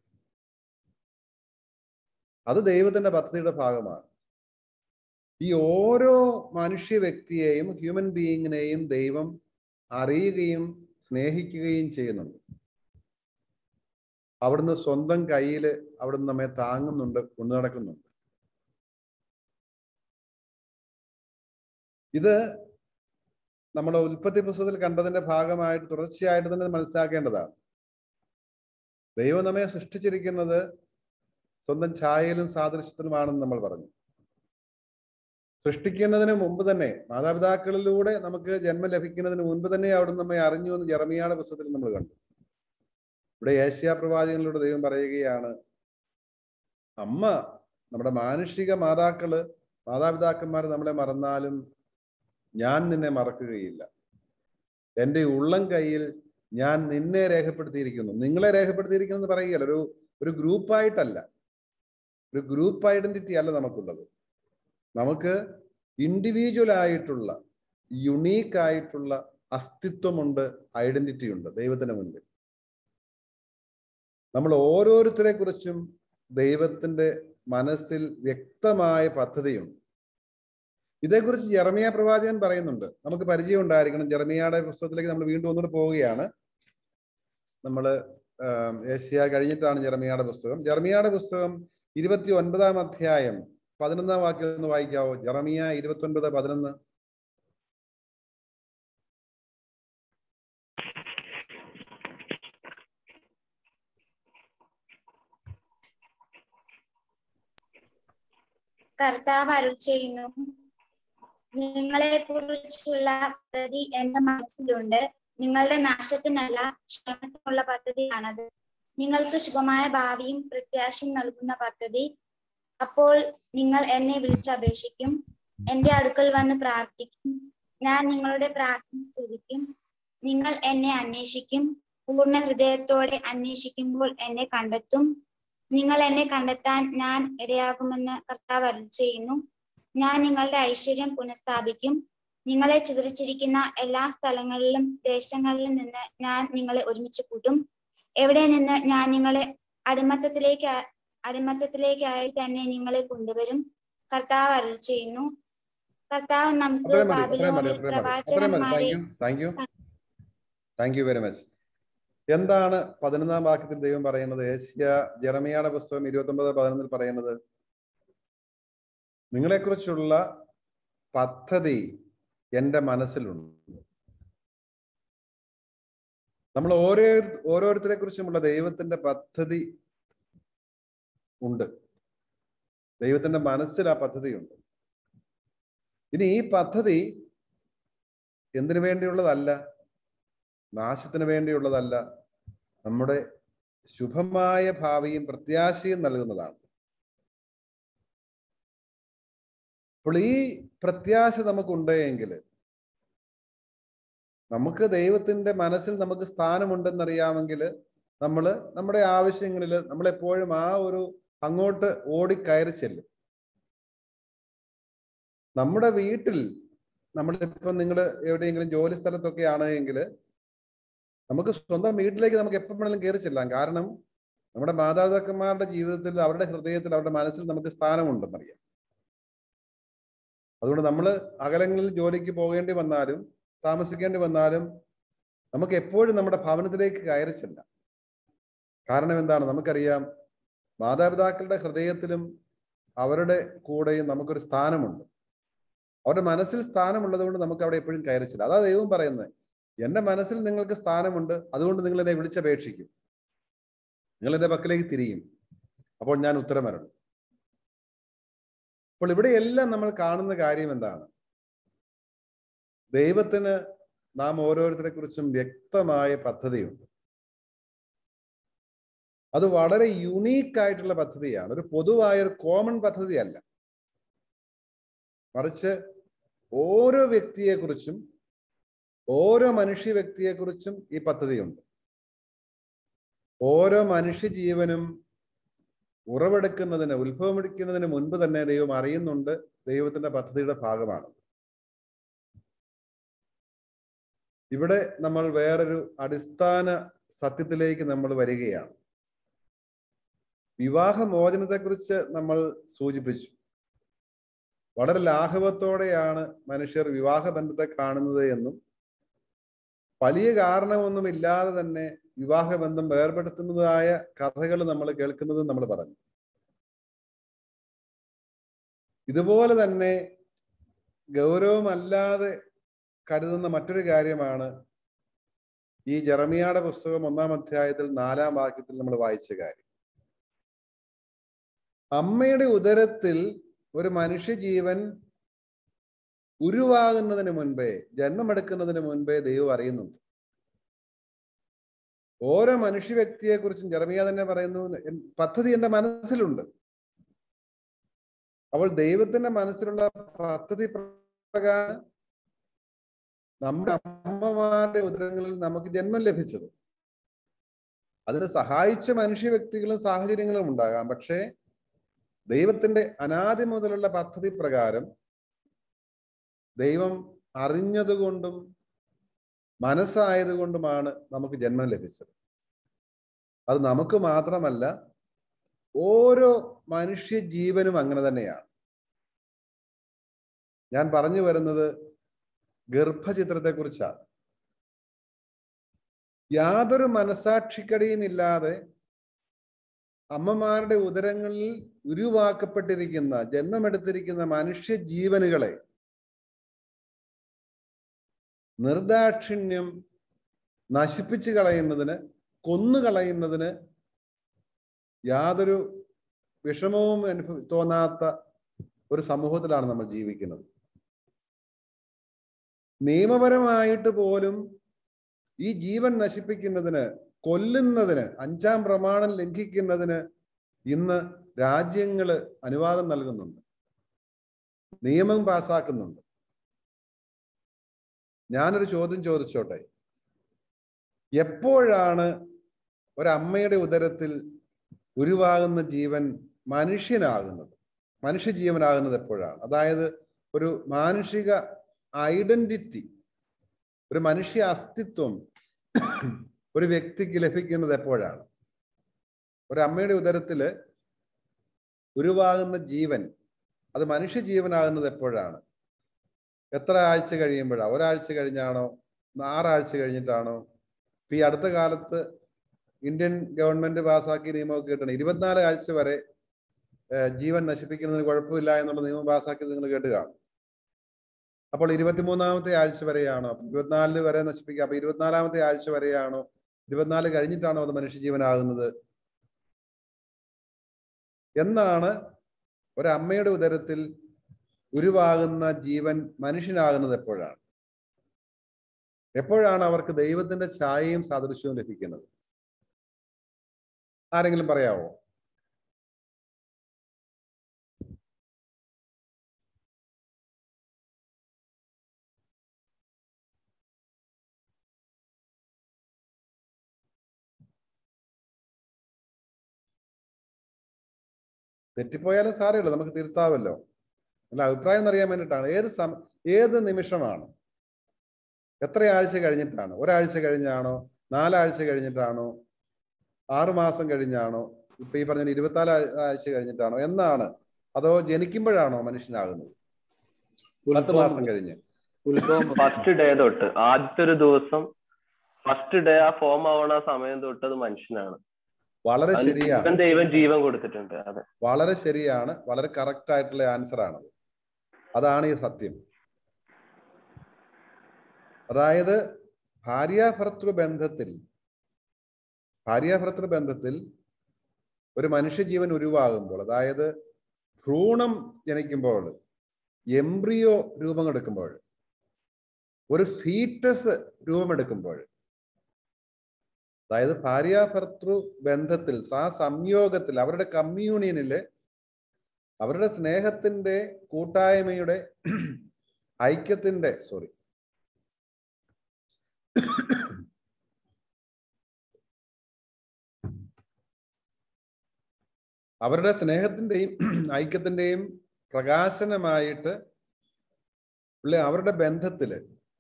അത് ദൈവത്തിന്റെ പദ്ധതിയുടെ ഭാഗമാണ്. ഈ ഓരോ മനുഷ്യ വ്യക്തിയെയും, ഹ്യൂമൻ ബീയിങ്ങിനെയും ദൈവം അറിയുകയും സ്നേഹിക്കുകയും ചെയ്യുന്നുണ്ട്. അവിടുന്ന് സ്വന്തം കയ്യിൽ അവിടുന്ന് നമ്മെ താങ്ങുന്നുണ്ട്, കൊണ്ടു നടക്കുന്നുണ്ട്. ഇത് നമ്മുടെ ഉൽപ്പത്തി പുസ്തകത്തിൽ കണ്ടതിന്റെ ഭാഗമായിട്ട് തുടർച്ചയായിട്ട് തന്നെ മനസ്സിലാക്കേണ്ടതാണ്. ദൈവം നമ്മെ സൃഷ്ടിച്ചിരിക്കുന്നത് സ്വന്തം ഛായയിലും സാദൃശ്യത്തിലുമാണെന്ന് നമ്മൾ പറഞ്ഞു. സൃഷ്ടിക്കുന്നതിന് മുമ്പ് തന്നെ, മാതാപിതാക്കളിലൂടെ നമുക്ക് ജന്മം ലഭിക്കുന്നതിന് മുൻപ് തന്നെ അവിടുന്ന് നമ്മെ അറിഞ്ഞു എന്ന് ജെറമിയായുടെ പുസ്തകത്തിൽ നമ്മൾ കണ്ടു. ഇവിടെ ഏശയ്യാ പ്രവാചകനിലൂടെ ദൈവം പറയുകയാണ്, അമ്മ, നമ്മുടെ മാനുഷിക മാതാപിതാക്കന്മാർ നമ്മളെ മറന്നാലും ഞാൻ നിന്നെ മറക്കുകയില്ല. എൻ്റെ ഉള്ളം കയ്യിൽ ഞാൻ നിന്നെ രേഖപ്പെടുത്തിയിരിക്കുന്നു. നിങ്ങളെ രേഖപ്പെടുത്തിയിരിക്കുന്നു എന്ന് പറയുകയല്ല, ഒരു ഗ്രൂപ്പായിട്ടല്ല, ഒരു ഗ്രൂപ്പ് ഐഡന്റിറ്റി അല്ല നമുക്കുള്ളത്. നമുക്ക് ഇൻഡിവിജ്വൽ ആയിട്ടുള്ള, യുണീക്ക് ആയിട്ടുള്ള അസ്തിത്വമുണ്ട്, ഐഡന്റിറ്റി ഉണ്ട് ദൈവത്തിന് മുൻപിൽ. നമ്മൾ ഓരോരുത്തരെ കുറിച്ചും ദൈവത്തിന്റെ മനസ്സിൽ വ്യക്തമായ പദ്ധതിയുണ്ട്. ഇതേക്കുറിച്ച് ജെറമിയ പ്രവാചകൻ പറയുന്നുണ്ട്. നമുക്ക് പരിചയം ഉണ്ടായിരിക്കണം. ജെറമിയയുടെ പുസ്തകത്തിലേക്ക് നമ്മൾ വീണ്ടും ഒന്നുകൂടെ പോവുകയാണ്. നമ്മൾ ഏശയ്യ കഴിഞ്ഞിട്ടാണ് ജെറമിയയുടെ പുസ്തകം. ജെറമിയയുടെ പുസ്തകം 29-ാം അധ്യായം 11-ാം വാക്യം ഒന്ന് വായിക്കാവോ? ജെറമിയ 29:11. കർത്താവ് അരുളിച്ചെയ്യുന്നു, നിങ്ങളെ കുറിച്ചുള്ള പദ്ധതി എന്റെ മനസ്സിലുണ്ട്. നിങ്ങളുടെ നാശത്തിനല്ല, ക്ഷേമത്തിനുള്ള പദ്ധതിയാണത്. നിങ്ങൾക്ക് ശുഭമായ ഭാവിയും പ്രത്യാശയും നൽകുന്ന പദ്ധതി. അപ്പോൾ നിങ്ങൾ എന്നെ വിളിച്ചപേക്ഷിക്കും, എന്റെ അടുക്കൽ വന്ന് പ്രാർത്ഥിക്കും. ഞാൻ നിങ്ങളുടെ പ്രാർത്ഥന ശ്രവിക്കും. നിങ്ങൾ എന്നെ അന്വേഷിക്കും, പൂർണ്ണ ഹൃദയത്തോടെ അന്വേഷിക്കുമ്പോൾ എന്നെ കണ്ടെത്തും. നിങ്ങൾ എന്നെ കണ്ടെത്താൻ ഞാൻ ഇടയാകുമെന്ന് കർത്താവ് അരുളിച്ചെയ്യുന്നു. ഞാൻ നിങ്ങളുടെ ഐശ്വര്യം പുനഃസ്ഥാപിക്കും. നിങ്ങളെ ചിതറിച്ചിരിക്കുന്ന എല്ലാ സ്ഥലങ്ങളിലും ദേശങ്ങളിലും നിന്ന് ഞാൻ നിങ്ങളെ ഒരുമിച്ച് കൂട്ടും. എവിടെ നിന്ന് ഞാൻ നിങ്ങളെ അടിമത്തത്തിലേക്കായി തന്നെ നിങ്ങളെ കൊണ്ടുവരും. കർത്താവ് അരുളിച്ചെയ്യുന്നു. കർത്താവ് നമുക്ക് ബാബിലോണിൽ പ്രവാചകന്മാരെ. Thank you very much. എന്താണ് 11-ാം വാക്യത്തിൽ ദൈവം പറയുന്നത്? ജെറമിയയുടെ പുസ്തകം 29:11 പറയുന്നത്, നിങ്ങളെക്കുറിച്ചുള്ള പദ്ധതി എൻ്റെ മനസ്സിലുണ്ട്. നമ്മൾ ഓരോരുത്തരെ കുറിച്ചുമുള്ള ദൈവത്തിന്റെ പദ്ധതി ഉണ്ട്. ദൈവത്തിന്റെ മനസ്സിൽ ആ പദ്ധതിയുണ്ട്. ഇനി ഈ പദ്ധതി എന്തിനു വേണ്ടിയുള്ളതല്ല, നാശത്തിന് വേണ്ടിയുള്ളതല്ല, നമ്മുടെ ശുഭമായ ഭാവിയും പ്രത്യാശയും നൽകുന്നതാണ്. അപ്പോൾ ഈ പ്രത്യാശ നമുക്കുണ്ടെങ്കിൽ, നമുക്ക് ദൈവത്തിന്റെ മനസ്സിൽ നമുക്ക് സ്ഥാനമുണ്ടെന്നറിയാമെങ്കിൽ, നമ്മൾ നമ്മുടെ ആവശ്യങ്ങളിൽ നമ്മളെപ്പോഴും അങ്ങോട്ട് ഓടിക്കയറി ചെല്ലും. നമ്മുടെ വീട്ടിൽ നമ്മളിപ്പം നിങ്ങൾ എവിടെയെങ്കിലും ജോലി സ്ഥലത്തൊക്കെ ആണെങ്കിൽ നമുക്ക് സ്വന്തം വീട്ടിലേക്ക് നമുക്ക് എപ്പോൾ വേണമെങ്കിലും കയറി ചെല്ലാം. കാരണം നമ്മുടെ മാതാപിതാക്കന്മാരുടെ ജീവിതത്തിൽ, അവരുടെ ഹൃദയത്തിൽ, അവരുടെ മനസ്സിൽ നമുക്ക് സ്ഥാനമുണ്ടെന്നറിയാം. അതുകൊണ്ട് നമ്മൾ അകലങ്ങളിൽ ജോലിക്ക് പോകേണ്ടി വന്നാലും താമസിക്കേണ്ടി വന്നാലും നമുക്ക് എപ്പോഴും നമ്മുടെ ഭവനത്തിലേക്ക് കയറി ചെല്ലാം. കാരണം എന്താണ്? നമുക്കറിയാം, മാതാപിതാക്കളുടെ ഹൃദയത്തിലും അവരുടെ കൂടെയും നമുക്കൊരു സ്ഥാനമുണ്ട്. അവരുടെ മനസ്സിൽ സ്ഥാനമുള്ളത് കൊണ്ട് നമുക്ക് അവിടെ എപ്പോഴും കയറി ചെല്ലാം. അതാ ദൈവം പറയുന്നത്, എൻ്റെ മനസ്സിൽ നിങ്ങൾക്ക് സ്ഥാനമുണ്ട്, അതുകൊണ്ട് നിങ്ങൾ എന്നെ വിളിച്ചപേക്ഷിക്കും, നിങ്ങൾ എൻ്റെ പക്കലേക്ക് തിരിയും, അപ്പോൾ ഞാൻ ഉത്തരം വരണം. അപ്പോൾ ഇവിടെയെല്ലാം നമ്മൾ കാണുന്ന കാര്യം എന്താണ്? ദൈവത്തിന് നാം ഓരോരുത്തരെ കുറിച്ചും വ്യക്തമായ പദ്ധതിയുണ്ട്. അത് വളരെ യുണീക്ക് ആയിട്ടുള്ള പദ്ധതിയാണ്. ഒരു പൊതുവായ ഒരു കോമൺ പദ്ധതിയല്ല, മറിച്ച് ഓരോ വ്യക്തിയെക്കുറിച്ചും, ഓരോ മനുഷ്യ വ്യക്തിയെക്കുറിച്ചും ഈ പദ്ധതിയുണ്ട്. ഓരോ മനുഷ്യ ജീവനും ഉത്ഭവമെടുക്കുന്നതിന് മുൻപ് തന്നെ ദൈവം അറിയുന്നുണ്ട്, ദൈവത്തിന്റെ പദ്ധതിയുടെ ഭാഗമാണ്. ഇവിടെ നമ്മൾ വേറൊരു അടിസ്ഥാന സത്യത്തിലേക്ക് നമ്മൾ വരികയാണ്. വിവാഹമോചനത്തെക്കുറിച്ച് നമ്മൾ സൂചിപ്പിച്ചു. വളരെ ലാഘവത്തോടെയാണ് മനുഷ്യർ വിവാഹബന്ധത്തെ കാണുന്നത് എന്നും, വലിയ കാരണമൊന്നുമില്ലാതെ തന്നെ വിവാഹബന്ധം വേർപെടുത്തുന്നതായ കഥകൾ നമ്മൾ കേൾക്കുന്നതും നമ്മൾ പറഞ്ഞു. ഇതുപോലെ തന്നെ ഗൗരവമല്ലാതെ കരുതുന്ന മറ്റൊരു കാര്യമാണ് ഈ ജെറമിയയുടെ പുസ്തകം 1-ാം അധ്യായത്തിൽ 4-ാം വാക്യത്തിൽ നമ്മൾ വായിച്ച കാര്യം. അമ്മയുടെ ഉദരത്തിൽ ഒരു മനുഷ്യജീവൻ ഉരുവാകുന്നതിന് മുൻപേ, ജന്മമെടുക്കുന്നതിന് മുൻപേ ദൈവം അറിയുന്നുണ്ട്. ഓരോ മനുഷ്യ വ്യക്തിയെ കുറിച്ചും ജെറമിയ തന്നെ പറയുന്നു, പദ്ധതി എൻ്റെ മനസ്സിലുണ്ട്. അപ്പോൾ ദൈവത്തിന്റെ മനസ്സിലുള്ള പദ്ധതി പ്രകാരം നമ്മുടെ അമ്മമാരുടെ ഉദരങ്ങളിൽ നമുക്ക് ജന്മം ലഭിച്ചത്. അതിന് സഹായിച്ച മനുഷ്യ വ്യക്തികളും സാഹചര്യങ്ങളും ഉണ്ടാകാം. പക്ഷേ ദൈവത്തിന്റെ അനാദി മുതലുള്ള പദ്ധതി പ്രകാരം ദൈവം അറിഞ്ഞതുകൊണ്ടും മനസ്സായതുകൊണ്ടുമാണ് നമുക്ക് ജന്മം ലഭിച്ചത്. അത് നമുക്ക് മാത്രമല്ല, ഓരോ മനുഷ്യ ജീവനും അങ്ങനെ തന്നെയാണ്. ഞാൻ പറഞ്ഞു വരുന്നത് ഗർഭചിത്രത്തെ കുറിച്ചാണ്. യാതൊരു മനസാക്ഷിക്കടിയും ഇല്ലാതെ അമ്മമാരുടെ ഉദരങ്ങളിൽ ഉരുവാക്കപ്പെട്ടിരിക്കുന്ന, ജന്മമെടുത്തിരിക്കുന്ന മനുഷ്യ ജീവനുകളെ നിർദാക്ഷിണ്യം നശിപ്പിച്ചു കളയുന്നതിന്, കൊന്നുകളയുന്നതിന് യാതൊരു വിഷമവും തോന്നാത്ത ഒരു സമൂഹത്തിലാണ് നമ്മൾ ജീവിക്കുന്നത്. നിയമപരമായിട്ട് പോലും ഈ ജീവൻ നശിപ്പിക്കുന്നതിന്, കൊല്ലുന്നതിന്, 5-ാം പ്രമാണം ലംഘിക്കുന്നതിന് ഇന്ന് രാജ്യങ്ങൾ അനുവാദം നൽകുന്നുണ്ട്, നിയമം പാസാക്കുന്നുണ്ട്. ഞാനൊരു ചോദ്യം ചോദിച്ചോട്ടെ. എപ്പോഴാണ് ഒരമ്മയുടെ ഉദരത്തിൽ ഉരുവാകുന്ന ജീവൻ മനുഷ്യനാകുന്നത്, മനുഷ്യജീവനാകുന്നത് എപ്പോഴാണ്? അതായത് ഒരു മാനുഷിക ഐഡന്റിറ്റി, ഒരു മനുഷ്യ അസ്തിത്വം ഒരു വ്യക്തിക്ക് ലഭിക്കുന്നത് എപ്പോഴാണ്? ഒരമ്മയുടെ ഉദരത്തിൽ ഉരുവാകുന്ന ജീവൻ അത് മനുഷ്യജീവനാകുന്നത് എപ്പോഴാണ്? എത്ര ആഴ്ച കഴിയുമ്പോഴാണ്? ഒരാഴ്ച കഴിഞ്ഞാണോ? 6 ആഴ്ച കഴിഞ്ഞിട്ടാണോ? ഈ അടുത്ത കാലത്ത് ഇന്ത്യൻ ഗവൺമെന്റ് പാസ്സാക്കിയ നിയമമൊക്കെ കേട്ടാണ് 24 ആഴ്ച വരെ ജീവൻ നശിപ്പിക്കുന്നതിന് കുഴപ്പമില്ല എന്നുള്ള നിയമം പാസ്സാക്കിയത് നിങ്ങൾ കേട്ട് കാണും. അപ്പോൾ 23-ാമത്തെ ആഴ്ച വരെയാണോ? 24 വരെ നശിപ്പിക്കുക. അപ്പൊ 24-ാമത്തെ ആഴ്ച വരെയാണോ? 24 കഴിഞ്ഞിട്ടാണോ അത് മനുഷ്യജീവനാകുന്നത്? എന്നാണ് ഒരമ്മയുടെ ഉദരത്തിൽ ഉരുവാകുന്ന ജീവൻ മനുഷ്യനാകുന്നത് എപ്പോഴാണ്? എപ്പോഴാണ് അവർക്ക് ദൈവത്തിന്റെ ഛായയും സാദൃശ്യവും ലഭിക്കുന്നത്? ആരെങ്കിലും പറയാവോ? തെറ്റിപ്പോയാലും സാരമില്ല, നമുക്ക് തിരുത്താവല്ലോ. അല്ല, അഭിപ്രായം എന്നറിയാൻ വേണ്ടിയിട്ടാണ്. ഏത് നിമിഷമാണ്? എത്ര ആഴ്ച കഴിഞ്ഞിട്ടാണ്? ഒരാഴ്ച കഴിഞ്ഞാണോ? 4 ആഴ്ച കഴിഞ്ഞിട്ടാണോ? 6 മാസം കഴിഞ്ഞാണോ? ഇപ്പൊ ഈ പറഞ്ഞ 24 ആഴ്ച കഴിഞ്ഞിട്ടാണോ? എന്നാണ്? അതോ ജനിക്കുമ്പോഴാണോ മനുഷ്യനാകുന്നത്? 10 മാസം കഴിഞ്ഞ്? ഫസ്റ്റ് ഡേ തൊട്ട്, ആദ്യത്തെ ഒരു ദിവസം, ഫസ്റ്റ് ഡേ ആ ഫോം ആവണ സമയം തൊട്ട് അത് മനുഷ്യനാണ്. വളരെ ശരിയാണ്. ദൈവം ജീവൻ കൊടുത്തിട്ടുണ്ട്. അതെ, വളരെ ശരിയാണ്. വളരെ കറക്റ്റ് ആയിട്ടുള്ള ആൻസർ ആണത്. അതാണ് ഈ സത്യം. അതായത് ഭാര്യാഭർത്തൃ ബന്ധത്തിൽ ഒരു മനുഷ്യജീവൻ ഉരുവാകുമ്പോൾ, അതായത് ഭ്രൂണം ജനിക്കുമ്പോൾ, എംബ്രിയോ രൂപമെടുക്കുമ്പോൾ, ഒരു ഫീറ്റസ് രൂപമെടുക്കുമ്പോൾ, അതായത് ഭാര്യാഭർത്തൃ ബന്ധത്തിൽ, ആ സംയോഗത്തിൽ, അവരുടെ കമ്മ്യൂണിയനില്, അവരുടെ സ്നേഹത്തിന്റെ, കൂട്ടായ്മയുടെ, ഐക്യത്തിന്റെ, അവരുടെ സ്നേഹത്തിന്റെയും ഐക്യത്തിന്റെയും പ്രകാശനമായിട്ട് ഉള്ള അവരുടെ ബന്ധത്തില്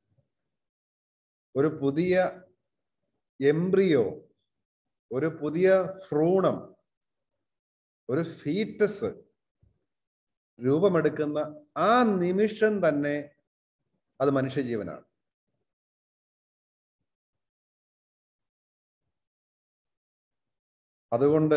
ഒരു പുതിയ എംബ്രിയോ, ഒരു പുതിയ ഭ്രൂണം, ഒരു ഫീറ്റസ് രൂപമെടുക്കുന്ന ആ നിമിഷം തന്നെ അത് മനുഷ്യജീവനാണ്. അതുകൊണ്ട്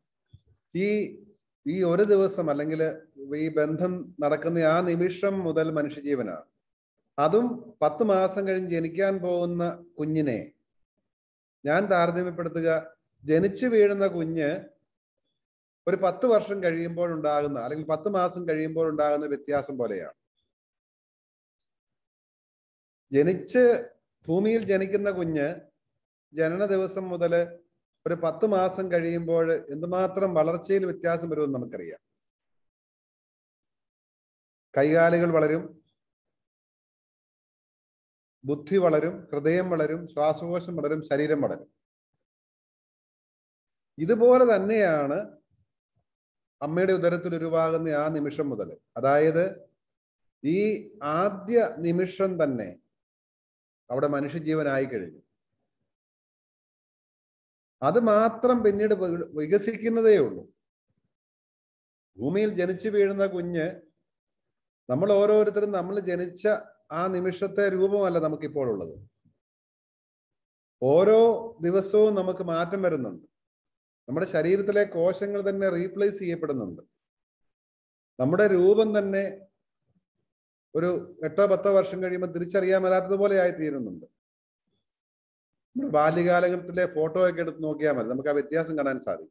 ഈ ഒരു ദിവസം അല്ലെങ്കിൽ ഈ ബന്ധം നടക്കുന്ന ആ നിമിഷം മുതൽ മനുഷ്യജീവനാണ്. അതും 10 മാസം കഴിഞ്ഞ് ജനിക്കാൻ പോകുന്ന കുഞ്ഞിനെ ഞാൻ താരതമ്യപ്പെടുത്തുക, ജനിച്ചു വീഴുന്ന കുഞ്ഞ് ഒരു 10 വർഷം കഴിയുമ്പോൾ ഉണ്ടാകുന്ന, അല്ലെങ്കിൽ 10 മാസം കഴിയുമ്പോൾ ഉണ്ടാകുന്ന വ്യത്യാസം പോലെയാണ്. ഭൂമിയിൽ ജനിക്കുന്ന കുഞ്ഞ് ജനന ദിവസം മുതൽ ഒരു 10 മാസം കഴിയുമ്പോൾ എന്തുമാത്രം വളർച്ചയിൽ വ്യത്യാസം വരുമെന്ന് നമുക്കറിയാം. കൈകാലുകൾ വളരും, ബുദ്ധി വളരും, ഹൃദയം വളരും, ശ്വാസകോശം വളരും, ശരീരം വളരും. ഇതുപോലെ തന്നെയാണ് അമ്മയുടെ ഉദരത്തിൽ ഉരുവാകുന്ന ആ നിമിഷം മുതൽ, അതായത് ഈ ആദ്യ നിമിഷം തന്നെ അവിടെ മനുഷ്യജീവനായി കഴിഞ്ഞു. അത് മാത്രം പിന്നീട് വികസിക്കുന്നതേ ഉള്ളൂ. ഭൂമിയിൽ ജനിച്ചു വീഴുന്ന കുഞ്ഞ് നമ്മൾ ഓരോരുത്തരും നമ്മൾ ജനിച്ച ആ നിമിഷത്തെ രൂപമല്ല നമുക്കിപ്പോൾ ഉള്ളത്. ഓരോ ദിവസവും നമുക്ക് മാറ്റം വരുന്നുണ്ട്. നമ്മുടെ ശരീരത്തിലെ കോശങ്ങൾ തന്നെ റീപ്ലേസ് ചെയ്യപ്പെടുന്നുണ്ട്. നമ്മുടെ രൂപം തന്നെ ഒരു 8-10 വർഷം കഴിയുമ്പോൾ തിരിച്ചറിയാൻ മേലാത്തതുപോലെ ആയി തീരുന്നുണ്ട്. നമ്മുടെ ബാല്യകാലഘട്ടത്തിലെ ഫോട്ടോ ഒക്കെ എടുത്ത് നോക്കിയാൽ മതി, നമുക്ക് ആ വ്യത്യാസം കാണാൻ സാധിക്കും.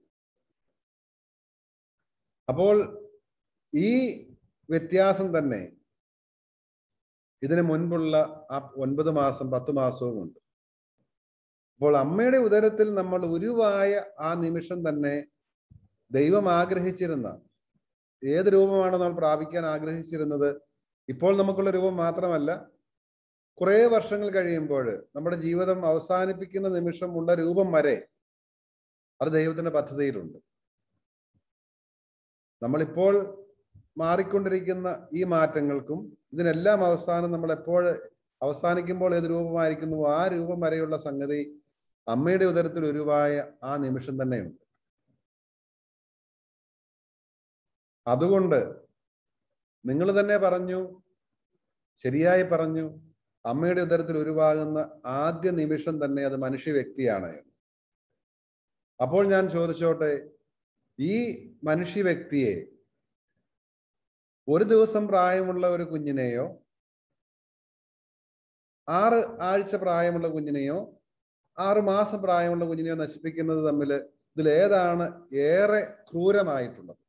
അപ്പോൾ ഈ വ്യത്യാസം തന്നെ ഇതിനു മുൻപുള്ള ആ 9 മാസം 10 മാസവും ഉണ്ട്. അപ്പോൾ അമ്മയുടെ ഉദരത്തിൽ നമ്മൾ ഉരുവായ ആ നിമിഷം തന്നെ ദൈവം ആഗ്രഹിച്ചിരുന്ന ഏത് രൂപമാണ് നമ്മൾ പ്രാപിക്കാൻ ആഗ്രഹിച്ചിരുന്നത്, ഇപ്പോൾ നമുക്കുള്ള രൂപം മാത്രമല്ല, കുറെ വർഷങ്ങൾ കഴിയുമ്പോൾ നമ്മുടെ ജീവിതം അവസാനിപ്പിക്കുന്ന നിമിഷം ഉള്ള രൂപം വരെ അത് ദൈവത്തിന്റെ പദ്ധതിയിലുണ്ട്. നമ്മളിപ്പോൾ മാറിക്കൊണ്ടിരിക്കുന്ന ഈ മാറ്റങ്ങൾക്കും ഇതിനെല്ലാം അവസാനം നമ്മൾ അവസാനിക്കുമ്പോൾ ഏത് രൂപമായിരിക്കുന്നു ആ രൂപം വരെയുള്ള സംഗതി അമ്മയുടെ ഉദരത്തിൽ ഉരുവായ ആ നിമിഷം തന്നെയുണ്ട്. അതുകൊണ്ട് നിങ്ങൾ തന്നെ പറഞ്ഞു, ശരിയായി പറഞ്ഞു, അമ്മയുടെ ഉദരത്തിൽ ഉരുവാകുന്ന ആദ്യ നിമിഷം തന്നെ അത് മനുഷ്യ വ്യക്തിയാണ്. അപ്പോൾ ഞാൻ ചോദിച്ചോട്ടെ, ഈ മനുഷ്യ വ്യക്തിയെ ഒരു ദിവസം പ്രായമുള്ള ഒരു കുഞ്ഞിനെയോ 6 ആഴ്ച പ്രായമുള്ള കുഞ്ഞിനെയോ 6 മാസം പ്രായമുള്ള കുഞ്ഞിനെയോ നശിപ്പിക്കുന്നത് തമ്മിൽ ഇതിലേതാണ് ഏറെ ക്രൂരമായിട്ടുള്ളത്?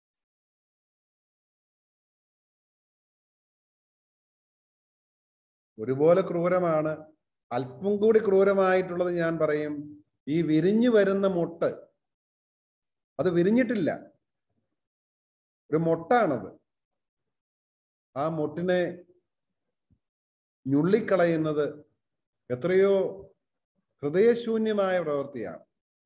ഒരുപോലെ ക്രൂരമാണ്. അല്പം കൂടി ക്രൂരമായിട്ടുള്ളത് ഞാൻ പറയും, ഈ വിരിഞ്ഞു വരുന്ന മൊട്ട്, അത് വിരിഞ്ഞിട്ടില്ല, ഒരു മൊട്ടാണത്. ആ മൊട്ടിനെ ഞുള്ളിക്കളയുന്നത് എത്രയോ ഹൃദയശൂന്യമായ പ്രവൃത്തിയാണ്.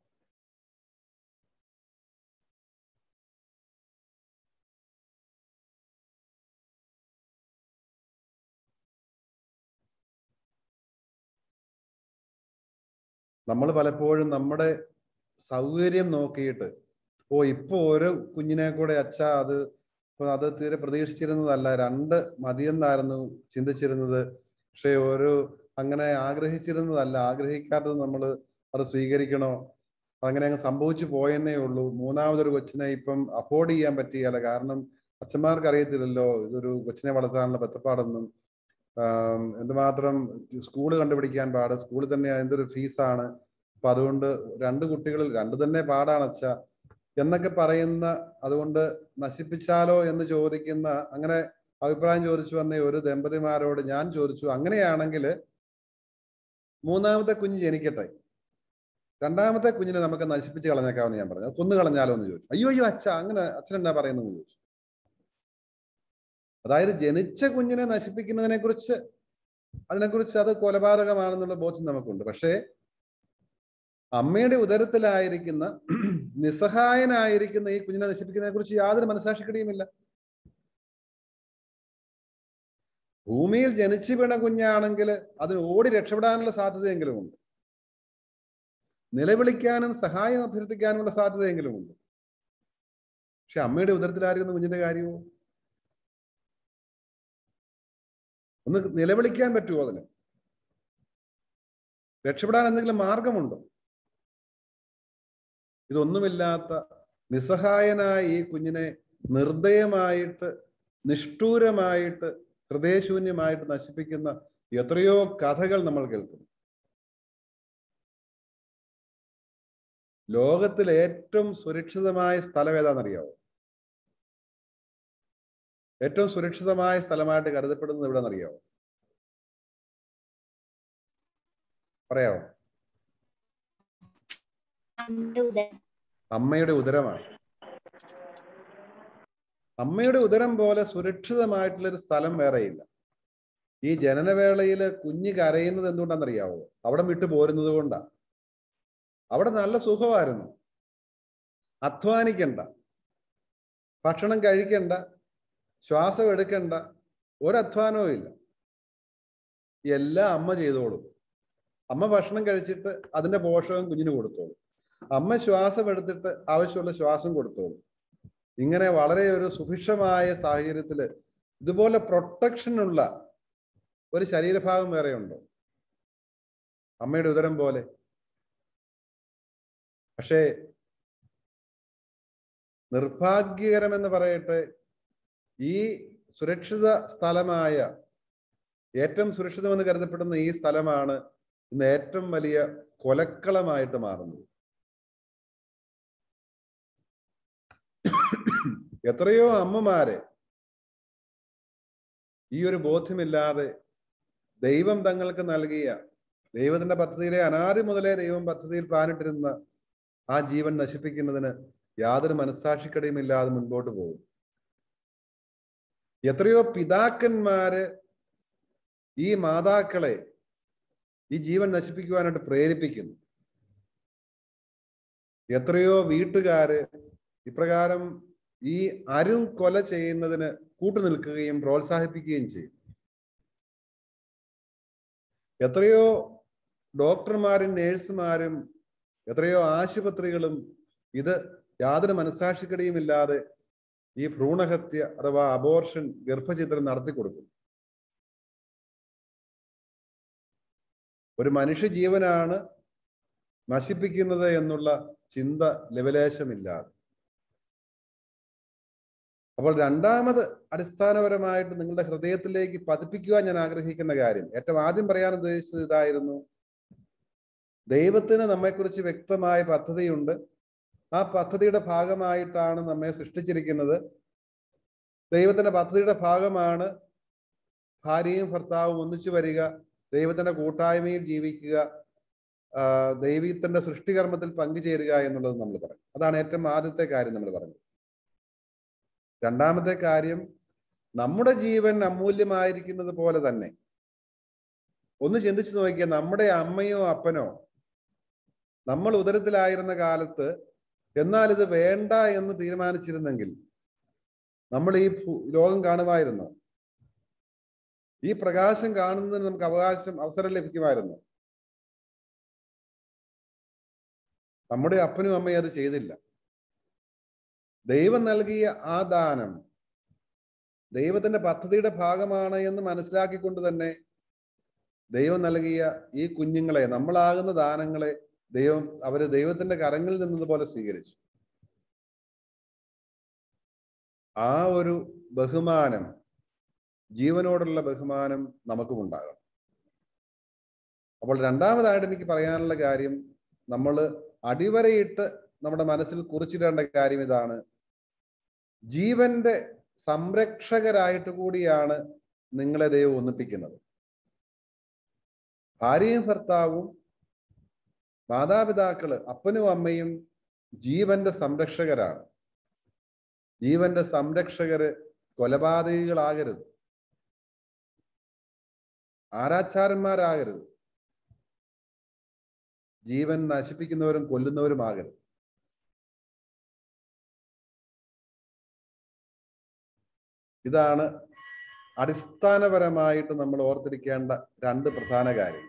നമ്മൾ പലപ്പോഴും നമ്മുടെ സൗകര്യം നോക്കിയിട്ട് ഇപ്പൊ ഒരു കുഞ്ഞിനെ കൂടെ അത് തീരെ പ്രതീക്ഷിച്ചിരുന്നതല്ല, 2 മതിയെന്നായിരുന്നു ചിന്തിച്ചിരുന്നത്. പക്ഷെ അങ്ങനെ ആഗ്രഹിച്ചിരുന്നതല്ല, ആഗ്രഹിക്കാത്തത് നമ്മൾ അത് സ്വീകരിക്കണോ, അങ്ങനെ അങ്ങ് സംഭവിച്ചു പോയെന്നേ ഉള്ളൂ. 3ാമതൊരു കൊച്ചിനെ ഇപ്പം അഫോർഡ് ചെയ്യാൻ പറ്റിയല്ല. കാരണം അച്ഛന്മാർക്ക് അറിയത്തില്ലല്ലോ ഇതൊരു കൊച്ചിനെ വളർത്താനുള്ള ബന്ധപ്പാടൊന്നും. എന്തുമാത്രം സ്കൂള് കണ്ടുപിടിക്കാൻ പാട്, സ്കൂളിൽ തന്നെ എന്തൊരു ഫീസാണ്. അപ്പൊ അതുകൊണ്ട് 2 കുട്ടികളിൽ 2 തന്നെ പാടാണ് അച്ഛ എന്നൊക്കെ പറയുന്ന, അതുകൊണ്ട് നശിപ്പിച്ചാലോ എന്ന് ചോദിക്കുന്ന, അങ്ങനെ അഭിപ്രായം ചോദിച്ചു വന്ന ഒരു ദമ്പതിമാരോട് ഞാൻ ചോദിച്ചു, അങ്ങനെയാണെങ്കിൽ 3ാമത്തെ കുഞ്ഞ് ജനിക്കട്ടെ, 2ാമത്തെ കുഞ്ഞിനെ നമുക്ക് നശിപ്പിച്ച് കളഞ്ഞേക്കാമെന്ന് ഞാൻ പറഞ്ഞു. കൊന്നു കളഞ്ഞാലോ എന്ന് ചോദിച്ചു. അയ്യോ അച്ഛ, അങ്ങനെ അച്ഛൻ എന്നാ പറയുന്നതെന്ന് ചോദിച്ചു. അതായത് ജനിച്ച കുഞ്ഞിനെ നശിപ്പിക്കുന്നതിനെക്കുറിച്ച് അത് കൊലപാതകമാണെന്നുള്ള ബോധ്യം നമുക്കുണ്ട്. പക്ഷേ അമ്മയുടെ ഉദരത്തിലായിരിക്കുന്ന നിസ്സഹായനായിരിക്കുന്ന ഈ കുഞ്ഞിനെ നശിപ്പിക്കുന്നതിനെ കുറിച്ച് യാതൊരു മനസാക്ഷിക്കടിയുമില്ല. ഭൂമിയിൽ ജനിച്ചു വീണ കുഞ്ഞാണെങ്കിൽ അതിന് ഓടി രക്ഷപ്പെടാനുള്ള സാധ്യതയെങ്കിലും ഉണ്ട്, നിലവിളിക്കാനും സഹായം അഭ്യർത്ഥിക്കാനുമുള്ള സാധ്യതയെങ്കിലും ഉണ്ട്. പക്ഷെ അമ്മയുടെ ഉദരത്തിലായിരിക്കുന്ന കുഞ്ഞിന്റെ കാര്യമോ? ഒന്ന് നിലവിളിക്കാൻ പറ്റുമോ? അതിന് രക്ഷപ്പെടാൻ എന്തെങ്കിലും മാർഗമുണ്ടോ? ഇതൊന്നുമില്ലാത്ത നിസ്സഹായനായ ഈ കുഞ്ഞിനെ നിർദ്ദയമായിട്ട്, നിഷ്ഠൂരമായിട്ട്, ഹൃദയശൂന്യമായിട്ട് നശിപ്പിക്കുന്ന എത്രയോ കഥകൾ നമ്മൾ കേൾക്കുന്നു. ലോകത്തിൽ ഏറ്റവും സുരക്ഷിതമായ സ്ഥലം ഏതാണെന്നറിയാവോ? ഏറ്റവും സുരക്ഷിതമായ സ്ഥലമായിട്ട് കരുതപ്പെടുന്നത് എവിടെയെന്നറിയാവോ? പറയാവോ? അമ്മയുടെ ഉദരമാണ്. അമ്മയുടെ ഉദരം പോലെ സുരക്ഷിതമായിട്ടുള്ളൊരു സ്ഥലം വേറെയില്ല. ഈ ജനനവേളയിൽ കുഞ്ഞ് കരയുന്നത് എന്തുകൊണ്ടാണെന്നറിയാവോ? അവിടെ വിട്ടു പോരുന്നത് കൊണ്ടാണ്. അവിടെ നല്ല സുഖമായിരുന്നു, അധ്വാനിക്കണ്ട, ഭക്ഷണം കഴിക്കണ്ട, ശ്വാസം എടുക്കണ്ട, ഒരധ്വാനവും ഇല്ല. എല്ലാം അമ്മ ചെയ്തോളും. അമ്മ ഭക്ഷണം കഴിച്ചിട്ട് അതിന്റെ പോഷകം കുഞ്ഞിന് കൊടുത്തോളും. അമ്മ ശ്വാസം എടുത്തിട്ട് ആവശ്യമുള്ള ശ്വാസം കൊടുത്തോളും. ഇങ്ങനെ വളരെ ഒരു സുഭിക്ഷമായ സാഹചര്യത്തില് ഇതുപോലെ പ്രൊട്ടക്ഷൻ ഉള്ള ഒരു ശരീരഭാഗം വേറെ ഉണ്ടോ? അമ്മയുടെ ഉദരം പോലെ. പക്ഷേ നിർഭാഗ്യകരമെന്ന് പറയട്ടെ, ഈ സുരക്ഷിത സ്ഥലമായ, ഏറ്റവും സുരക്ഷിതമെന്ന് കരുതപ്പെടുന്ന ഈ സ്ഥലമാണ് ഇന്ന് ഏറ്റവും വലിയ കൊലക്കളമായിട്ട് മാറുന്നത്. എത്രയോ അമ്മമാരെ ഈ ഒരു ബോധ്യമില്ലാതെ ദൈവം തങ്ങൾക്ക് നൽകിയ, ദൈവത്തിന്റെ പദ്ധതിയിലെ അനാദി മുതലേ ദൈവം പദ്ധതിയിൽ പ്ലാനിട്ടിരുന്ന ആ ജീവൻ നശിപ്പിക്കുന്നതിന് യാതൊരു മനസ്സാക്ഷിക്കടിയുമില്ലാതെ മുൻപോട്ട് പോകും. എത്രയോ പിതാക്കന്മാര് ഈ മാതാക്കളെ ഈ ജീവൻ നശിപ്പിക്കുവാനായിട്ട് പ്രേരിപ്പിക്കുന്നു. എത്രയോ വീട്ടുകാര് ഇപ്രകാരം ഈ അരും കൊല ചെയ്യുന്നതിന് കൂട്ടുനിൽക്കുകയും പ്രോത്സാഹിപ്പിക്കുകയും ചെയ്യും. എത്രയോ ഡോക്ടർമാരും നേഴ്സുമാരും എത്രയോ ആശുപത്രികളും ഇത് യാതൊരു മനസ്സാക്ഷിക്കടിയുമില്ലാതെ ഈ ഭ്രൂണഹത്യ അഥവാ അബോർഷൻ, ഗർഭഛിദ്രം നടത്തി കൊടുക്കും. ഒരു മനുഷ്യ ജീവനാണ് നശിപ്പിക്കുന്നത് എന്നുള്ള ചിന്ത ലെവലേശമില്ലാതെ. അപ്പോൾ രണ്ടാമത് അടിസ്ഥാനപരമായിട്ട് നിങ്ങളുടെ ഹൃദയത്തിലേക്ക് പതിപ്പിക്കുവാൻ ഞാൻ ആഗ്രഹിക്കുന്ന കാര്യം, ഏറ്റവും ആദ്യം പറയാൻ ഉദ്ദേശിച്ചത് ഇതായിരുന്നു. ദൈവത്തിന് നമ്മെക്കുറിച്ച് വ്യക്തമായ പദ്ധതിയുണ്ട്. ആ പദ്ധതിയുടെ ഭാഗമായിട്ടാണ് നമ്മെ സൃഷ്ടിച്ചിരിക്കുന്നത്. ദൈവത്തിന്റെ പദ്ധതിയുടെ ഭാഗമാണ് ഭാര്യയും ഭർത്താവും ഒന്നിച്ചു വരിക, ദൈവത്തിന്റെ കൂട്ടായ്മയിൽ ജീവിക്കുക, ദൈവത്തിന്റെ സൃഷ്ടികർമ്മത്തിൽ പങ്കുചേരുക എന്നുള്ളത് നമ്മൾ പറഞ്ഞു. അതാണ് ഏറ്റവും ആദ്യത്തെ കാര്യം നമ്മൾ പറഞ്ഞത്. രണ്ടാമത്തെ കാര്യം, നമ്മുടെ ജീവൻ അമൂല്യമായിരിക്കുന്നത് പോലെ തന്നെ ഒന്ന് ചിന്തിച്ചു നോക്കിയാൽ, നമ്മുടെ അമ്മയോ അപ്പനോ നമ്മൾ ഉദരത്തിലായിരുന്ന കാലത്ത് എന്നാൽ ഇത് വേണ്ട എന്ന് തീരുമാനിച്ചിരുന്നെങ്കിൽ നമ്മൾ ഈ ലോകം കാണുമായിരുന്നു? ഈ പ്രകാശം കാണുന്നതിന് നമുക്ക് അവസരം ലഭിക്കുമായിരുന്നു? നമ്മുടെ അപ്പനും അമ്മയും അത് ചെയ്തില്ല. ദൈവം നൽകിയ ആ ദാനം ദൈവത്തിന്റെ പദ്ധതിയുടെ ഭാഗമാണ് എന്ന് മനസ്സിലാക്കിക്കൊണ്ട് തന്നെ ദൈവം നൽകിയ ഈ കുഞ്ഞുങ്ങളെ, നമ്മളാകുന്ന ദാനങ്ങളെ അവര് ദൈവത്തിന്റെ കരങ്ങളിൽ നിന്നതുപോലെ സ്വീകരിച്ചു. ആ ഒരു ബഹുമാനം, ജീവനോടുള്ള ബഹുമാനം നമുക്കും ഉണ്ടാകണം. അപ്പോൾ രണ്ടാമതായിട്ട് എനിക്ക് പറയാനുള്ള കാര്യം, നമ്മൾ അടിവരയിട്ട് നമ്മുടെ മനസ്സിൽ കുറിച്ചിടേണ്ട കാര്യം ഇതാണ്. ജീവന്റെ സംരക്ഷകരായിട്ട് കൂടിയാണ് നിങ്ങളെ ദൈവം ഒന്നിപ്പിക്കുന്നത്. ഭാര്യയും ഭർത്താവും മാതാപിതാക്കള്, അപ്പനും അമ്മയും ജീവന്റെ സംരക്ഷകരാണ്. ജീവന്റെ സംരക്ഷകര് കൊലപാതകികളാകരുത്, ആരാച്ചാരന്മാരാകരുത്, ജീവൻ നശിപ്പിക്കുന്നവരും കൊല്ലുന്നവരുമാകരുത്. ഇതാണ് അടിസ്ഥാനപരമായിട്ട് നമ്മൾ ഓർത്തിരിക്കേണ്ട രണ്ട് പ്രധാന കാര്യം.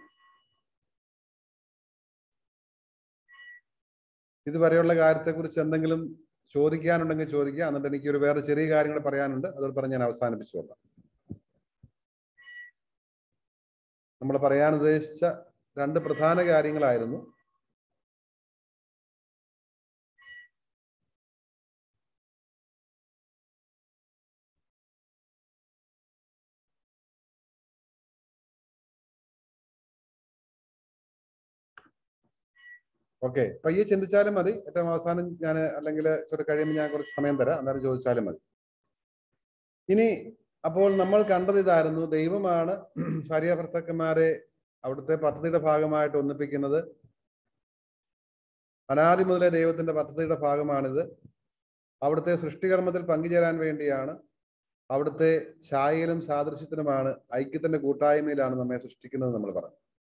ഇതുവരെയുള്ള കാര്യത്തെക്കുറിച്ച് എന്തെങ്കിലും ചോദിക്കാനുണ്ടെങ്കിൽ ചോദിക്കുക. എന്നിട്ട് എനിക്ക് വേറെ ചെറിയ കാര്യങ്ങൾ പറയാനുണ്ട്, അതോട് പറഞ്ഞ് ഞാൻ അവസാനിപ്പിച്ചോളാം. നമ്മൾ പറയാൻ ഉദ്ദേശിച്ച രണ്ട് പ്രധാന കാര്യങ്ങളായിരുന്നു. ഓക്കെ, പയ്യെ ചിന്തിച്ചാലും മതി. ഏറ്റവും അവസാനം ഞാൻ, അല്ലെങ്കിൽ ചെറു കഴിയുമ്പോൾ ഞാൻ കുറച്ച് സമയം തരാം, അന്നേരം ചോദിച്ചാലും മതി. ഇനി അപ്പോൾ നമ്മൾ കണ്ടത് ഇതായിരുന്നു. ദൈവമാണ് ഭാര്യ ഭർത്താക്കന്മാരെ അവിടുത്തെ പദ്ധതിയുടെ ഭാഗമായിട്ട് ഒന്നിപ്പിക്കുന്നത്. അനാദി മുതലേ ദൈവത്തിന്റെ പദ്ധതിയുടെ ഭാഗമാണിത്. അവിടുത്തെ സൃഷ്ടികർമ്മത്തിൽ പങ്കുചേരാൻ വേണ്ടിയാണ്. അവിടുത്തെ ഛായയിലും സാദൃശ്യത്തിനുമാണ്, ഐക്യത്തിന്റെ കൂട്ടായ്മയിലാണ് നമ്മെ സൃഷ്ടിക്കുന്നത് നമ്മൾ പറഞ്ഞു.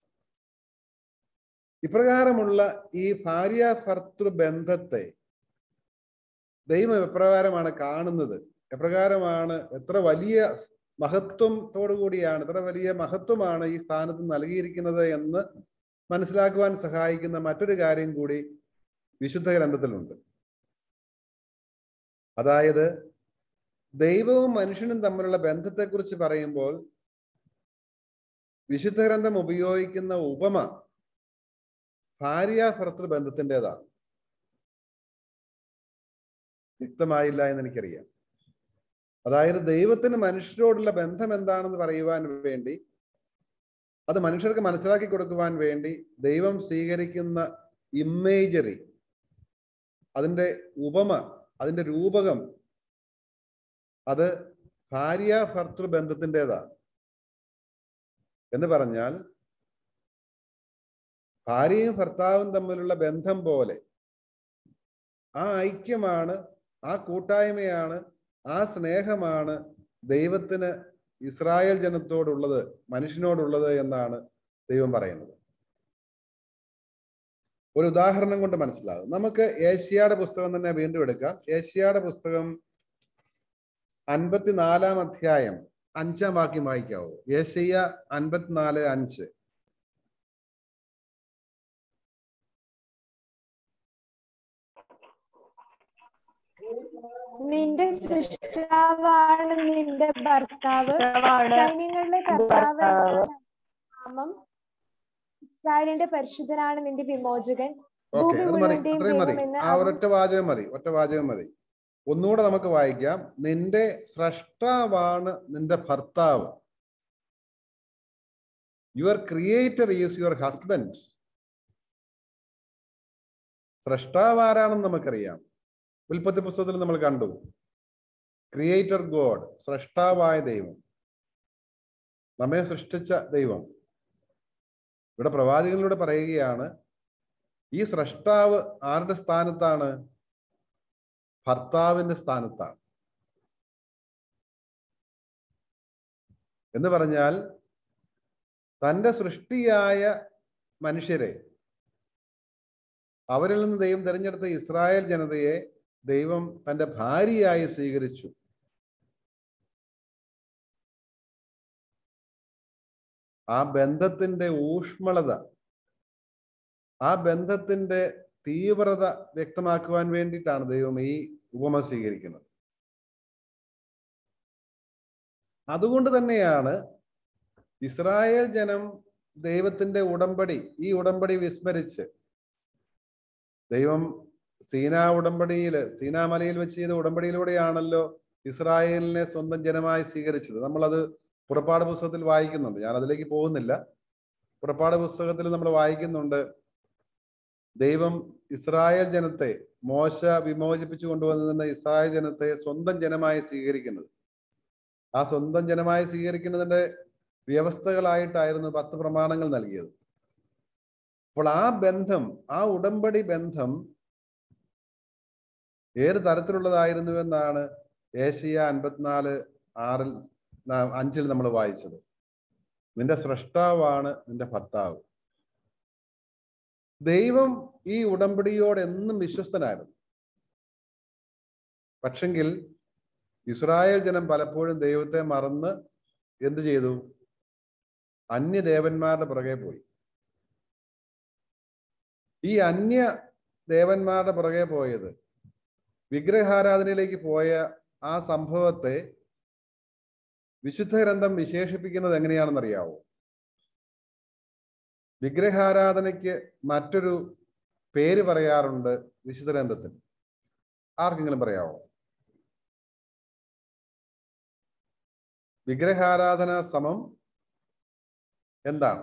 ഇപ്രകാരമുള്ള ഈ ഭാര്യ ഭർത്തൃ ബന്ധത്തെ ദൈവം എപ്രകാരമാണ് കാണുന്നത്, എപ്രകാരമാണ്, എത്ര വലിയ മഹത്വത്തോടുകൂടിയാണ്, എത്ര വലിയ മഹത്വമാണ് ഈ സ്ഥാനത്ത് നൽകിയിരിക്കുന്നത് എന്ന് മനസ്സിലാക്കുവാൻ സഹായിക്കുന്ന മറ്റൊരു കാര്യം കൂടി വിശുദ്ധ ഗ്രന്ഥത്തിലുണ്ട്. അതായത് ദൈവവും മനുഷ്യനും തമ്മിലുള്ള ബന്ധത്തെക്കുറിച്ച് പറയുമ്പോൾ വിശുദ്ധ ഗ്രന്ഥം ഉപയോഗിക്കുന്ന ഉപമ ഭാര്യ ഭർത്തൃ ബന്ധത്തിൻ്റെതാണ്. വ്യക്തമായില്ല എന്ന് എനിക്കറിയാം. അതായത് ദൈവത്തിന് മനുഷ്യരോടുള്ള ബന്ധം എന്താണെന്ന് പറയുവാൻ വേണ്ടി, അത് മനുഷ്യർക്ക് മനസ്സിലാക്കി കൊടുക്കുവാൻ വേണ്ടി ദൈവം സ്വീകരിക്കുന്ന ഇമേജറി, അതിൻ്റെ ഉപമ, അതിൻ്റെ രൂപകം, അത് ഭാര്യ ഭർത്തൃ ബന്ധത്തിൻ്റെതാണ്. എന്ന് പറഞ്ഞാൽ ഭാര്യയും ഭർത്താവും തമ്മിലുള്ള ബന്ധം പോലെ ആ ഐക്യമാണ്, ആ കൂട്ടായ്മയാണ്, ആ സ്നേഹമാണ് ദൈവത്തിന് ഇസ്രായേൽ ജനത്തോടുള്ളത്, മനുഷ്യനോടുള്ളത് എന്നാണ് ദൈവം പറയുന്നത്. ഒരു ഉദാഹരണം കൊണ്ട് മനസ്സിലാകും. നമുക്ക് ഏഷ്യായുടെ പുസ്തകം തന്നെ വീണ്ടും എടുക്കാം. ഏഷ്യായുടെ പുസ്തകം 54-ാം അധ്യായം 5-ാം വാക്യം വായിക്കാവൂ. ഏഷ്യ 54:5. നിന്റെ സൃഷ്ടാവാണ് നിന്റെ ഭർത്താവ്, സൈന്യങ്ങളുടെ കർത്താവ് നാമം, ഇസ്രായേലിന്റെ പരിശുദ്ധനാണ് നിന്റെ വിമോചകൻ. അത്രയും മതി. ആ ഒറ്റ വാചകം മതി. ഒന്നുകൂടെ നമുക്ക് വായിക്കാം. നിന്റെ സ്രഷ്ടാവാണ് നിന്റെ ഭർത്താവ്. Your creator is your husband. സ്രഷ്ടാവ് ആരാണെന്ന് നമുക്കറിയാം. ഉൽപ്പത്തി പുസ്തകത്തിൽ നമ്മൾ കണ്ടു. ക്രിയേറ്റർ ഗോഡ്, സ്രഷ്ടാവായ ദൈവം, നമ്മെ സൃഷ്ടിച്ച ദൈവം. ഇവിടെ പ്രവാചകനിലൂടെ പറയുകയാണ്, ഈ സ്രഷ്ടാവ് ആരുടെ സ്ഥാനത്താണ്? ഭർത്താവിന്റെ സ്ഥാനത്താണ്. എന്ന് പറഞ്ഞാൽ തൻ്റെ സൃഷ്ടിയായ മനുഷ്യരെ, അവരിൽ നിന്ന് ദൈവം തിരഞ്ഞെടുത്ത ഇസ്രായേൽ ജനതയെ ദൈവം തൻ്റെ ഭാര്യയായി സ്വീകരിച്ചു. ആ ബന്ധത്തിന്റെ ഊഷ്മളത, ആ ബന്ധത്തിന്റെ തീവ്രത വ്യക്തമാക്കുവാൻ വേണ്ടിയിട്ടാണ് ദൈവം ഈ ഉപമ സ്വീകരിക്കുന്നത്. അതുകൊണ്ട് തന്നെയാണ് ഇസ്രായേൽ ജനം ദൈവത്തിന്റെ ഉടമ്പടി, ഈ ഉടമ്പടി വിസ്മരിച്ച്, ദൈവം സീനാമലയിൽ വെച്ച് ചെയ്ത ഉടമ്പടിയിലൂടെയാണല്ലോ ഇസ്രായേലിനെ സ്വന്തം ജനമായി സ്വീകരിച്ചത്. നമ്മളത് പുറപ്പാട് പുസ്തകത്തിൽ വായിക്കുന്നുണ്ട്. ഞാൻ അതിലേക്ക് പോകുന്നില്ല. പുറപ്പാട് പുസ്തകത്തിൽ നമ്മൾ വായിക്കുന്നുണ്ട്, ദൈവം ഇസ്രായേൽ ജനത്തെ, മോശ വിമോചിപ്പിച്ചു കൊണ്ടുവന്ന ഇസ്രായേൽ ജനത്തെ സ്വന്തം ജനമായി സ്വീകരിക്കുന്നത്. ആ സ്വന്തം ജനമായി സ്വീകരിക്കുന്നതിന്റെ വ്യവസ്ഥകളായിട്ടായിരുന്നു 10 പ്രമാണങ്ങൾ നൽകിയത്. അപ്പോൾ ആ ബന്ധം, ആ ഉടമ്പടി ബന്ധം ഏത് തരത്തിലുള്ളതായിരുന്നുവെന്നാണ് ഏഷ്യ 54:6-5 നമ്മൾ വായിച്ചത്. നിന്റെ സ്രഷ്ടാവാണ് നിന്റെ ഭർത്താവ്. ദൈവം ഈ ഉടമ്പടിയോട് എന്നും വിശ്വസ്തനായിരുന്നു. പക്ഷെങ്കിൽ ഇസ്രായേൽ ജനം പലപ്പോഴും ദൈവത്തെ മറന്ന് എന്ത് ചെയ്തു? അന്യദേവന്മാരുടെ പുറകെ പോയി. ഈ അന്യ ദേവന്മാരുടെ പുറകെ പോയത്, വിഗ്രഹാരാധനയിലേക്ക് പോയ ആ സംഭവത്തെ വിശുദ്ധ ഗ്രന്ഥം വിശേഷിപ്പിക്കുന്നത് എങ്ങനെയാണെന്നറിയാവോ? വിഗ്രഹാരാധനയ്ക്ക് മറ്റൊരു പേര് പറയാറുണ്ട് വിശുദ്ധ ഗ്രന്ഥത്തിൽ. ആർക്കെങ്കിലും പറയാവോ? വിഗ്രഹാരാധന സമം എന്താണ്?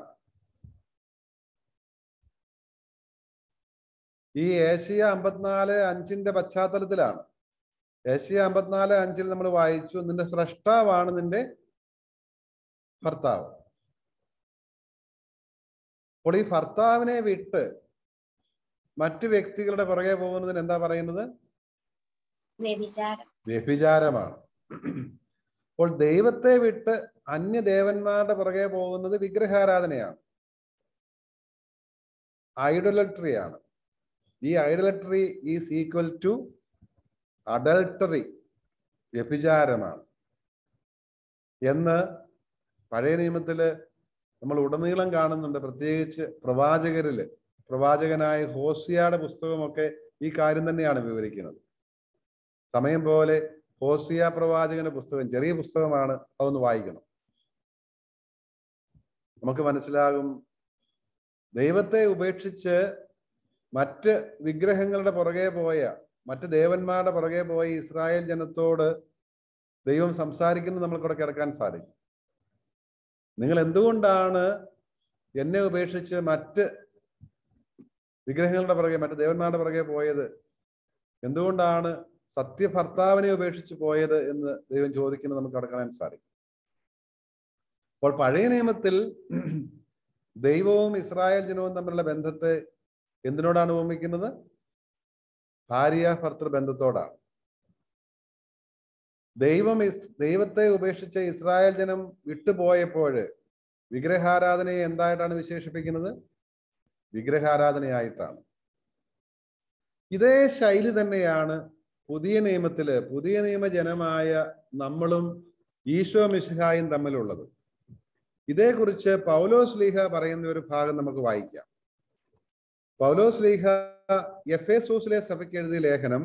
ഈ ഏഷ്യ 54:5 പശ്ചാത്തലത്തിലാണ്. ഏഷ്യ 54:5 നമ്മൾ വായിച്ചു, നിന്റെ സ്രഷ്ടാവാണ് നിന്റെ ഭർത്താവ്. അപ്പോൾ ഈ ഭർത്താവിനെ വിട്ട് മറ്റു വ്യക്തികളുടെ പുറകെ പോകുന്നതിന് എന്താ പറയുന്നത്? വ്യഭിചാരമാണ്. അപ്പോൾ ദൈവത്തെ വിട്ട് അന്യദേവന്മാരുടെ പുറകെ പോകുന്നത് വിഗ്രഹാരാധനയാണ്, ഐഡോലട്രിയാണ്. ഈ idolatry is equal to adultery, വ്യഭിചാരമാണ് എന്ന് പഴയ നിയമത്തില് നമ്മൾ ഉടനീളം കാണുന്നുണ്ട്. പ്രത്യേകിച്ച് പ്രവാചകനായ ഹോസിയയുടെ പുസ്തകമൊക്കെ ഈ കാര്യം തന്നെയാണ് വിവരിക്കുന്നത്. സമയം പോലെ ഹോസിയ പ്രവാചകന്റെ പുസ്തകം, ചെറിയ പുസ്തകമാണ്, അതൊന്ന് വായിക്കണം. നമുക്ക് മനസ്സിലാകും ദൈവത്തെ ഉപേക്ഷിച്ച് മറ്റ് വിഗ്രഹങ്ങളുടെ പുറകെ പോയ, മറ്റ് ദേവന്മാരുടെ പുറകെ പോയ ഇസ്രായേൽ ജനത്തോട് ദൈവം സംസാരിക്കുന്നത് നമ്മൾക്കിവിടെ കേൾക്കാൻ സാധിക്കും. നിങ്ങൾ എന്തുകൊണ്ടാണ് എന്നെ ഉപേക്ഷിച്ച് മറ്റ് വിഗ്രഹങ്ങളുടെ പുറകെ, മറ്റ് ദേവന്മാരുടെ പുറകെ പോയത്? എന്തുകൊണ്ടാണ് സത്യഭർത്താവിനെ ഉപേക്ഷിച്ച് പോയത് എന്ന് ദൈവം ചോദിക്കുന്നത് നമുക്ക് അവിടെ കാണാൻ സാധിക്കും. അപ്പോൾ പഴയ നിയമത്തിൽ ദൈവവും ഇസ്രായേൽ ജനവും തമ്മിലുള്ള ബന്ധത്തെ എന്തിനോടാണ് ഉപമിക്കുന്നത്? ഭാര്യ ഭർത്തൃ ബന്ധത്തോടാണ്. ദൈവത്തെ ഉപേക്ഷിച്ച് ഇസ്രായേൽ ജനം വിട്ടുപോയപ്പോൾ വിഗ്രഹാരാധനയെ എന്തായിട്ടാണ് വിശേഷിപ്പിക്കുന്നത്? വിഗ്രഹാരാധനയായിട്ടാണ്. ഇതേ ശൈലി തന്നെയാണ് പുതിയ നിയമത്തില്, പുതിയ നിയമജനമായ നമ്മളും ഈശോ മിശിഹായും തമ്മിലുള്ളത്. ഇതേക്കുറിച്ച് പൗലോസ് ശ്ലീഹ പറയുന്ന ഒരു ഭാഗം നമുക്ക് വായിക്കാം. പൗലോസ് ശ്ലീഹ എഫേസോസിലെ സഭയ്ക്ക് എഴുതിയ ലേഖനം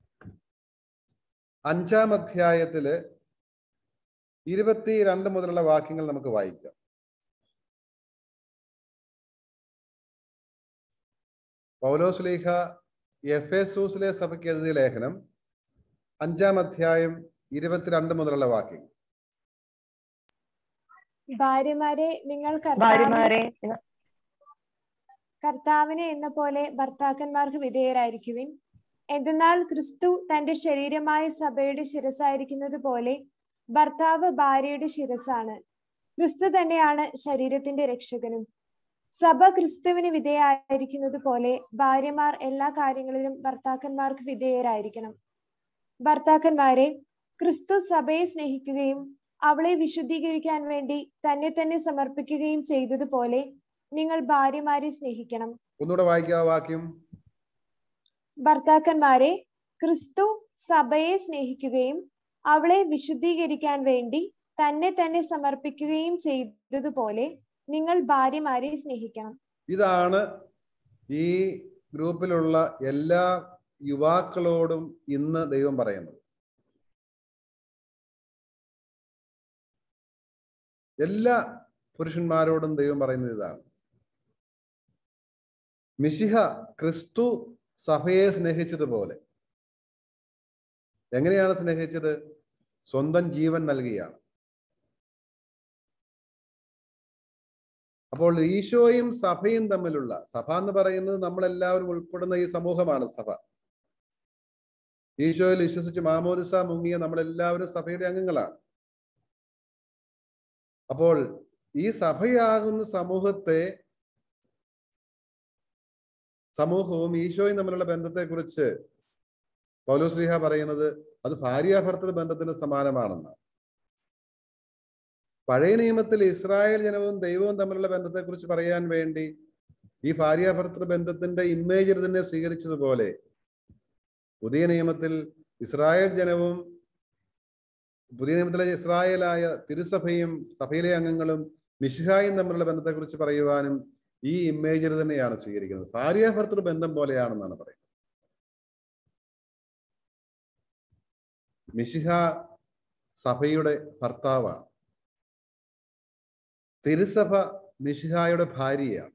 5-ാം അധ്യായത്തില് 22 മുതലുള്ള വാക്യങ്ങൾ നമുക്ക് വായിക്കാം. പൗലോസ് ശ്ലീഹ എഫേസോസിലെ സഭയ്ക്ക് എഴുതിയ ലേഖനം 5-ാം അധ്യായം 22 മുതലുള്ള വാക്യങ്ങൾ. ഭാര്യമാരെ നിങ്ങൾ കർത്താവിനെ എന്ന പോലെ ഭർത്താക്കന്മാർക്ക് വിധേയരായിരിക്കുവിൻ. എന്തെന്നാൽ ക്രിസ്തു തന്റെ ശരീരമായ സഭയുടെ ശിരസായിരിക്കുന്നത് പോലെ ഭർത്താവ് ഭാര്യയുടെ ശിരസാണ്. ക്രിസ്തു തന്നെയാണ് ശരീരത്തിന്റെ രക്ഷകനും. സഭ ക്രിസ്തുവിന് വിധേയരായിരിക്കുന്നത് പോലെ ഭാര്യമാർ എല്ലാ കാര്യങ്ങളിലും ഭർത്താക്കന്മാർക്ക് വിധേയരായിരിക്കണം. ഭർത്താക്കന്മാരെ, ക്രിസ്തു സഭയെ സ്നേഹിക്കുകയും അവളെ വിശുദ്ധീകരിക്കാൻ വേണ്ടി തന്നെ സമർപ്പിക്കുകയും ചെയ്തതുപോലെ നിങ്ങൾ ഭാര്യമാരെ സ്നേഹിക്കണം. ഒന്നുകൂടെ വായിക്കാം വാക്യം. ഭർത്താക്കന്മാരെ, ക്രിസ്തു സഭയെ സ്നേഹിക്കുകയും അവളെ വിശുദ്ധീകരിക്കാൻ വേണ്ടി തന്നെ സമർപ്പിക്കുകയും ചെയ്തതുപോലെ നിങ്ങൾ ഭാര്യമാരെ സ്നേഹിക്കണം. ഇതാണ് ഈ ഗ്രൂപ്പിലുള്ള എല്ലാ യുവാക്കളോടും ഇന്ന് ദൈവം പറയുന്നത്. എല്ലാ പുരുഷന്മാരോടും ദൈവം പറയുന്നത് ഇതാണ്. മിശിഹ ക്രിസ്തു സഭയെ സ്നേഹിച്ചതുപോലെ. എങ്ങനെയാണ് സ്നേഹിച്ചത്? സ്വന്തം ജീവൻ നൽകിയാണ്. അപ്പോൾ ഈശോയും സഭയും തമ്മിലുള്ള, സഭ എന്ന് പറയുന്നത് നമ്മളെല്ലാവരും ഉൾപ്പെടുന്ന ഈ സമൂഹമാണ് സഭ. ഈശോയിൽ വിശ്വസിച്ച് മാമോദിസ മുങ്ങിയ നമ്മളെല്ലാവരും സഭയുടെ അംഗങ്ങളാണ്. അപ്പോൾ ഈ സഭയാകുന്ന സമൂഹവും ഈശോയും തമ്മിലുള്ള ബന്ധത്തെക്കുറിച്ച് പൗലോസ് ശ്ലീഹ പറയുന്നത് അത് ഭാര്യാഭർത്തൃ ബന്ധത്തിന് സമാനമാണെന്നാണ്. പഴയ നിയമത്തിൽ ഇസ്രായേൽ ജനവും ദൈവവും തമ്മിലുള്ള ബന്ധത്തെക്കുറിച്ച് പറയാൻ വേണ്ടി ഈ ഭാര്യാഭർത്തൃ ബന്ധത്തിന്റെ ഇമേജ് തന്നെ സ്വീകരിച്ചതുപോലെ പുതിയ നിയമത്തിൽ പുതിയ നിയമത്തിലെ ഇസ്രായേലായ തിരുസഭയും സഭയിലെ അംഗങ്ങളും മിശിഹായും തമ്മിലുള്ള ബന്ധത്തെക്കുറിച്ച് പറയുവാനും ഈ ഇമേജ് തന്നെയാണ് സ്വീകരിക്കുന്നത്. ഭാര്യാഭർത്തൃ ബന്ധം പോലെയാണെന്നാണ് പറയുന്നത്. മിശിഹ സഭയുടെ ഭർത്താവാണ്. തിരുസഭ മിശിഹായുടെ ഭാര്യയാണ്.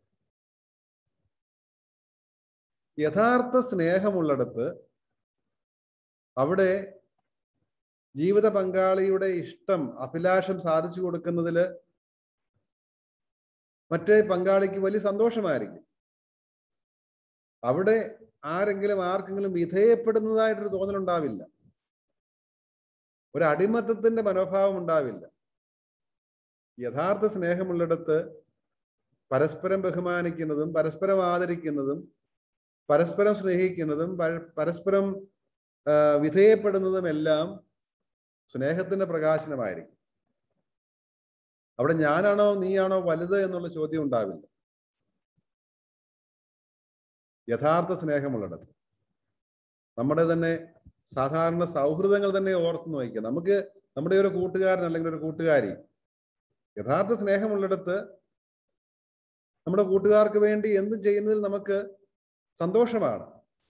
യഥാർത്ഥ സ്നേഹമുള്ളിടത്ത് അവിടെ ജീവിത പങ്കാളിയുടെ ഇഷ്ടം, അഭിലാഷം സാധിച്ചു കൊടുക്കുന്നതില് മറ്റേ പങ്കാളിക്ക് വലിയ സന്തോഷമായിരിക്കും. അവിടെ ആർക്കെങ്കിലും വിധേയപ്പെടുന്നതായിട്ടൊരു തോന്നലുണ്ടാവില്ല. ഒരു അടിമത്തത്തിന്റെ മനോഭാവം ഉണ്ടാവില്ല. യഥാർത്ഥ സ്നേഹമുള്ളിടത്ത് പരസ്പരം ബഹുമാനിക്കുന്നതും പരസ്പരം ആദരിക്കുന്നതും പരസ്പരം സ്നേഹിക്കുന്നതും പരസ്പരം വിധേയപ്പെടുന്നതും എല്ലാം സ്നേഹത്തിന്റെ പ്രകാശനമായിരിക്കും. അവിടെ ഞാനാണോ നീയാണോ വലുത് എന്നുള്ള ചോദ്യം ഉണ്ടാവില്ല. യഥാർത്ഥ സ്നേഹമുള്ളിടത്ത് നമ്മുടെ തന്നെ സാധാരണ സൗഹൃദങ്ങൾ തന്നെ ഓർത്തു നോക്കുക. നമുക്ക് നമ്മുടെ ഒരു കൂട്ടുകാരൻ അല്ലെങ്കിൽ ഒരു കൂട്ടുകാരി യഥാർത്ഥ സ്നേഹമുള്ളിടത്ത് നമ്മുടെ കൂട്ടുകാർക്ക് വേണ്ടി എന്തും ചെയ്യുന്നതിൽ നമുക്ക് സന്തോഷമാണ്.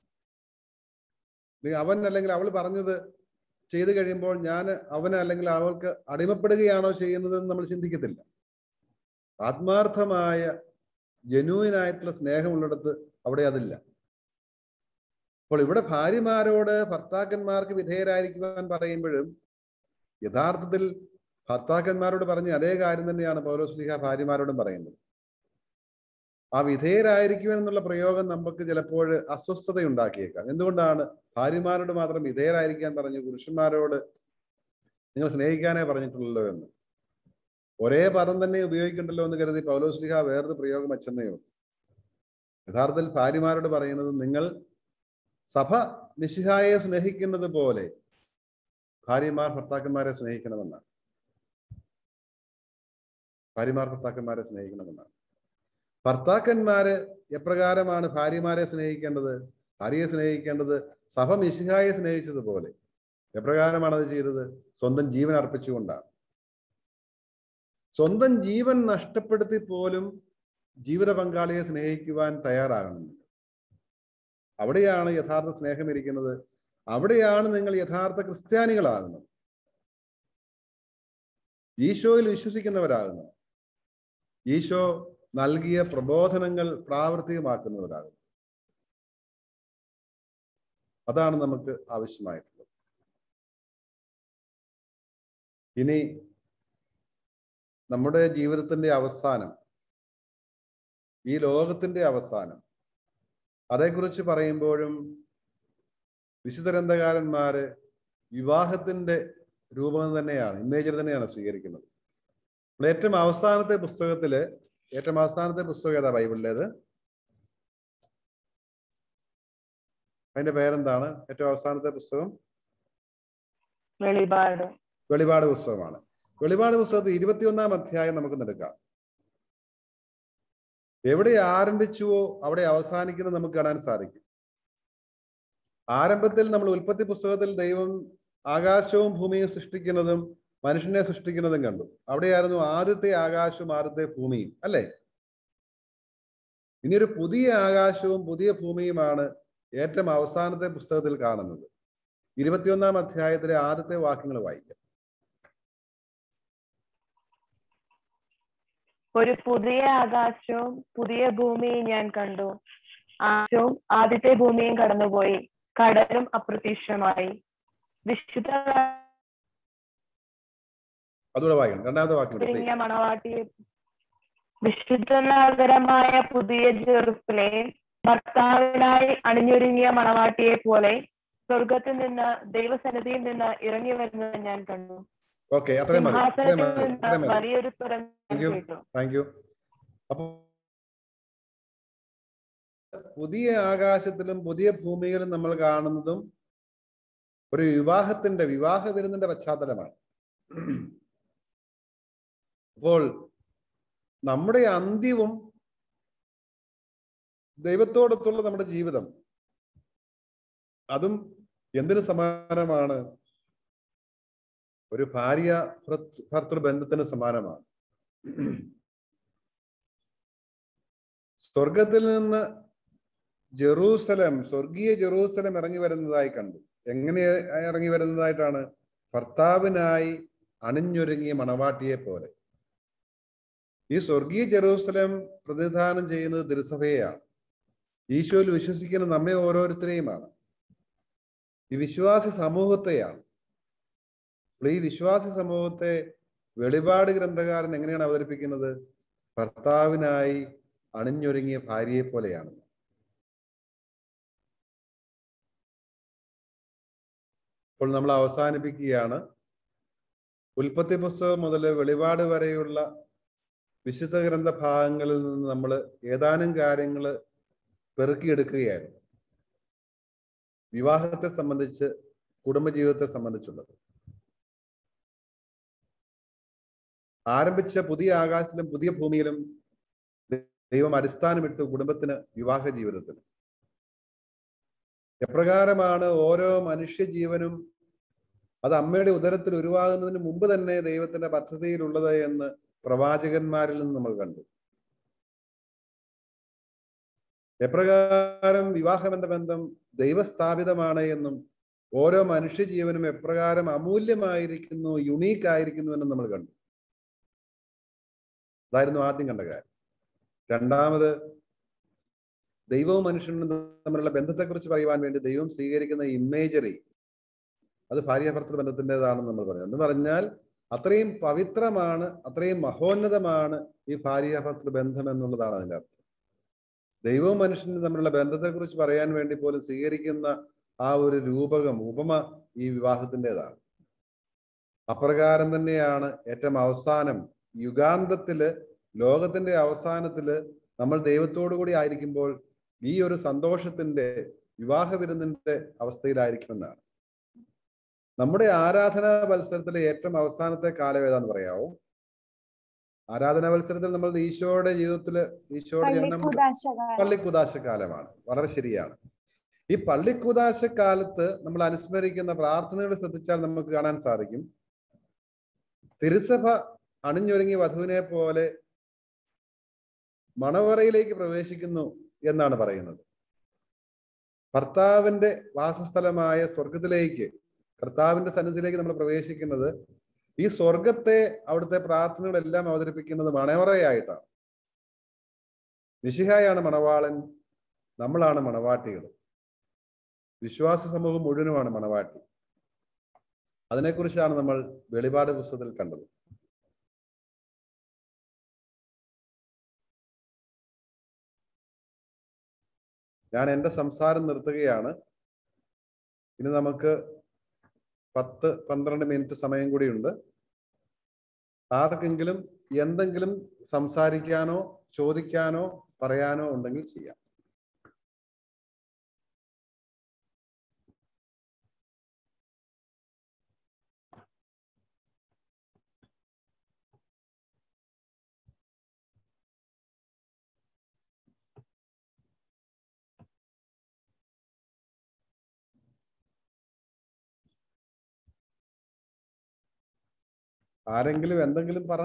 അവൻ അല്ലെങ്കിൽ അവൾ പറഞ്ഞത് ചെയ്തു കഴിയുമ്പോൾ ഞാൻ അവന് അല്ലെങ്കിൽ അവൾക്ക് അടിമപ്പെടുകയാണോ ചെയ്യുന്നതെന്ന് നമ്മൾ ചിന്തിക്കത്തില്ല. ആത്മാർത്ഥമായ ജെന്യൂനായിട്ടുള്ള സ്നേഹമുള്ളിടത്ത് അവിടെ അതില്ല. അപ്പോൾ ഇവിടെ ഭാര്യമാരോട് ഭർത്താക്കന്മാർക്ക് വിധേയരായിരിക്കുവാൻ പറയുമ്പോഴും യഥാർത്ഥത്തിൽ ഭർത്താക്കന്മാരോട് പറഞ്ഞ അതേ കാര്യം തന്നെയാണ് പൗലോസ് ശ്ലീഹ ഭാര്യമാരോടും പറയുന്നത്. ആ വിധേയരായിരിക്കുവാൻ എന്നുള്ള പ്രയോഗം നമുക്ക് ചിലപ്പോൾ അസ്വസ്ഥത ഉണ്ടാക്കിയേക്കാം. എന്തുകൊണ്ടാണ് ഭാര്യമാരോട് മാത്രം വിധേയരായിരിക്കാൻ പറഞ്ഞു, പുരുഷന്മാരോട് നിങ്ങൾ സ്നേഹിക്കാനേ പറഞ്ഞിട്ടുള്ളല്ലോ എന്ന്? ഒരേ പദം തന്നെ ഉപയോഗിക്കണ്ടല്ലോ എന്ന് കരുതി പൗലോസ് ശ്ലീഹ വേറൊരു പ്രയോഗം വച്ചെന്നേ ഉള്ളൂ. യഥാർത്ഥത്തിൽ ഭാര്യമാരോട് പറയുന്നത് നിങ്ങൾ സഭ മിശിഹായെ സ്നേഹിക്കുന്നത് പോലെ ഭാര്യമാർ ഭർത്താക്കന്മാരെ സ്നേഹിക്കണമെന്നാണ്. ഭാര്യമാർ ഭർത്താക്കന്മാരെ സ്നേഹിക്കണമെന്നാണ്. ഭർത്താക്കന്മാര് എപ്രകാരമാണ് ഭാര്യമാരെ സ്നേഹിക്കേണ്ടത്? ഭാര്യയെ സ്നേഹിക്കേണ്ടത് സഭ മിശിഹായെ സ്നേഹിച്ചതുപോലെ. എപ്രകാരമാണ് അത് ചെയ്തത്? സ്വന്തം ജീവൻ അർപ്പിച്ചുകൊണ്ടാണ്. സ്വന്തം ജീവൻ നഷ്ടപ്പെടുത്തി പോലും ജീവിത പങ്കാളിയെ സ്നേഹിക്കുവാൻ തയ്യാറാകണം. അവിടെയാണ് യഥാർത്ഥ സ്നേഹം ഇരിക്കുന്നത്. അവിടെയാണ് നിങ്ങൾ യഥാർത്ഥ ക്രിസ്ത്യാനികളാകുന്നത്, ഈശോയിൽ വിശ്വസിക്കുന്നവരാകുന്നത്, ഈശോ നൽകിയ പ്രബോധനങ്ങൾ പ്രാവർത്തികമാക്കുന്നവരാകുന്നു. അതാണ് നമുക്ക് ആവശ്യമായിട്ടുള്ളത്. ഇനി നമ്മുടെ ജീവിതത്തിന്റെ അവസാനം, ഈ ലോകത്തിന്റെ അവസാനം, അതേക്കുറിച്ച് പറയുമ്പോഴും വിശുദ്ധ ഗ്രന്ഥകാരന്മാര് വിവാഹത്തിന്റെ രൂപം തന്നെയാണ്, ഇമേജ് തന്നെയാണ് സ്വീകരിക്കുന്നത്. ഏറ്റവും അവസാനത്തെ പുസ്തകം ഏതാ ബൈബിളിലേത്? അതിന്റെ പേരെന്താണ്? ഏറ്റവും അവസാനത്തെ പുസ്തകം വെളിപാട് പുസ്തകമാണ്. വെളിപാട് പുസ്തകത്തിൽ 21-ാം അധ്യായം നമുക്ക് എടുക്കാം. എവിടെ ആരംഭിച്ചുവോ അവിടെ അവസാനിക്കുന്നത് നമുക്ക് കാണാൻ സാധിക്കും. ആരംഭത്തിൽ നമ്മൾ ഉൽപ്പത്തി പുസ്തകത്തിൽ ദൈവം ആകാശവും ഭൂമിയും സൃഷ്ടിക്കുന്നതും മനുഷ്യനെ സൃഷ്ടിക്കുന്നതും കണ്ടു. അവിടെയായിരുന്നു ആദ്യത്തെ ആകാശവും ആദ്യത്തെ ഭൂമിയും, അല്ലേ? ഇനിയൊരു പുതിയ ആകാശവും പുതിയ ഭൂമിയുമാണ് ഏറ്റവും അവസാനത്തെ പുസ്തകത്തിൽ കാണുന്നത്. 21-ാം അധ്യായത്തിലെ ആദ്യത്തെ വാക്യങ്ങൾ വായിക്കാം. ഒരു പുതിയ ആകാശവും പുതിയ ഭൂമിയും ഞാൻ കണ്ടു. ആകാശവും ആദ്യത്തെ ഭൂമിയും കടന്നുപോയി, കടലും അപ്രത്യക്ഷമായി. വിശുദ്ധ നഗരമായ പുതിയ ജെറുസലേം ഭർത്താവിനായി അണിഞ്ഞൊരുങ്ങിയ മണവാട്ടിയെ പോലെ സ്വർഗത്തിൽ നിന്ന് ദൈവസന്നിധിയിൽ നിന്ന് ഇറങ്ങി വരുന്നത് ഞാൻ കണ്ടു. വലിയൊരു സ്വരം കേട്ടു. അപ്പൊ പുതിയ ആകാശത്തിലും പുതിയ ഭൂമിയിലും നമ്മൾ കാണുന്നതും ഒരു വിവാഹ വിരുന്നിന്റെ പശ്ചാത്തലമാണ്. അപ്പോൾ നമ്മുടെ അന്ത്യവും ദൈവത്തോടൊത്തുള്ള നമ്മുടെ ജീവിതം, അതും എന്തിനു സമാനമാണ്? ഒരു ഭാര്യ ഭർത്തൃബന്ധത്തിന് സമാനമാണ്. സ്വർഗത്തിൽ നിന്ന് ജെറൂസലം, സ്വർഗീയ ജെറൂസലം ഇറങ്ങി വരുന്നതായി കണ്ടു. എങ്ങനെ ഇറങ്ങി വരുന്നതായിട്ടാണ്? ഭർത്താവിനായി അണിഞ്ഞൊരുങ്ങിയ മണവാട്ടിയെ പോലെ. ഈ സ്വർഗീയ ജെറൂസലം പ്രതിനിധാനം ചെയ്യുന്നത് തിരുസഭയെയാണ്, ഈശോയിൽ വിശ്വസിക്കുന്ന നമ്മെ ഓരോരുത്തരെയുമാണ്, ഈ വിശ്വാസി സമൂഹത്തെയാണ്. ഈ വിശ്വാസി സമൂഹത്തെ വെളിപാട് ഗ്രന്ഥകാരൻ എങ്ങനെയാണ് അവതരിപ്പിക്കുന്നത്? ഭർത്താവിനായി അണിഞ്ഞൊരുങ്ങിയ ഭാര്യയെ പോലെയാണ്. അപ്പോൾ നമ്മൾ അവസാനിപ്പിക്കുകയാണ്. ഉൽപ്പത്തി പുസ്തകം മുതൽ വെളിപാട് വരെയുള്ള വിശുദ്ധ ഗ്രന്ഥ ഭാഗങ്ങളിൽ നിന്ന് നമ്മൾ ഏതാനും കാര്യങ്ങൾ പെറുക്കിയെടുക്കുകയായിരുന്നു. വിവാഹത്തെ സംബന്ധിച്ച്, കുടുംബജീവിതത്തെ സംബന്ധിച്ചുള്ളത്. ആരംഭിച്ച പുതിയ ആകാശത്തിലും പുതിയ ഭൂമിയിലും ദൈവം അടിസ്ഥാനമിട്ടു കുടുംബത്തിന്, വിവാഹ ജീവിതത്തിന്. എപ്രകാരമാണ് ഓരോ മനുഷ്യജീവനും അത് അമ്മയുടെ ഉദരത്തിൽ ഉരുവാകുന്നതിന് മുമ്പ് തന്നെ ദൈവത്തിന്റെ പദ്ധതിയിലുള്ളത് എന്ന് പ്രവാചകന്മാരിൽ നിന്ന് നമ്മൾ കണ്ടു. എപ്രകാരം വിവാഹം എന്ന ബന്ധം ദൈവസ്ഥാപിതമാണ് എന്നും ഓരോ മനുഷ്യജീവനും എപ്രകാരം അമൂല്യമായിരിക്കുന്നു, യുണീക്ക് ആയിരിക്കുന്നു എന്നും നമ്മൾ കണ്ടു. അതായിരുന്നു ആദ്യം കണ്ട കാര്യം. രണ്ടാമത്, ദൈവവും മനുഷ്യനും തമ്മിലുള്ള ബന്ധത്തെക്കുറിച്ച് പറയുവാൻ വേണ്ടി ദൈവം സ്വീകരിക്കുന്ന ഇമേജറി, അത് ഭാര്യാഭർത്തൃ ബന്ധത്തിൻ്റെതാണെന്ന് നമ്മൾ പറഞ്ഞു. എന്ന് പറഞ്ഞാൽ അത്രയും പവിത്രമാണ്, അത്രയും മഹോന്നതമാണ് ഈ ഭാര്യാഭർത്തൃ ബന്ധം എന്നുള്ളതാണ് അതിൻ്റെ അർത്ഥം. ദൈവവും മനുഷ്യനും തമ്മിലുള്ള ബന്ധത്തെക്കുറിച്ച് പറയാൻ വേണ്ടി പോലും സ്വീകരിക്കുന്ന ആ ഒരു രൂപകം, ഉപമ ഈ വിവാഹത്തിൻ്റെതാണ്. അപ്രകാരം തന്നെയാണ് ഏറ്റവും അവസാനം യുഗാന്തത്തില്, ലോകത്തിന്റെ അവസാനത്തില് നമ്മൾ ദൈവത്തോടു കൂടി ആയിരിക്കുമ്പോൾ ഈ ഒരു സന്തോഷത്തിന്റെ, വിവാഹ വിരുന്നിന്റെ അവസ്ഥയിലായിരിക്കുമെന്നാണ്. നമ്മുടെ ആരാധനാ മത്സരത്തിലെ ഏറ്റവും അവസാനത്തെ കാലം ഏതാന്ന് പറയാവോ? ആരാധനാ മത്സരത്തിൽ നമ്മൾ ഈശോയുടെ ജീവിതത്തില്, ഈശോയുടെ ജനനം പള്ളിക്കുദാശ കാലമാണ്. വളരെ ശരിയാണ്. ഈ പള്ളിക്കുദാശ കാലത്ത് നമ്മൾ അനുസ്മരിക്കുന്ന പ്രാർത്ഥനകൾ ശ്രദ്ധിച്ചാൽ നമുക്ക് കാണാൻ സാധിക്കും, തിരുസഭ അണിഞ്ഞൊരുങ്ങി വധുവിനെ പോലെ മണവറയിലേക്ക് പ്രവേശിക്കുന്നു എന്നാണ് പറയുന്നത്. ഭർത്താവിന്റെ വാസസ്ഥലമായ സ്വർഗത്തിലേക്ക്, കർത്താവിന്റെ സന്നിധിയിലേക്ക് നമ്മൾ പ്രവേശിക്കുന്നത് ഈ സ്വർഗത്തെ, അവിടുത്തെ പ്രാർത്ഥനകളെല്ലാം അവതരിപ്പിക്കുന്നത് മണവറയായിട്ടാണ്. മിശിഹായാണ് മണവാളൻ, നമ്മളാണ് മണവാട്ടികൾ. വിശ്വാസ സമൂഹം മുഴുവനുമാണ് മണവാട്ടി. അതിനെക്കുറിച്ചാണ് നമ്മൾ വെളിപാട് പുസ്തകത്തിൽ കണ്ടത്. ഞാൻ എൻ്റെ സംസാരം നിർത്തുകയാണ്. ഇനി നമുക്ക് 10-12 മിനിറ്റ് സമയം കൂടിയുണ്ട്. ആർക്കെങ്കിലും എന്തെങ്കിലും സംസാരിക്കാനോ ചോദിക്കാനോ പറയാനോ ഉണ്ടെങ്കിൽ ചെയ്യാം. ആരെങ്കിലും എന്തെങ്കിലും പറ.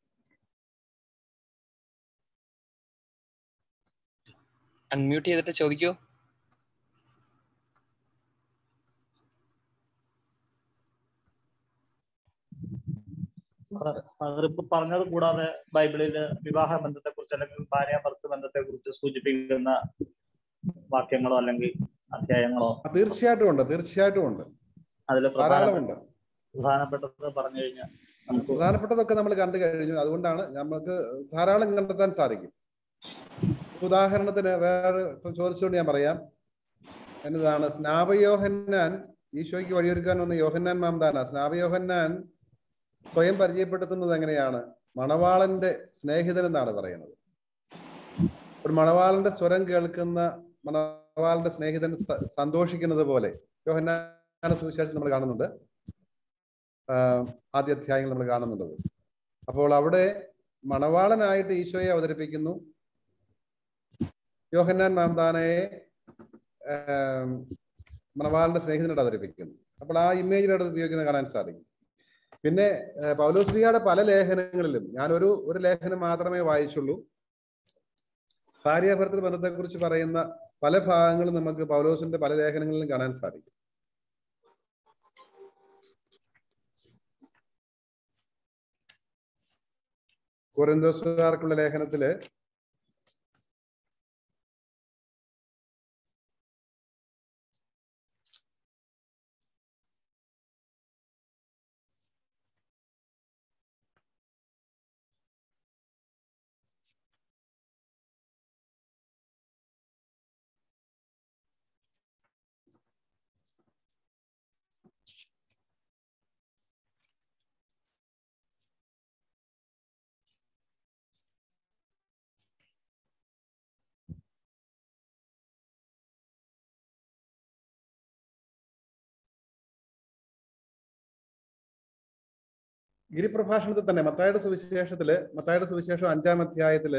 അൺമ്യൂട്ട് ചെയ്തിട്ട് ചോദിക്കൂ. ഇപ്പൊ പറഞ്ഞത് കൂടാതെ ബൈബിളില് വിവാഹ ബന്ധത്തെ കുറിച്ച് അല്ലെങ്കിൽ ഭാര്യാഭർത്തൃ ബന്ധത്തെ കുറിച്ച് സൂചിപ്പിക്കുന്ന വാക്യങ്ങളോ അല്ലെങ്കിൽ അധ്യായങ്ങളോ? തീർച്ചയായിട്ടും ഉണ്ട്, തീർച്ചയായിട്ടും ഉണ്ട്. അതിൽ ധാരാളമുണ്ട്. പ്രധാനപ്പെട്ടത് പറഞ്ഞു കഴിഞ്ഞാൽ പ്രധാനപ്പെട്ടതൊക്കെ നമ്മൾ കണ്ടു കഴിഞ്ഞു. അതുകൊണ്ടാണ് നമുക്ക് ധാരാളം കണ്ടെത്താൻ സാധിക്കും. ഉദാഹരണത്തിന് വേറെ ചോദിച്ചുകൊണ്ട് ഞാൻ പറയാം. എന്നതാണ് സ്നാപയോഹന്നാൻ, ഈശോയ്ക്ക് വഴിയൊരുക്കാൻ വന്ന യോഹന്നാൻ മാംദാന, സ്നാപയോഹന്നാൻ സ്വയം പരിചയപ്പെടുത്തുന്നത് എങ്ങനെയാണ്? മണവാളന്റെ സ്നേഹിതൻ എന്നാണ് പറയുന്നത്. ഒരു മണവാളന്റെ സ്വരം കേൾക്കുന്ന മണവാളന്റെ സ്നേഹിതൻ സന്തോഷിക്കുന്നത് പോലെ യോഹന്നാന സുവിശേഷം നമ്മൾ കാണുന്നുണ്ട്. ആദ്യ അധ്യായങ്ങൾ നമ്മൾ കാണുന്നുണ്ട്. അപ്പോൾ അവിടെ മണവാളനായിട്ട് ഈശോയെ അവതരിപ്പിക്കുന്നു, യോഹന്നാൻ മാംദാനയെ മണവാളന്റെ സ്നേഹിതനായിട്ട് അവതരിപ്പിക്കുന്നു. അപ്പോൾ ആ ഇമേജിനോട് ഉപയോഗിക്കുന്നത് കാണാൻ സാധിക്കും. പിന്നെ പൗലോസ്ലീഹയുടെ പല ലേഖനങ്ങളിലും, ഞാൻ ഒരു ലേഖനം മാത്രമേ വായിച്ചുള്ളൂ, ഭാര്യാഭർത്തൃ ബന്ധത്തെ കുറിച്ച് പറയുന്ന പല ഭാഗങ്ങളും നമുക്ക് പൗലോസിന്റെ പല ലേഖനങ്ങളിലും കാണാൻ സാധിക്കും. കൊരിന്തോസുകാർക്കുള്ള ലേഖനത്തില് ഗിരിപ്രഭാഷണത്തിൽ തന്നെ മത്തായിയുടെ സുവിശേഷം 5-ാം അധ്യായത്തില്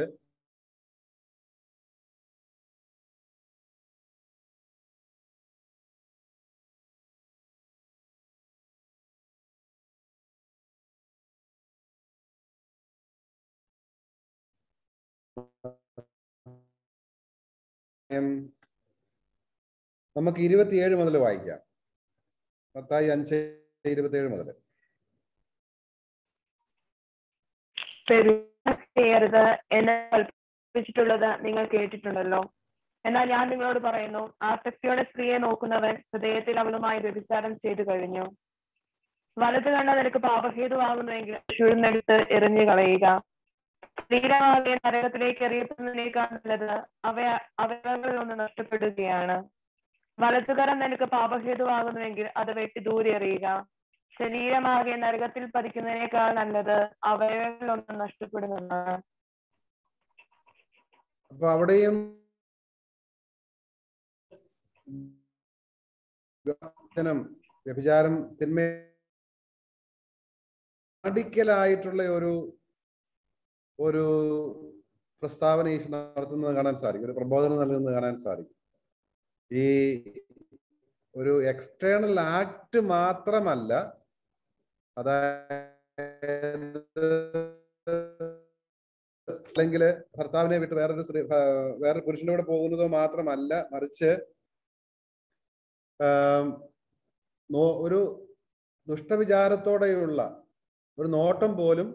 നമുക്ക് 27 മുതൽ വായിക്കാം. മത്തായി 5:27 മുതൽ. ചെയ്യരുത് എന്ന് കൽപ്പിച്ചിട്ടുള്ളത് നിങ്ങൾ കേട്ടിട്ടുണ്ടല്ലോ. എന്നാൽ ഞാൻ നിങ്ങളോട് പറയുന്നു, ആസക്തിയോടെ സ്ത്രീയെ നോക്കുന്നവൻ ഹൃദയത്തിൽ അവളുമായി വ്യഭിചാരം ചെയ്തു കഴിഞ്ഞു. വലത് കണ്ണ നിനക്ക് പാപഹേതുവാകുന്നുവെങ്കിൽ ചുഴന്നെടുത്ത് എറിഞ്ഞു കളയുക. ശരീരമാകെ നരകത്തിലേക്ക് എറിയപ്പെടുന്നതിനേക്കാൾ നല്ലത് അവയവങ്ങളിൽ ഒന്ന് നഷ്ടപ്പെടുകയാണ്. വലതുകരം നിനക്ക് പാപഹേതുവാകുന്നുവെങ്കിൽ അത് വെട്ടി ദൂരെ എറിയുക. ശരീരമാകെ നരകത്തിൽ പതിക്കുന്നതിനേക്കാൾ നല്ലത് അവയവങ്ങളിൽ ഒന്ന് നഷ്ടപ്പെടുന്നതാണ്. അപ്പൊ അവിടെയും വ്യഭിചാരം തിന്മയായിട്ടുള്ള ഒരു പ്രസ്താവന ഈശോ നടത്തുന്നത് കാണാൻ സാധിക്കും, ഒരു പ്രബോധനം നൽകുന്നത് കാണാൻ സാധിക്കും. ഈ ഒരു എക്സ്റ്റേണൽ ആക്ട് മാത്രമല്ല, അതായത് അല്ലെങ്കിൽ ഭർത്താവിനെ വിട്ട് വേറൊരു പുരുഷന്റെ കൂടെ പോകുന്നതോ മാത്രമല്ല, മറിച്ച് ഒരു ദുഷ്ടവിചാരത്തോടെയുള്ള ഒരു നോട്ടം പോലും,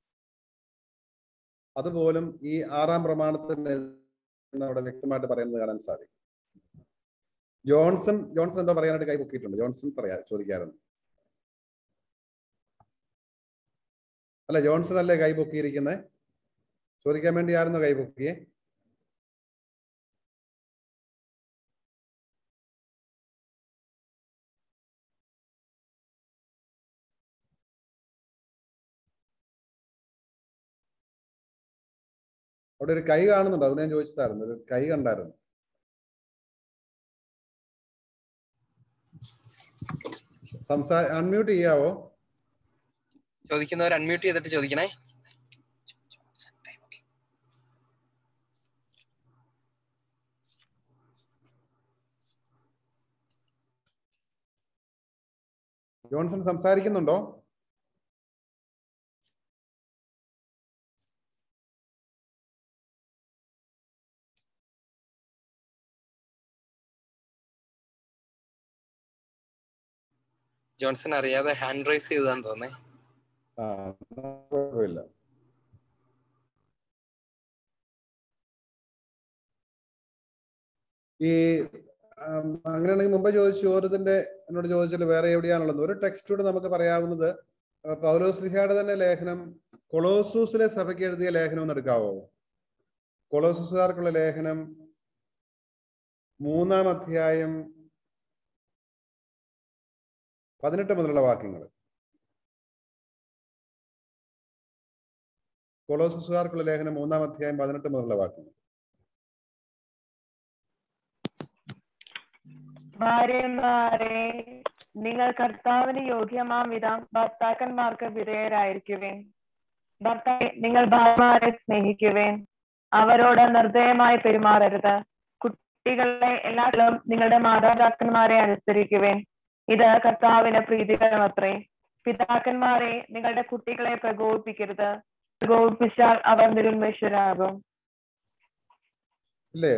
അതുപോലും ഈ 6-ാം പ്രമാണത്തിൽ അവിടെ വ്യക്തമായിട്ട് പറയുന്നത് കാണാൻ സാധിക്കും. ജോൺസൺ എന്തോ പറയാനായിട്ട് കൈ പൊക്കിയിട്ടുണ്ട്. ജോൺസൺ ചോദിക്കാറുണ്ട്. അല്ല, ജോൺസൺ അല്ലേ കൈ പൊക്കിയിരിക്കുന്നത്? ചോദിക്കാൻ വേണ്ടി ആയിരുന്നു കൈ പൊക്കിയേ? അവിടെ ഒരു കൈ കാണുന്നുണ്ട്, അത് ഞാൻ ചോദിച്ചതായിരുന്നു. ഒരു കൈ കണ്ടായിരുന്നു. അൺമ്യൂട്ട് ചെയ്യാവോ? ചോദിക്കുന്നവർ അൺമ്യൂട്ട് ചെയ്തിട്ട് ചോദിക്കണേ. ജോൺസൺ സംസാരിക്കുന്നുണ്ടോ? ജോൺസൺ അറിയാതെ ഹാൻഡ് റൈസ് ചെയ്താന്ന് തോന്നേ. കുഴപ്പമില്ല. ഈ അങ്ങനെയാണെങ്കിൽ മുമ്പ് എന്നോട് ചോദിച്ചാൽ വേറെ എവിടെയാണുള്ളത്? ഒരു ടെക്സ്റ്റോട് നമുക്ക് പറയാവുന്നത് പൗലോസ്ലീഹയുടെ തന്നെ ലേഖനം, കൊളോസൂസിലെ സഭയ്ക്ക് എഴുതിയ ലേഖനം ഒന്ന് എടുക്കാവോ? കൊളോസൂസുകാർക്കുള്ള ലേഖനം 3-ാം അധ്യായം 18 മുതലുള്ള വാക്യങ്ങൾ. കൊളോസസുകാർക്കുള്ള ലേഖനം 3-ാം അധ്യായം 18 മുതലുള്ള വാക്യങ്ങൾ. ഭാര്യമാരെ, നിങ്ങൾ കർത്താവിന് യോഗ്യമാം വിധം ഭർത്താക്കന്മാർക്ക് വിധേയരായിരിക്കുവേൻ. ഭർത്താവേ, നിങ്ങൾ ഭാര്യമാരെ സ്നേഹിക്കുവേൻ. അവരോട് നിർദ്ദയമായി പെരുമാറരുത്. കുട്ടികളെ എല്ലാത്തിലും നിങ്ങളുടെ മാതാപിതാക്കന്മാരെ അനുസരിക്കുവേൻ. ഇത് കർത്താവിന് പ്രീതികരമത്രേ. പിതാക്കന്മാരെ, നിങ്ങളുടെ കുട്ടികളെ പ്രകോപിപ്പിക്കരുത്. പ്രകോപിപ്പിച്ചാൽ അവർ നിരുന്മേഷരാകും. ഇല്ലേ?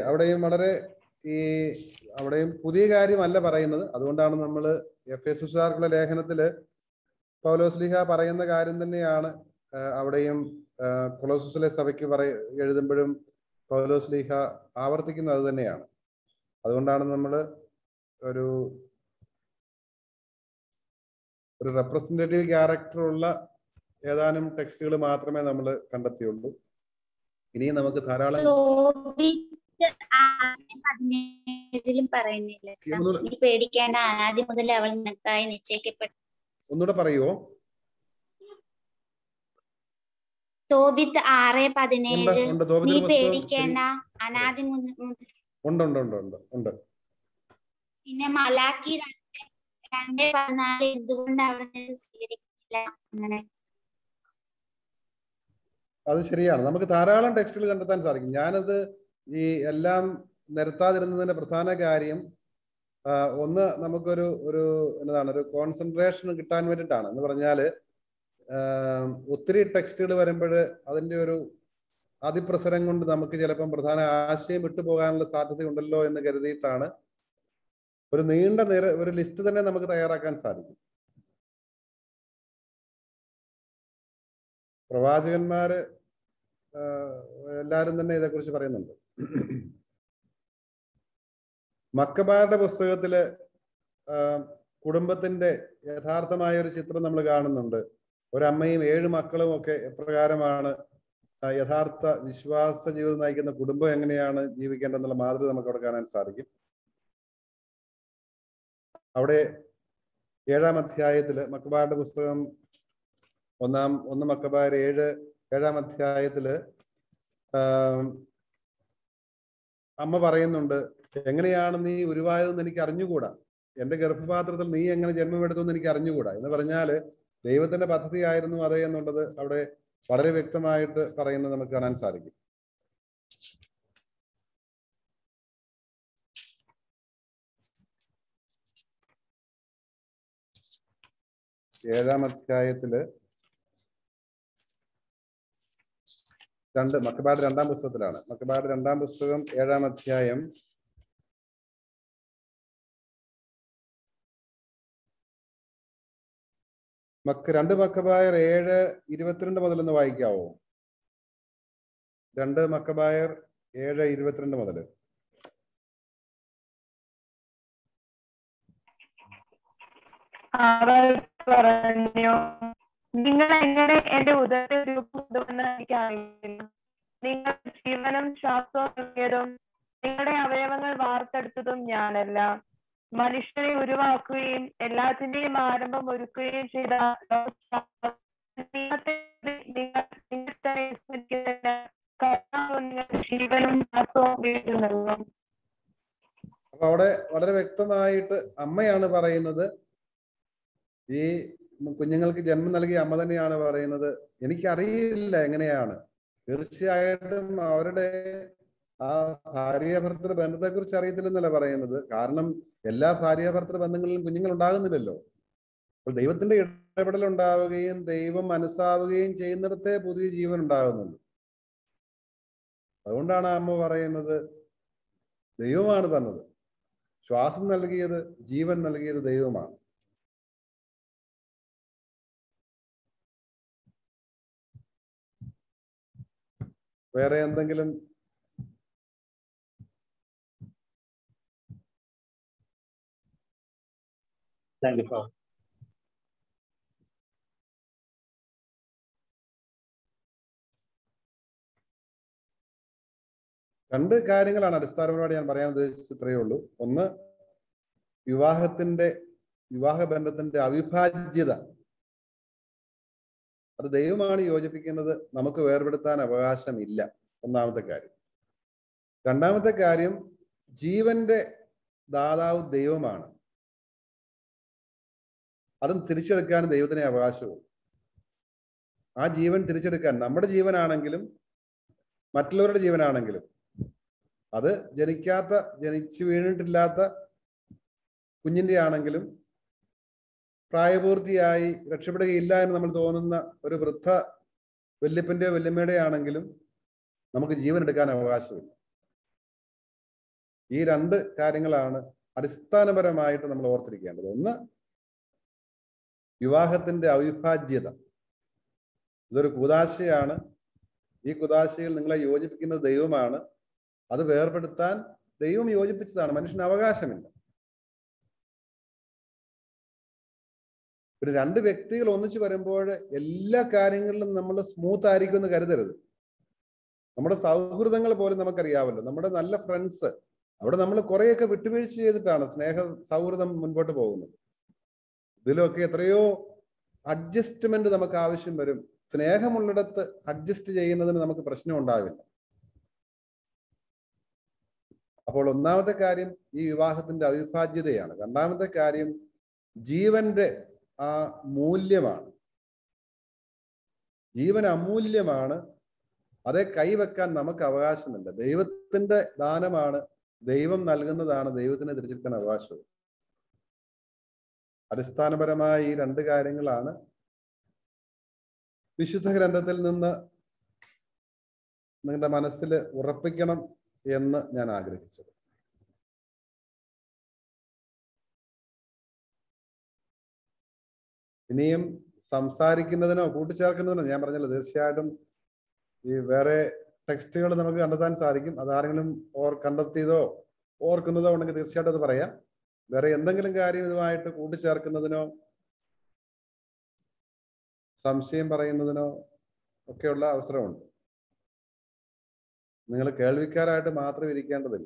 അവിടെയും പുതിയ കാര്യമല്ല പറയുന്നത്. അതുകൊണ്ടാണ് നമ്മൾ എഫെസുസുകാർക്കുള്ള ലേഖനത്തില് പൗലോസ്ലീഹ പറയുന്ന കാര്യം തന്നെയാണ് അവിടെയും കൊളോസസിലെ സഭയ്ക്ക് എഴുതുമ്പോഴും പൗലോസ്ലീഹ ആവർത്തിക്കുന്നത് അത് തന്നെയാണ്. അതുകൊണ്ടാണ് നമ്മൾ ഒരു റെപ്രസെന്റേറ്റീവ് ക്യാരക്ടറുള്ള ഏതാനും ടെക്സ്റ്റുകൾ മാത്രമേ നമ്മൾ കണ്ടെത്തിയുള്ളൂ. ഇനിയും നമുക്ക് ധാരാളം പറയുന്നില്ല, നീ പേടിക്കേണ്ട, ആദ്യം മുതൽ അവൾ നിനക്കായി നിശ്ചയിക്കപ്പെട്ടു. ഒന്നുകൂടെ പറയുവോ? തോബിത്ത് 6:17. നീ പേടിക്കേണ്ട, അനാദി മുതൽ. ഉണ്ട്. പിന്നെ മലാക്കി 2:14. എന്തുകൊണ്ട് അവിടെ സ്വീകരിക്കില്ല? അങ്ങനെ അത് ശരിയാണ്. നമുക്ക് ധാരാളം ടെക്സ്റ്റുകൾ കണ്ടെത്താൻ സാധിക്കും. ഞാനത് ഈ എല്ലാം നിരത്താതിരുന്നതിന്റെ പ്രധാന കാര്യം ഒന്ന് നമുക്കൊരു ഒരു കോൺസെൻട്രേഷൻ കിട്ടാൻ വേണ്ടിയിട്ടാണ്. എന്ന് പറഞ്ഞാൽ ഒത്തിരി ടെക്സ്റ്റുകൾ വരുമ്പോൾ അതിൻ്റെ ഒരു അതിപ്രസരം കൊണ്ട് നമുക്ക് ചിലപ്പം പ്രധാന ആശയം വിട്ടുപോകാനുള്ള സാധ്യതയുണ്ടല്ലോ എന്ന് കരുതിയിട്ടാണ് ഒരു നീണ്ട ഒരു ലിസ്റ്റ് തന്നെ നമുക്ക് തയ്യാറാക്കാൻ സാധിക്കും. പ്രവാചകന്മാര് എല്ലാവരും തന്നെ ഇതേക്കുറിച്ച് പറയുന്നുണ്ട്. മക്കബാരുടെ പുസ്തകത്തില് കുടുംബത്തിന്റെ യഥാർത്ഥമായ ഒരു ചിത്രം നമ്മൾ കാണുന്നുണ്ട്. ഒരമ്മയും 7 മക്കളും ഒക്കെ എപ്രകാരമാണ് യഥാർത്ഥ വിശ്വാസ ജീവിതം നയിക്കുന്ന കുടുംബം എങ്ങനെയാണ് ജീവിക്കേണ്ടതെന്നുള്ള മാതൃക നമുക്ക് അവിടെ കാണാൻ സാധിക്കും. അവിടെ 7-ാം അധ്യായത്തില് മക്കബാരുടെ പുസ്തകം 1 മക്കബായർ 7-ാം അധ്യായത്തില് അമ്മ പറയുന്നുണ്ട്, എങ്ങനെയാണ് നീ ഉരുവായതെന്ന് എനിക്ക് അറിഞ്ഞുകൂടാ, എന്റെ ഗർഭപാത്രത്തിൽ നീ എങ്ങനെ ജന്മമെടുത്തെന്ന് എനിക്ക് അറിഞ്ഞുകൂടാ എന്ന് പറഞ്ഞാല് ദൈവത്തിന്റെ പദ്ധതി ആയിരുന്നു അതേ എന്നുള്ളത് അവിടെ വളരെ വ്യക്തമായിട്ട് പറയുന്നത് നമുക്ക് കാണാൻ സാധിക്കും. ഏഴാം അധ്യായത്തില് മക്കബാരുടെ 2-ാം പുസ്തകത്തിലാണ്. മക്കബാരുടെ 2-ാം പുസ്തകം 7-ാം അധ്യായം 2 മക്കബായർ 7:22 മുതൽ വായിക്കാവോ? 2 മക്കബായർ 7:22 മുതൽ. അവർ പറഞ്ഞു, നിങ്ങൾ എങ്ങനെ എന്റെ ഉദരത്തിൽ രൂപമെന്ന് എനിക്ക് അറിയില്ല. നിങ്ങൾ ജീവനും ശ്വാസവും നൽകിയതും നിങ്ങളുടെ അവയവങ്ങൾ വാർത്തെടുത്തതും ഞാനല്ല. മനുഷ്യനെ ഉരുവാക്കുകയും എല്ലാത്തിന്റെയും ആരംഭം ഒരുക്കുകയും ചെയ്ത ജീവനും ശ്വാസവും വീണ്ടും നൽകും. അപ്പൊ അവിടെ വളരെ വ്യക്തമായിട്ട് അമ്മയാണ് പറയുന്നത്. ഈ കുഞ്ഞുങ്ങൾക്ക് ജന്മം നൽകിയ അമ്മ തന്നെയാണ് പറയുന്നത്, എനിക്കറിയില്ല എങ്ങനെയാണ്. തീർച്ചയായിട്ടും അവരുടെ ആ ഭാര്യാഭർത്തൃ ബന്ധത്തെ കുറിച്ച് അറിയത്തില്ലെന്നല്ല പറയുന്നത്. കാരണം എല്ലാ ഭാര്യാഭർത്തൃ ബന്ധങ്ങളിലും കുഞ്ഞുങ്ങൾ ഉണ്ടാകുന്നില്ലല്ലോ. അപ്പോൾ ദൈവത്തിന്റെ ഇടപെടൽ ഉണ്ടാവുകയും ദൈവം മനസ്സാവുകയും ചെയ്യുന്നിടത്തെ പുതിയ ജീവൻ ഉണ്ടാകുന്നുള്ളൂ. അതുകൊണ്ടാണ് അമ്മ പറയുന്നത് ദൈവമാണ് തന്നത്, ശ്വാസം നൽകിയത്, ജീവൻ നൽകിയത് ദൈവമാണ്. വേറെ എന്തെങ്കിലും? Thank you. രണ്ട് കാര്യങ്ങളാണ് അടിസ്ഥാനപരമായിട്ട് ഞാൻ പറയാൻ ഉദ്ദേശിച്ചത്. ഇത്രയേ ഉള്ളൂ. ഒന്ന്, വിവാഹ ബന്ധത്തിന്റെ അവിഭാജ്യത, അത് ദൈവമാണ് യോജിപ്പിക്കുന്നത്, നമുക്ക് വേർപെടുത്താൻ അവകാശമില്ല. ഒന്നാമത്തെ കാര്യം. രണ്ടാമത്തെ കാര്യം, ജീവന്റെ ദാതാവ് ദൈവമാണ്, അതും തിരിച്ചെടുക്കാൻ ദൈവത്തിന് അവകാശവും. ആ ജീവൻ തിരിച്ചെടുക്കാൻ, നമ്മുടെ ജീവനാണെങ്കിലും മറ്റുള്ളവരുടെ ജീവനാണെങ്കിലും, അത് ജനിച്ചു വീണിട്ടില്ലാത്ത കുഞ്ഞിന്റെ ആണെങ്കിലും പ്രായപൂർത്തിയായി രക്ഷപ്പെടുകയില്ല എന്ന് നമ്മൾ തോന്നുന്ന ഒരു വൃദ്ധ വല്യപ്പന്റെയോ വല്യമ്മയുടെയോ ആണെങ്കിലും നമുക്ക് ജീവൻ എടുക്കാൻ അവകാശമില്ല. ഈ രണ്ട് കാര്യങ്ങളാണ് അടിസ്ഥാനപരമായിട്ട് നമ്മൾ ഓർത്തിരിക്കേണ്ടത്. ഒന്ന്, വിവാഹത്തിന്റെ അവിഭാജ്യത. ഇതൊരു കൂദാശയാണ്. ഈ കൂദാശയിൽ നിങ്ങളെ യോജിപ്പിക്കുന്നത് ദൈവമാണ്. അത് വേർപെടുത്താൻ ദൈവം യോജിപ്പിച്ചതാണ്, മനുഷ്യന് അവകാശമില്ല. പിന്നെ രണ്ട് വ്യക്തികൾ ഒന്നിച്ചു വരുമ്പോൾ എല്ലാ കാര്യങ്ങളിലും നമ്മൾ സ്മൂത്ത് ആയിരിക്കും എന്ന് കരുതരുത്. നമ്മുടെ സൗഹൃദങ്ങൾ പോലും നമുക്കറിയാമല്ലോ, നമ്മുടെ നല്ല ഫ്രണ്ട്സ്, അവിടെ നമ്മൾ കുറേയൊക്കെ വിട്ടുവീഴ്ച ചെയ്തിട്ടാണ് സൗഹൃദം മുൻപോട്ട് പോകുന്നത്. ഇതിലൊക്കെ എത്രയോ അഡ്ജസ്റ്റ്മെന്റ് നമുക്ക് ആവശ്യം വരും. സ്നേഹമുള്ളിടത്ത് അഡ്ജസ്റ്റ് ചെയ്യുന്നതിന് നമുക്ക് പ്രശ്നം ഉണ്ടാവില്ല. അപ്പോൾ ഒന്നാമത്തെ കാര്യം ഈ വിവാഹത്തിന്റെ അവിഭാജ്യതയാണ്. രണ്ടാമത്തെ കാര്യം ജീവന്റെ ആ മൂല്യമാണ്. ജീവൻ അമൂല്യമാണ്. അതേ കൈവെക്കാൻ നമുക്ക് അവകാശമില്ല. ദൈവത്തിന്റെ ദാനമാണ്, ദൈവം നൽകുന്നതാണ്, ദൈവത്തിന് തിരിച്ചെടുക്കാൻ അവകാശവും. അടിസ്ഥാനപരമായ ഈ രണ്ട് കാര്യങ്ങളാണ് വിശുദ്ധ ഗ്രന്ഥത്തിൽ നിന്ന് നിങ്ങളുടെ മനസ്സിൽ ഉറപ്പിക്കണം എന്ന് ഞാൻ ആഗ്രഹിച്ചത്. ഇനിയും സംസാരിക്കുന്നതിനോ കൂട്ടിച്ചേർക്കുന്നതിനോ ഞാൻ പറഞ്ഞല്ലോ, തീർച്ചയായിട്ടും ഈ വേറെ ടെക്സ്റ്റുകൾ നമുക്ക് കണ്ടെത്താൻ സാധിക്കും. അതാരെങ്കിലും കണ്ടെത്തിയതോ ഓർക്കുന്നതോ ഉണ്ടെങ്കിൽ തീർച്ചയായിട്ടും അത് പറയാം. വേറെ എന്തെങ്കിലും കാര്യം ഇതുമായിട്ട് കൂട്ടിച്ചേർക്കുന്നതിനോ സംശയം പറയുന്നതിനോ ഒക്കെയുള്ള അവസരമുണ്ട്. നിങ്ങൾ കേൾവിക്കാരായിട്ട് മാത്രം ഇരിക്കേണ്ടതില്ല.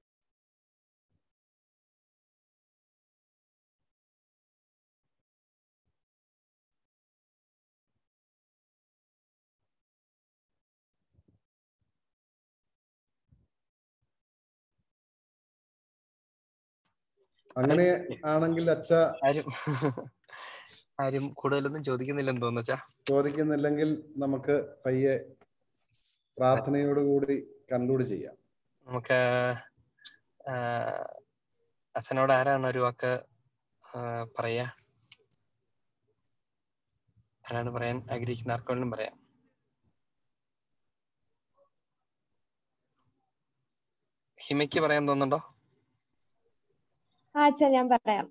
അങ്ങനെ ആണെങ്കിൽ അച്ഛ ആരും കൂടുതലൊന്നും ചോദിക്കുന്നില്ലെന്ന് തോന്നുന്നു. ചോദിക്കുന്നില്ലെങ്കിൽ നമുക്ക് പയ്യെ പ്രാർത്ഥനയോടുകൂടി കൺക്ലൂഡ് ചെയ്യാം. നമുക്ക് അച്ഛനോട് ആരാണ് ഒരു വാക്ക് പറയാ? ആരാണ് പറയാൻ ആഗ്രഹിക്കുന്ന? ആർക്കൊന്നും പറയാം. ഹിമയ്ക്ക് പറയാൻ തോന്നുന്നുണ്ടോ? അച്ഛാ ഞാൻ പറയാം.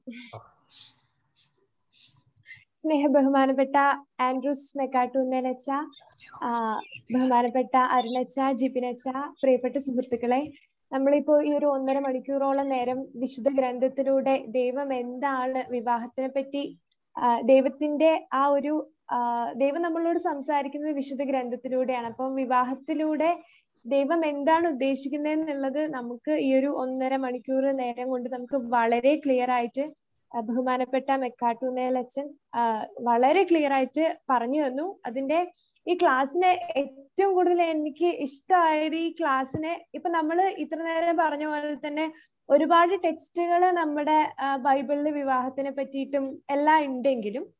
സ്നേഹബഹുമാനപ്പെട്ട ആൻഡ്രൂസ് മെക്കാട്ടൂന്നേനച്ച, ബഹുമാനപ്പെട്ട അരുണച്ച, ജിബിനച്ച, പ്രിയപ്പെട്ട സുഹൃത്തുക്കളെ, നമ്മളിപ്പോ ഈ ഒരു 1.5 മണിക്കൂറോളം നേരം വിശുദ്ധ ഗ്രന്ഥത്തിലൂടെ ദൈവം എന്താണ്, വിവാഹത്തിനെ പറ്റി ദൈവത്തിന്റെ ആ ഒരു ദൈവം നമ്മളോട് സംസാരിക്കുന്നത് വിശുദ്ധ ഗ്രന്ഥത്തിലൂടെയാണ്. അപ്പം വിവാഹത്തിലൂടെ ദൈവം എന്താണ് ഉദ്ദേശിക്കുന്നതെന്നുള്ളത് നമുക്ക് ഈ ഒരു 1.5 മണിക്കൂർ നേരം കൊണ്ട് നമുക്ക് വളരെ ക്ലിയർ ആയിട്ട് ബഹുമാനപ്പെട്ട മെക്കാട്ടൂന്നേലച്ചൻ വളരെ ക്ലിയർ ആയിട്ട് പറഞ്ഞു തന്നു. അതിന്റെ ഈ ക്ലാസ്സിനെ ഏറ്റവും കൂടുതൽ എനിക്ക് ഇഷ്ടമായത് ഈ ക്ലാസ്സിനെ, ഇപ്പൊ നമ്മൾ ഇത്ര നേരം പറഞ്ഞ പോലെ തന്നെ ഒരുപാട് ടെക്സ്റ്റുകൾ നമ്മുടെ ബൈബിളിൽ വിവാഹത്തിനെ പറ്റിയിട്ടും എല്ലാം ഉണ്ടെങ്കിലും